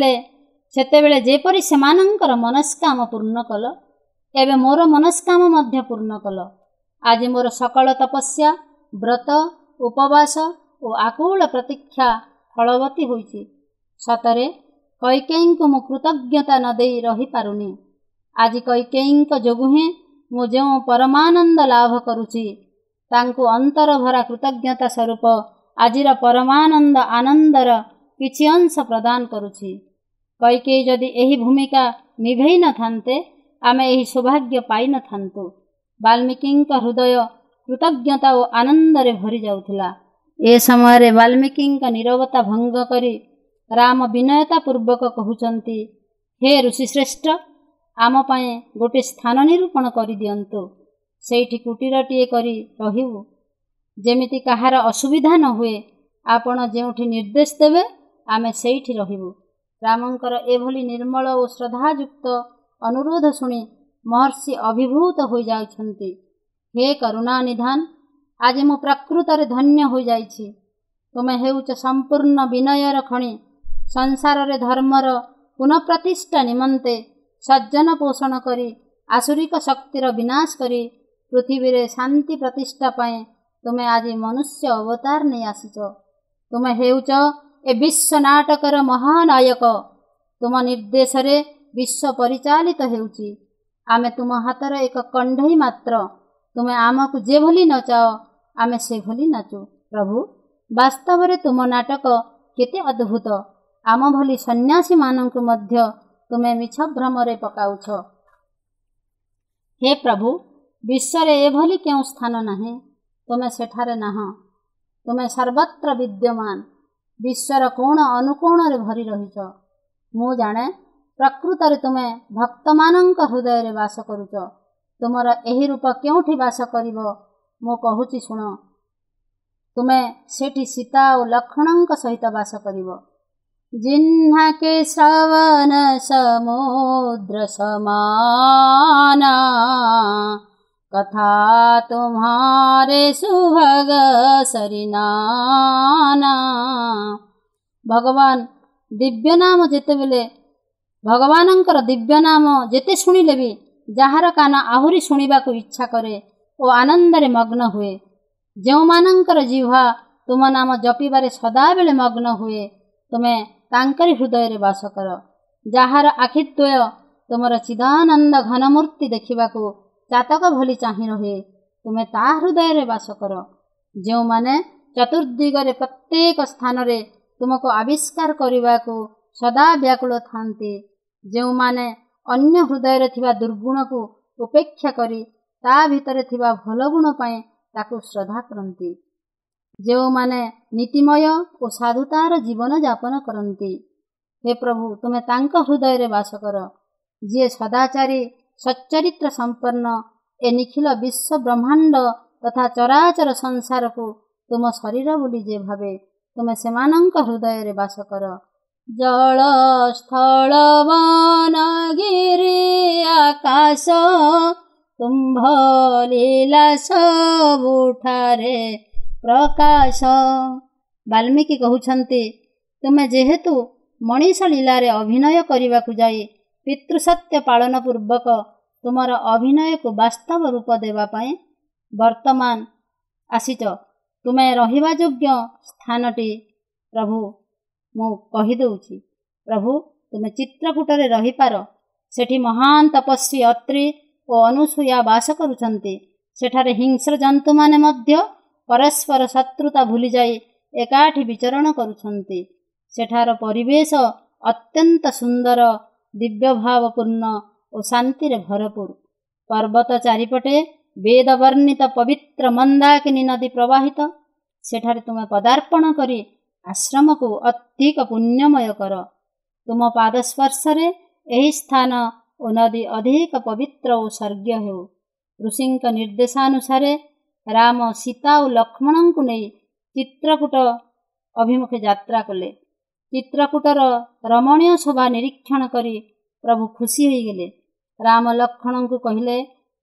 ସେତେବେଳେ ଯେପରି ସେମାନଙ୍କର ମନସ୍କାମ ପୂର୍ଣ୍ଣ କଲ, ଏବେ ମୋର ମନସ୍କାମ ମଧ୍ୟ ପୂର୍ଣ୍ଣ କଲ। ଆଜି ମୋର ସକଳ ତପସ୍ୟା, ବ୍ରତ, ଉପବାସ ଓ ଆକୁଳ ପ୍ରତୀକ୍ଷା ଫଳବତୀ ହୋଇଛି। ସତରେ କୈକେୟୀଙ୍କୁ ମୁଁ କୃତଜ୍ଞତା ନ ଦେଇ ରହିପାରୁନି। ଆଜି କୈକେୟୀଙ୍କ ଯୋଗୁଁ ହିଁ ମୁଁ ଯେଉଁ ପରମାନନ୍ଦ ଲାଭ କରୁଛି, ତାଙ୍କୁ ଅନ୍ତରଭରା କୃତଜ୍ଞତା ସ୍ୱରୂପ ଆଜିର ପରମାନନ୍ଦ ଆନନ୍ଦର କିଛି ଅଂଶ ପ୍ରଦାନ କରୁଛି। କୈକେୟୀ ଯଦି ଏହି ଭୂମିକା ନିଭେଇ ନଥାନ୍ତେ, ଆମେ ଏହି ସୌଭାଗ୍ୟ ପାଇନଥାନ୍ତୁ। ବାଲ୍ମୀକିଙ୍କ ହୃଦୟ କୃତଜ୍ଞତା ଓ ଆନନ୍ଦରେ ଭରି ଯାଉଥିଲା। ଏ ସମୟରେ ବାଲ୍ମୀକିଙ୍କ ନୀରବତା ଭଙ୍ଗ କରି ରାମ ବିନୟତା ପୂର୍ବକ କହୁଛନ୍ତି, ହେ ଋଷିଶ୍ରେଷ୍ଠ, ଆମ ପାଇଁ ଗୋଟିଏ ସ୍ଥାନ ନିରୂପଣ କରିଦିଅନ୍ତୁ। ସେଇଠି କୁଟୀରଟିଏ କରି ରହିବୁ, ଯେମିତି କାହାର ଅସୁବିଧା ନ ହୁଏ। ଆପଣ ଯେଉଁଠି ନିର୍ଦ୍ଦେଶ ଦେବେ, ଆମେ ସେଇଠି ରହିବୁ। ରାମଙ୍କର ଏଭଳି ନିର୍ମଳ ଓ ଶ୍ରଦ୍ଧାଯୁକ୍ତ ଅନୁରୋଧ ଶୁଣି ମହର୍ଷି ଅଭିଭୂତ ହୋଇଯାଉଛନ୍ତି। ହେ କରୁଣାନିଧାନ, ଆଜି ମୁଁ ପ୍ରକୃତରେ ଧନ୍ୟ ହୋଇଯାଇଛି। ତୁମେ ହେଉଛ ସମ୍ପୂର୍ଣ୍ଣ ବିନୟର ଖଣି। ସଂସାରରେ ଧର୍ମର ପୁନଃପ୍ରତିଷ୍ଠା ନିମନ୍ତେ ସଜ୍ଜନ ପୋଷଣ କରି ଆସୁରିକ ଶକ୍ତିର ବିନାଶ କରି ପୃଥିବୀରେ ଶାନ୍ତି ପ୍ରତିଷ୍ଠା ପାଇଁ ତୁମେ ଆଜି ମନୁଷ୍ୟ ଅବତାର ନେଇ ଆସିଛ। ତୁମେ ହେଉଛ ଏ ବିଶ୍ୱ ନାଟକର ମହାନାୟକ। ତୁମ ନିର୍ଦ୍ଦେଶରେ ବିଶ୍ୱ ପରିଚାଳିତ ହେଉଛି। ଆମେ ତୁମ ହାତର ଏକ କଣ୍ଢେଇ ମାତ୍ର। ତୁମେ ଆମକୁ ଯେଭଳି ନଚାଅ, ଆମେ ସେଭଳି ନାଚୁ। ପ୍ରଭୁ, ବାସ୍ତବରେ ତୁମ ନାଟକ କେତେ ଅଦ୍ଭୁତ। ଆମ ଭଳି ସନ୍ନ୍ୟାସୀମାନଙ୍କୁ ମଧ୍ୟ ତୁମେ ମିଛ ଭ୍ରମରେ ପକାଉଛ। ହେ ପ୍ରଭୁ, ବିଶ୍ୱରେ ଏଭଳି କେଉଁ ସ୍ଥାନ ନାହିଁ, ତୁମେ ସେଠାରେ ନାହଁ। ତୁମେ ସର୍ବତ୍ର ବିଦ୍ୟମାନ, ବିଶ୍ୱର କୋଣ ଅନୁକୋଣରେ ଭରି ରହିଛ। ମୁଁ ଜାଣେ, ପ୍ରକୃତରେ ତୁମେ ଭକ୍ତମାନଙ୍କ ହୃଦୟରେ ବାସ କରୁଛ। ତୁମର ଏହି ରୂପ କେଉଁଠି ବାସ କରିବ, ମୁଁ କହୁଛି ଶୁଣ। ତୁମେ ସେଠି ସୀତା ଓ ଲକ୍ଷ୍ମଣଙ୍କ ସହିତ ବାସ କରିବ। ଜିହ୍ନାକେ ଶ୍ରବଣ ସମୁଦ୍ର ସମାନା, କଥା ତୁମ୍ହାରେ ସୁଭଗ ସରିନାନା। ଭଗବାନଙ୍କର ଦିବ୍ୟ ନାମ ଯେତେ ଶୁଣିଲେ ବି ଯାହାର କାନ ଆହୁରି ଶୁଣିବାକୁ ଇଚ୍ଛା କରେ ଓ ଆନନ୍ଦରେ ମଗ୍ନ ହୁଏ। ଯେଉଁମାନଙ୍କର ଜିହ୍ୱା ତୁମ ନାମ ଜପିବାରେ ସଦାବେଳେ ମଗ୍ନ ହୁଏ, ତୁମେ ତାଙ୍କରି ହୃଦୟରେ ବାସ କର। ଯାହାର ଆଖିଦ୍ୱୟ ତୁମର ଚିଦାନନ୍ଦ ଘନମୂର୍ତ୍ତି ଦେଖିବାକୁ ଚାତକ ଭଳି ଚାହିଁ ରହେ, ତୁମେ ତା ହୃଦୟରେ ବାସ କର। ଯେଉଁମାନେ ଚତୁର୍ଦିଗରେ ପ୍ରତ୍ୟେକ ସ୍ଥାନରେ ତୁମକୁ ଆବିଷ୍କାର କରିବାକୁ ସଦା ବ୍ୟାକୁଳ ଥାନ୍ତି, ଯେଉଁମାନେ ଅନ୍ୟ ହୃଦୟରେ ଥିବା ଦୁର୍ଗୁଣକୁ ଉପେକ୍ଷା କରି ତା ଭିତରେ ଥିବା ଭଲ ଗୁଣ ପାଇଁ ତାକୁ ଶ୍ରଦ୍ଧା କରନ୍ତି, ଯେଉଁମାନେ ନୀତିମୟ ଓ ସାଧୁତାର ଜୀବନ ଯାପନ କରନ୍ତି, ହେ ପ୍ରଭୁ, ତୁମେ ତାଙ୍କ ହୃଦୟରେ ବାସ କର। ଯିଏ ସଦାଚାରୀ, ସଚ୍ଚରିତ୍ର ସମ୍ପନ୍ନ ଏ ନିଖିଳ ବିଶ୍ୱ ବ୍ରହ୍ମାଣ୍ଡ ତଥା ଚରାଚର ସଂସାରକୁ ତୁମ ଶରୀର ବୋଲି ଯେ ଭାବେ, ତୁମେ ସେମାନଙ୍କ ହୃଦୟରେ ବାସ କର। ଜଳ ସ୍ଥଳ ବନ ଗିରି ଆକାଶ, ତୁମ୍ଭ ଲୀଳା ସବୁଠାରେ ପ୍ରକାଶ। ବାଲ୍ମୀକି କହୁଛନ୍ତି, ତୁମେ ଯେହେତୁ ମଣିଷ ଲୀଳାରେ ଅଭିନୟ କରିବାକୁ ଯାଇ ପିତୃସତ୍ୟ ପାଳନ ପୂର୍ବକ ତୁମର ଅଭିନୟକୁ ବାସ୍ତବ ରୂପ ଦେବା ପାଇଁ ବର୍ତ୍ତମାନ ଆସିଛ। ତୁମେ ରହିବା ଯୋଗ୍ୟ ସ୍ଥାନଟି ପ୍ରଭୁ ମୁଁ କହିଦେଉଛି। ପ୍ରଭୁ ତୁମେ ଚିତ୍ରକୂଟରେ ରହିପାର। ସେଠି ମହାନ ତପସ୍ୱୀ ଅତ୍ରି ଓ ଅନୁସୂୟା ବାସ କରୁଛନ୍ତି। ସେଠାରେ ହିଂସ୍ର ଜନ୍ତୁମାନେ ମଧ୍ୟ ପରସ୍ପର ଶତ୍ରୁତା ଭୁଲିଯାଇ ଏକାଠି ବିଚରଣ କରୁଛନ୍ତି। ସେଠାର ପରିବେଶ ଅତ୍ୟନ୍ତ ସୁନ୍ଦର, ଦିବ୍ୟଭାବପୂର୍ଣ୍ଣ ଓ ଶାନ୍ତିରେ ଭରପୁର। ପର୍ବତ ଚାରିପଟେ ବେଦ ବର୍ଣ୍ଣିତ ପବିତ୍ର ମନ୍ଦାକିନୀ ନଦୀ ପ୍ରବାହିତ। ସେଠାରେ ତୁମେ ପଦାର୍ପଣ କରି ଆଶ୍ରମକୁ ଅଧିକ ପୁଣ୍ୟମୟ କର। ତୁମ ପାଦସ୍ପର୍ଶରେ ଏହି ସ୍ଥାନ ଓ ନଦୀ ଅଧିକ ପବିତ୍ର ଓ ସ୍ୱର୍ଗୀୟ ହେଉ। ଋଷିଙ୍କ ନିର୍ଦ୍ଦେଶାନୁସାରେ ରାମ, ସୀତା ଓ ଲକ୍ଷ୍ମଣଙ୍କୁ ନେଇ ଚିତ୍ରକୂଟ ଅଭିମୁଖେ ଯାତ୍ରା କଲେ। ଚିତ୍ରକୂଟର ରମଣୀୟ ଶୋଭା ନିରୀକ୍ଷଣ କରି ପ୍ରଭୁ ଖୁସି ହୋଇଗଲେ। ରାମ ଲକ୍ଷ୍ମଣଙ୍କୁ କହିଲେ,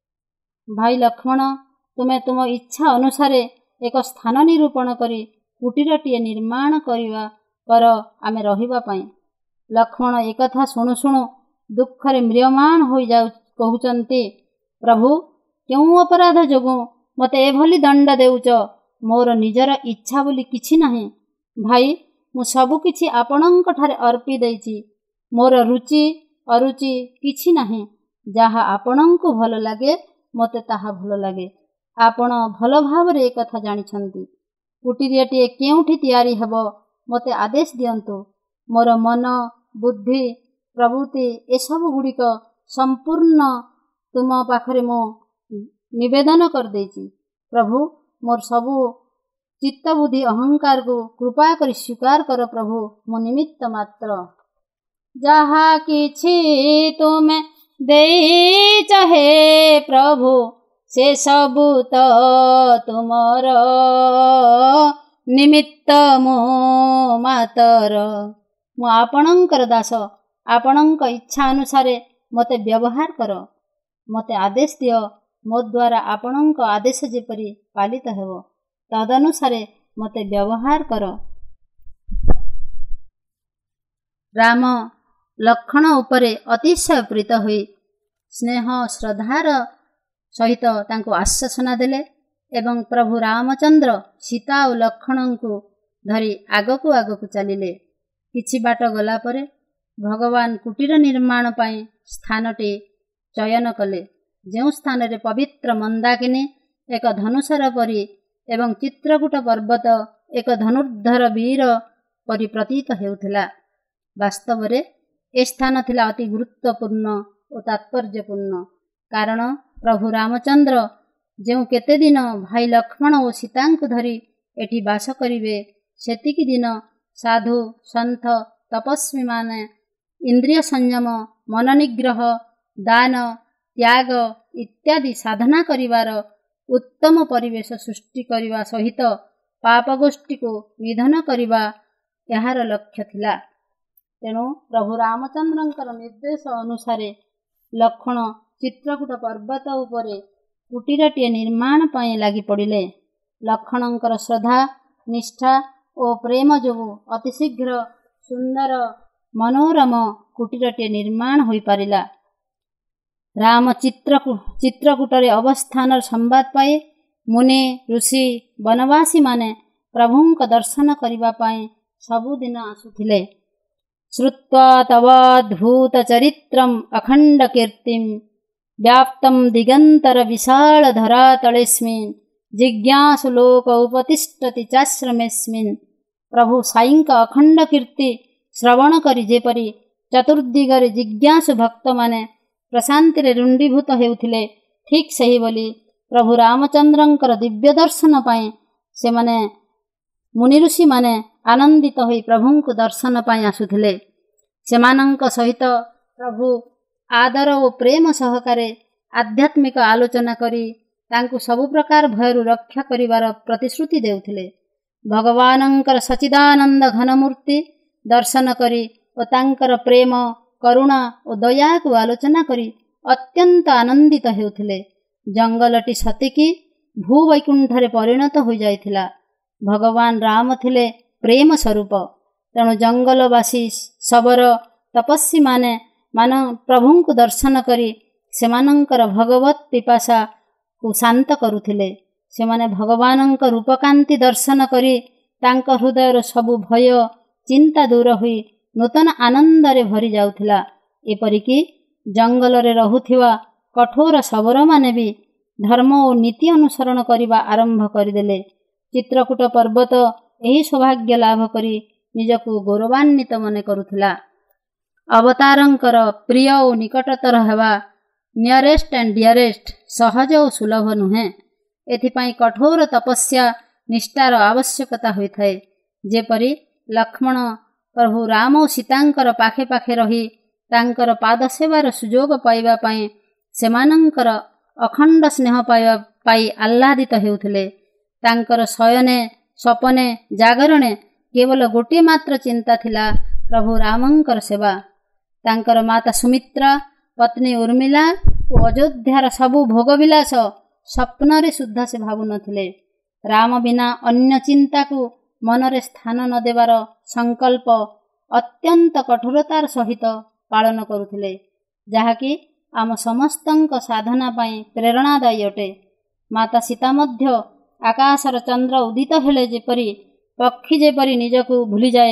ଭାଇ ଲକ୍ଷ୍ମଣ, ତୁମେ ତୁମ ଇଚ୍ଛା ଅନୁସାରେ ଏକ ସ୍ଥାନ ନିରୂପଣ କରି କୁଟୀରଟିଏ ନିର୍ମାଣ କର ଆମେ ରହିବା ପାଇଁ। ଲକ୍ଷ୍ମଣ ଏକଥା ଶୁଣୁ ଶୁଣୁ ଦୁଃଖରେ ମ୍ରିୟମାଣ କହୁଛନ୍ତି, ପ୍ରଭୁ କେଉଁ ଅପରାଧ ଯୋଗୁଁ ମୋତେ ଏଭଳି ଦଣ୍ଡ ଦେଉଛ? ମୋର ନିଜର ଇଚ୍ଛା ବୋଲି କିଛି ନାହିଁ। ଭାଇ, ମୁଁ ସବୁକିଛି ଆପଣଙ୍କଠାରେ ଅର୍ପି ଦେଇଛି। ମୋର ରୁଚି ଅରୁଚି କିଛି ନାହିଁ। ଯାହା ଆପଣଙ୍କୁ ଭଲ ଲାଗେ ମୋତେ ତାହା ଭଲ ଲାଗେ। ଆପଣ ଭଲ ଭାବରେ ଏକଥା ଜାଣିଛନ୍ତି। କୁଟୀରଟିଏ କେଉଁଠି ତିଆରି ହେବ ମୋତେ ଆଦେଶ ଦିଅନ୍ତୁ। ମୋର ମନ, ବୁଦ୍ଧି, ପ୍ରବୃତ୍ତି ଏସବୁ ଗୁଡ଼ିକ ସମ୍ପୂର୍ଣ୍ଣ ତୁମ ପାଖରେ ମୁଁ ନିବେଦନ କରିଦେଇଛି। ପ୍ରଭୁ, ମୋର ସବୁ ଚିତ୍ତବୁଦ୍ଧି ଅହଙ୍କାରକୁ କୃପା କରି ସ୍ୱୀକାର କର। ପ୍ରଭୁ, ମୁଁ ନିମିତ୍ତ ମାତ୍ର। ଯାହା କିଛି ତୁମେ ଦେଇଛ ହେ ପ୍ରଭୁ, ସେ ସବୁ ତ ତୁମର ନିମିତ୍ତ ମୁଁ ମାତର। ମୁଁ ଆପଣଙ୍କର ଦାସ। ଆପଣଙ୍କ ଇଚ୍ଛା ଅନୁସାରେ ମୋତେ ବ୍ୟବହାର କର। ମୋତେ ଆଦେଶ ଦିଅ। ମୋ ଦ୍ୱାରା ଆପଣଙ୍କ ଆଦେଶ ଯେପରି ପାଳିତ ହେବ ତଦନୁସାରେ ମୋତେ ବ୍ୟବହାର କର। ରାମ ଲକ୍ଷ୍ମଣ ଉପରେ ଅତିଶୟ ପ୍ରୀତ ହୋଇ ସ୍ନେହ ଶ୍ରଦ୍ଧାର ସହିତ ତାଙ୍କୁ ଆଶ୍ୱାସନା ଦେଲେ ଏବଂ ପ୍ରଭୁ ରାମଚନ୍ଦ୍ର ସୀତା ଓ ଲକ୍ଷ୍ମଣଙ୍କୁ ଧରି ଆଗକୁ ଆଗକୁ ଚାଲିଲେ। କିଛି ବାଟ ଗଲା ପରେ ଭଗବାନ କୁଟୀର ନିର୍ମାଣ ପାଇଁ ସ୍ଥାନଟି ଚୟନ କଲେ। ଯେଉଁ ସ୍ଥାନରେ ପବିତ୍ର ମନ୍ଦାକିନୀ ଏକ ଧନୁଷର ପରି ଏବଂ ଚିତ୍ରକୂଟ ପର୍ବତ ଏକ ଧନୁର୍ଦ୍ଧର ବୀର ପରି ପ୍ରତୀତ ହେଉଥିଲା। ବାସ୍ତବରେ ଏ ସ୍ଥାନ ଥିଲା ଅତି ଗୁରୁତ୍ୱପୂର୍ଣ୍ଣ ଓ ତାତ୍ପର୍ଯ୍ୟପୂର୍ଣ୍ଣ। କାରଣ ପ୍ରଭୁ ରାମଚନ୍ଦ୍ର ଯେଉଁ କେତେଦିନ ଭାଇ ଲକ୍ଷ୍ମଣ ଓ ସୀତାଙ୍କୁ ଧରି ଏଠି ବାସ କରିବେ, ସେତିକି ଦିନ ସାଧୁ, ସନ୍ଥ, ତପସ୍ୱୀମାନେ ଇନ୍ଦ୍ରିୟ ସଂଯମ, ମନନିଗ୍ରହ, ଦାନ, ତ୍ୟାଗ ଇତ୍ୟାଦି ସାଧନା କରିବାର ଉତ୍ତମ ପରିବେଶ ସୃଷ୍ଟି କରିବା ସହିତ ପାପ ଗୋଷ୍ଠୀକୁ ନିଧନ କରିବା ଏହାର ଲକ୍ଷ୍ୟ ଥିଲା। ତେଣୁ ପ୍ରଭୁ ରାମଚନ୍ଦ୍ରଙ୍କର ନିର୍ଦ୍ଦେଶ ଅନୁସାରେ ଲକ୍ଷ୍ମଣ ଚିତ୍ରକୂଟ ପର୍ବତ ଉପରେ କୁଟୀରଟିଏ ନିର୍ମାଣ ପାଇଁ ଲାଗି ପଡ଼ିଲେ। ଲକ୍ଷ୍ମଣଙ୍କର ଶ୍ରଦ୍ଧା, ନିଷ୍ଠା ଓ ପ୍ରେମ ଯୋଗୁଁ ଅତିଶୀଘ୍ର ସୁନ୍ଦର ମନୋରମ କୁଟୀରଟିଏ ନିର୍ମାଣ ହୋଇପାରିଲା। ରାମ ଚିତ୍ରକୂଟରେ ଅବସ୍ଥାନର ସମ୍ବାଦ ପାଇ ମୁନି, ଋଷି, ବନବାସୀମାନେ ପ୍ରଭୁଙ୍କ ଦର୍ଶନ କରିବା ପାଇଁ ସବୁଦିନ ଆସୁଥିଲେ। ଶ୍ରୁତ୍ୱା ତବାଦ୍ଭୁତ ଚରିତ୍ରମ୍ ଅଖଣ୍ଡ କୀର୍ତ୍ତିମ୍ ବ୍ୟାପ୍ତମ୍ ଦିଗନ୍ତର ବିଶାଳ ଧରାତଳେସ୍ମିନ୍ ଜିଜ୍ଞାସୁ ଲୋକ ଉପତିଷ୍ଠତି ଚାଶ୍ରମେସ୍ମିନ୍। ପ୍ରଭୁ ସାଇଙ୍କ ଅଖଣ୍ଡ କୀର୍ତ୍ତି ଶ୍ରବଣ କରି ଯେପରି ଚତୁର୍ଦିଗରେ ଜିଜ୍ଞାସୁ ଭକ୍ତମାନେ ପ୍ରଶାନ୍ତିରେ ରୁଣ୍ଡୀଭୂତ ହେଉଥିଲେ, ଠିକ୍ ସେହିଭଳି ପ୍ରଭୁ ରାମଚନ୍ଦ୍ରଙ୍କର ଦିବ୍ୟ ଦର୍ଶନ ପାଇଁ ସେମାନେ ମୁନିଋଷିମାନେ ଆନନ୍ଦିତ ହୋଇ ପ୍ରଭୁଙ୍କୁ ଦର୍ଶନ ପାଇଁ ଆସୁଥିଲେ। ସେମାନଙ୍କ ସହିତ ପ୍ରଭୁ ଆଦର ଓ ପ୍ରେମ ସହକାରେ ଆଧ୍ୟାତ୍ମିକ ଆଲୋଚନା କରି ତାଙ୍କୁ ସବୁ ପ୍ରକାର ଭୟରୁ ରକ୍ଷା କରିବାର ପ୍ରତିଶ୍ରୁତି ଦେଉଥିଲେ। ଭଗବାନଙ୍କର ସଚ୍ଚିଦାନନ୍ଦ ଘନମୂର୍ତ୍ତି ଦର୍ଶନ କରି ଓ ତାଙ୍କର ପ୍ରେମ, କରୁଣା ଓ ଦୟାକୁ ଆଲୋଚନା କରି ଅତ୍ୟନ୍ତ ଆନନ୍ଦିତ ହେଉଥିଲେ। ଜଙ୍ଗଲଟି ସତେକି ଭୂବୈକୁଣ୍ଠରେ ପରିଣତ ହୋଇଯାଇଥିଲା। ଭଗବାନ ରାମ ଥିଲେ ପ୍ରେମ ସ୍ୱରୂପ। ତେଣୁ ଜଙ୍ଗଲବାସୀ ଶବର ତପସ୍ୱୀମାନେ ପ୍ରଭୁଙ୍କୁ ଦର୍ଶନ କରି ସେମାନଙ୍କର ଭଗବତ୍ ପିପାସାକୁ ଶାନ୍ତ କରୁଥିଲେ। ସେମାନେ ଭଗବାନଙ୍କ ରୂପକାନ୍ତି ଦର୍ଶନ କରି ତାଙ୍କ ହୃଦୟର ସବୁ ଭୟ ଚିନ୍ତା ଦୂର ହୋଇ ନୂତନ ଆନନ୍ଦରେ ଭରି ଯାଉଥିଲା। ଏପରିକି ଜଙ୍ଗଲରେ ରହୁଥିବା କଠୋର ଶବରମାନେ ବି ଧର୍ମ ଓ ନୀତି ଅନୁସରଣ କରିବା ଆରମ୍ଭ କରିଦେଲେ। ଚିତ୍ରକୂଟ ପର୍ବତ ଏହି ସୌଭାଗ୍ୟ ଲାଭ କରି ନିଜକୁ ଗୌରବାନ୍ୱିତ ମନେ କରୁଥିଲା। ଅବତାରଙ୍କର ପ୍ରିୟ ଓ ନିକଟତର ହେବା ନିୟରେଷ୍ଟ ଆଣ୍ଡ ଡିୟରେଷ୍ଟ ସହଜ ଓ ସୁଲଭ ନୁହେଁ। ଏଥିପାଇଁ କଠୋର ତପସ୍ୟା ନିଷ୍ଠାର ଆବଶ୍ୟକତା ହୋଇଥାଏ। ଯେପରି ଲକ୍ଷ୍ମଣ ପ୍ରଭୁ ରାମ ଓ ସୀତାଙ୍କର ପାଖେ ପାଖେ ରହି ତାଙ୍କର ପାଦ ସେବାର ସୁଯୋଗ ପାଇବା ପାଇଁ ସେମାନଙ୍କର ଅଖଣ୍ଡ ସ୍ନେହ ପାଇ ଆହ୍ଲାଦିତ ହେଉଥିଲେ। ତାଙ୍କର ଶୟନେ ସ୍ୱପନେ ଜାଗରଣେ କେବଳ ଗୋଟିଏ ମାତ୍ର ଚିନ୍ତା ଥିଲା ପ୍ରଭୁ ରାମଙ୍କର ସେବା। ତାଙ୍କର ମାତା ସୁମିତ୍ରା, ପତ୍ନୀ ଉର୍ମିଲା ଓ ଅଯୋଧ୍ୟାର ସବୁ ଭୋଗବିଳାସ ସ୍ୱପ୍ନରେ ସୁଦ୍ଧା ସେ ଭାବୁନଥିଲେ। ରାମ ବିନା ଅନ୍ୟ ଚିନ୍ତାକୁ ମନରେ ସ୍ଥାନ ନ ଦେବାର ସଂକଳ୍ପ ଅତ୍ୟନ୍ତ କଠୋରତାର ସହିତ ପାଳନ କରୁଥିଲେ, ଯାହାକି ଆମ ସମସ୍ତଙ୍କ ସାଧନା ପାଇଁ ପ୍ରେରଣାଦାୟୀ ଅଟେ। ମାତା ସୀତା ମଧ୍ୟ ଆକାଶର ଚନ୍ଦ୍ର ଉଦିତ ହେଲେ ଯେପରି ପକ୍ଷୀ ଯେପରି ନିଜକୁ ଭୁଲିଯାଏ,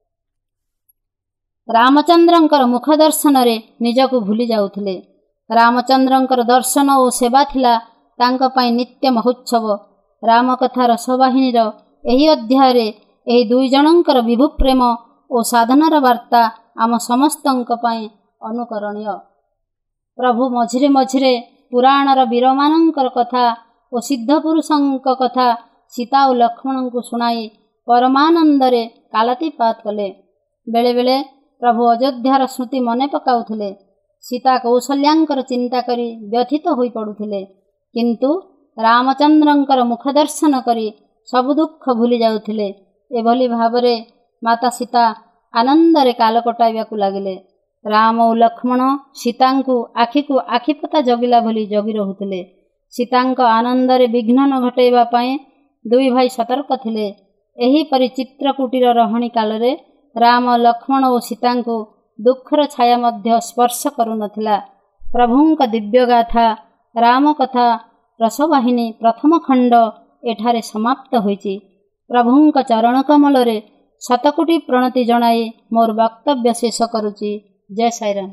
ରାମଚନ୍ଦ୍ରଙ୍କର ମୁଖ ଦର୍ଶନରେ ନିଜକୁ ଭୁଲି ଯାଉଥିଲେ। ରାମଚନ୍ଦ୍ରଙ୍କର ଦର୍ଶନ ଓ ସେବା ଥିଲା ତାଙ୍କ ପାଇଁ ନିତ୍ୟ ମହୋତ୍ସବ। ରାମକଥା ରସବାହିନୀର ଏହି ଅଧ୍ୟାୟରେ ଏହି ଦୁଇ ଜଣଙ୍କର ବିଭୁ ପ୍ରେମ ଓ ସାଧନାର ବାର୍ତ୍ତା ଆମ ସମସ୍ତଙ୍କ ପାଇଁ ଅନୁକରଣୀୟ। ପ୍ରଭୁ ମଝିରେ ମଝିରେ ପୁରାଣର ବୀରମାନଙ୍କର କଥା ଓ ସିଦ୍ଧପୁରୁଷଙ୍କ କଥା ସୀତା ଓ ଲକ୍ଷ୍ମଣଙ୍କୁ ଶୁଣାଇ ପରମାନନ୍ଦରେ କାଳାତିପାତ କଲେ। ବେଳେବେଳେ ପ୍ରଭୁ ଅଯୋଧ୍ୟାର ସ୍ମୃତି ମନେ ପକାଉଥିଲେ। ସୀତା କୌଶଲ୍ୟାଙ୍କର ଚିନ୍ତା କରି ବ୍ୟଥିତ ହୋଇପଡ଼ୁଥିଲେ, କିନ୍ତୁ ରାମଚନ୍ଦ୍ରଙ୍କର ମୁଖ ଦର୍ଶନ କରି ସବୁ ଦୁଃଖ ଭୁଲି ଯାଉଥିଲେ। ଏଭଳି ଭାବରେ ମାତା ସୀତା ଆନନ୍ଦରେ କାଳ କଟାଇବାକୁ ଲାଗିଲେ। ରାମ ଓ ଲକ୍ଷ୍ମଣ ସୀତାଙ୍କୁ ଆଖିକୁ ଆଖିପତା ଜଗିଲା ଭଳି ଜଗି ରହୁଥିଲେ। ସୀତାଙ୍କ ଆନନ୍ଦରେ ବିଘ୍ନ ନ ଘଟାଇବା ପାଇଁ ଦୁଇ ଭାଇ ସତର୍କ ଥିଲେ। ଏହିପରି ଚିତ୍ରକୂଟୀର ରହଣି କାଳରେ ରାମ, ଲକ୍ଷ୍ମଣ ଓ ସୀତାଙ୍କୁ ଦୁଃଖର ଛାୟା ମଧ୍ୟ ସ୍ପର୍ଶ କରୁନଥିଲା। ପ୍ରଭୁଙ୍କ ଦିବ୍ୟଗାଥା ରାମକଥା ରସବାହିନୀ ପ୍ରଥମ ଖଣ୍ଡ ଏଠାରେ ସମାପ୍ତ ହୋଇଛି। ପ୍ରଭୁଙ୍କ ଚରଣ କମଳରେ ଶତକୋଟି ପ୍ରଣତି ଜଣାଇ ମୋର ବକ୍ତବ୍ୟ ଶେଷ କରୁଛି। ଜୟ ସାଇରାମ।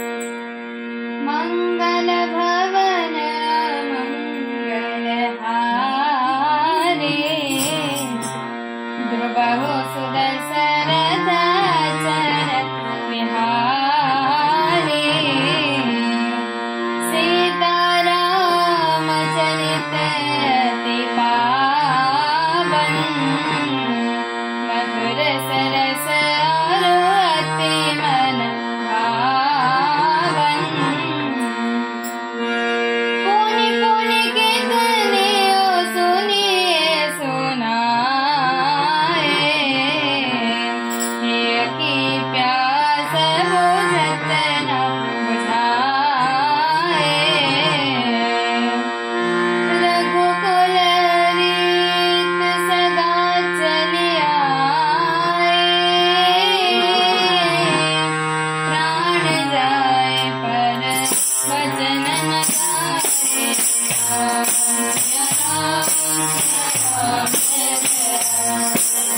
मंगल भवन मंगलहारी ध्रुवहु सुदशरथ चरण विहारी सीताराम चरित अति पावन मधुर सरस और अति मन भावन पुनि पुनि कितने ओ सुनिए सुनाए की प्यास बुझत न बुझाए रघुकुल रीत सदा चली आए प्राण जाए पर वचन न जाए राम जय राम जय राम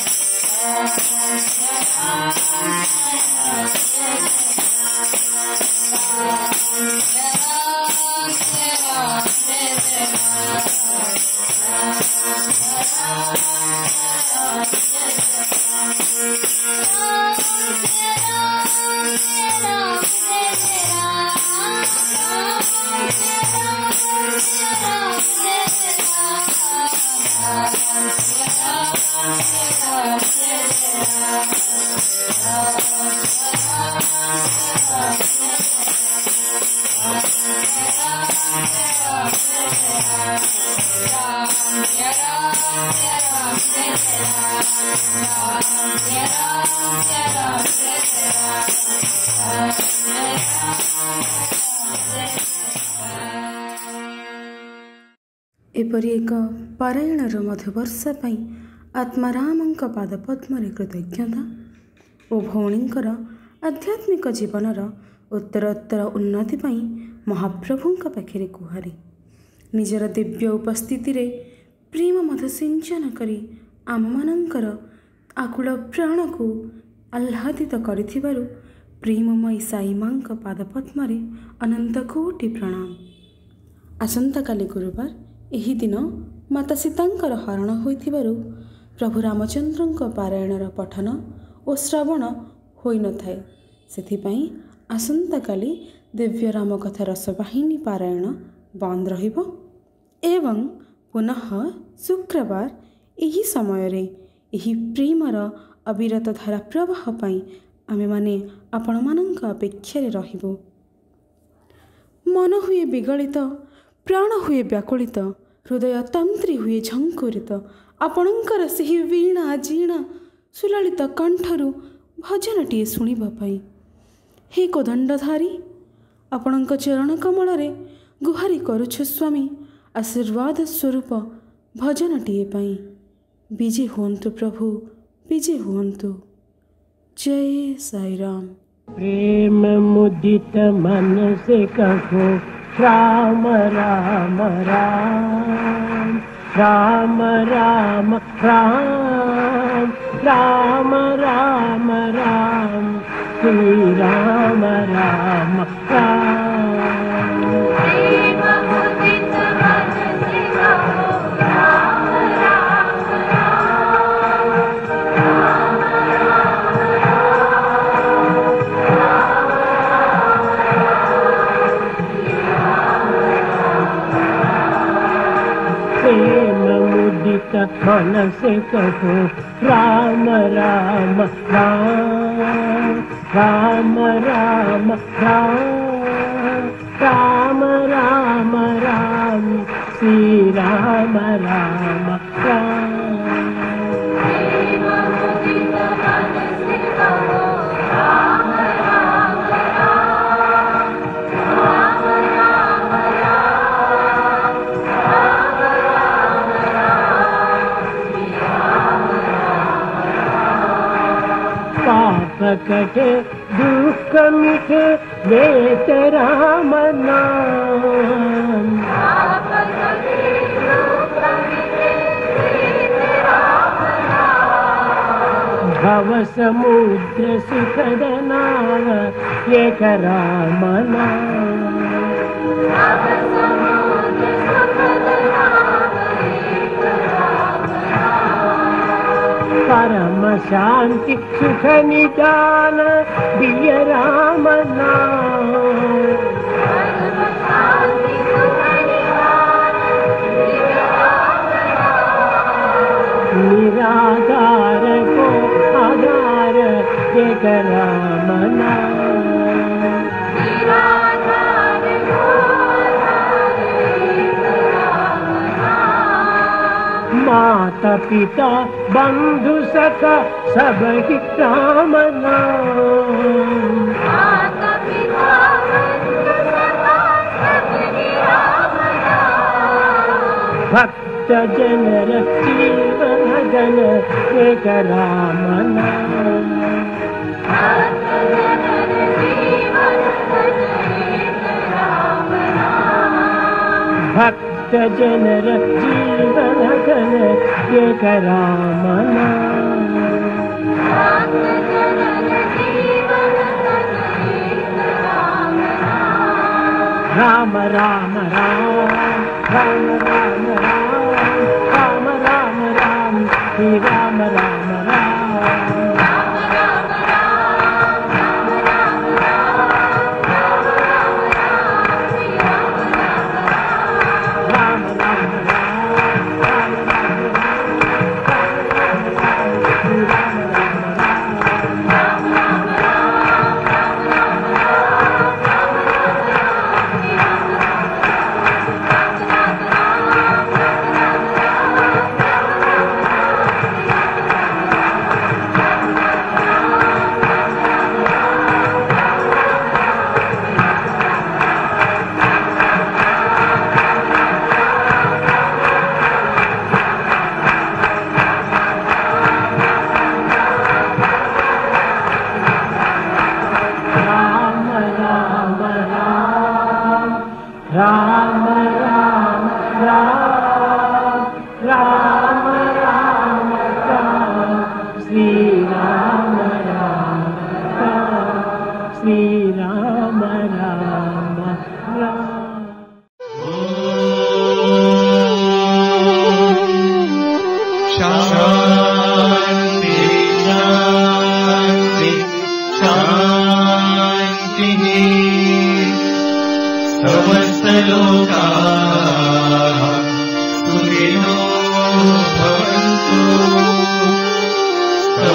ଏପରି ଏକ ପାରାୟଣର ମଧୁବର୍ଷା ପାଇଁ ଆତ୍ମାରାମଙ୍କ ପାଦପଦ୍ମରେ କୃତଜ୍ଞତା ଓ ଭଉଣୀଙ୍କର ଆଧ୍ୟାତ୍ମିକ ଜୀବନର ଉତ୍ତରୋତ୍ତର ଉନ୍ନତି ପାଇଁ ମହାପ୍ରଭୁଙ୍କ ପାଖରେ ଗୁହାରି। ନିଜର ଦିବ୍ୟ ଉପସ୍ଥିତିରେ ପ୍ରେମ ମଧ ସିଞ୍ଚନ କରି ଆମମାନଙ୍କର ଆକୁଳ ପ୍ରାଣକୁ ଆହ୍ଲାଦିତ କରିଥିବାରୁ ପ୍ରେମମୟୀ ସାଇ ମାଙ୍କ ପାଦପଦ୍ମରେ ଅନନ୍ତ କୋଟି ପ୍ରଣାମ। ଆସନ୍ତାକାଲି ଗୁରୁବାର, ଏହି ଦିନ ମାତା ସୀତାଙ୍କର ହରଣ ହୋଇଥିବାରୁ ପ୍ରଭୁ ରାମଚନ୍ଦ୍ରଙ୍କ ପାରାୟଣର ପଠନ ଓ ଶ୍ରବଣ ହୋଇନଥାଏ। ସେଥିପାଇଁ ଆସନ୍ତାକାଲି ଦିବ୍ୟ ରାମକଥା ରସବାହିନୀ ପାରାୟଣ ବନ୍ଦ ରହିବ ଏବଂ ପୁନଃ ଶୁକ୍ରବାର ଏହି ସମୟରେ ଏହି ପ୍ରେମର ଅବିରତ ଧାରା ପ୍ରବାହ ପାଇଁ ଆମେମାନେ ଆପଣମାନଙ୍କ ଅପେକ୍ଷାରେ ରହିବୁ। ମନ ହୁଏ ବିଗଳିତ, ପ୍ରାଣ ହୁଏ ବ୍ୟାକୁଳିତ, ହୃଦୟ ତନ୍ତ୍ରୀ ହୁଏ ଝଙ୍କୁରିତ ଆପଣଙ୍କର ସେହି ବୀଣା ଜୀଣା ସୁଲଳିତ କଣ୍ଠରୁ ଭଜନଟିଏ ଶୁଣିବା ପାଇଁ। ହେ କୋଦଣ୍ଡଧାରୀ, ଆପଣଙ୍କ ଚରଣ କମଳରେ ଗୁହାରି କରୁଛୁ ସ୍ୱାମୀ, ଆଶୀର୍ବାଦ ସ୍ୱରୂପ ଭଜନଟିଏ ପାଇଁ। ବିଜେ ହୁଅନ୍ତୁ ପ୍ରଭୁ, ବିଜେ ହୁଅନ୍ତୁ। जय साई राम। प्रेम मुदित मन से कहो राम राम राम, राम राम राम, राम राम राम, श्री राम राम राम। प्रेम मुदित मन से कहो राम राम राम, राम राम राम, राम राम राम, श्री राम राम राम। पाप कटे दुख मिटे लेत राम नाम, भव समुद्र सुखद नाव एक राम नाम। परम शांति सुख निदान दिय राम नाम, निराधार को आधार एक राम नाम। माता पिता बंधु सखा सब ही राम नाम, भक्त जनर जीवन जन एक राम नाम। भक्त जनर जीवन घन एक राम नाम। राम राम राम, राम राम राम, राम राम राम, श्री राम राम राम।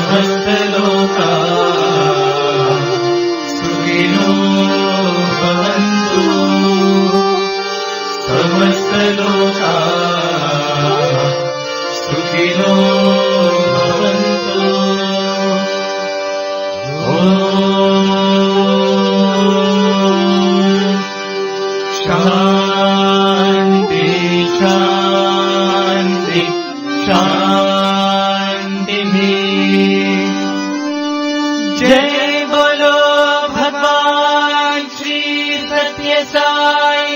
समस्त लोका सुखिनो भवन्तु समस्त लोका सुखिनो भवन्तु शान्ति शान्ति शान्तिः जय बोलो भगवान श्री सत्य साई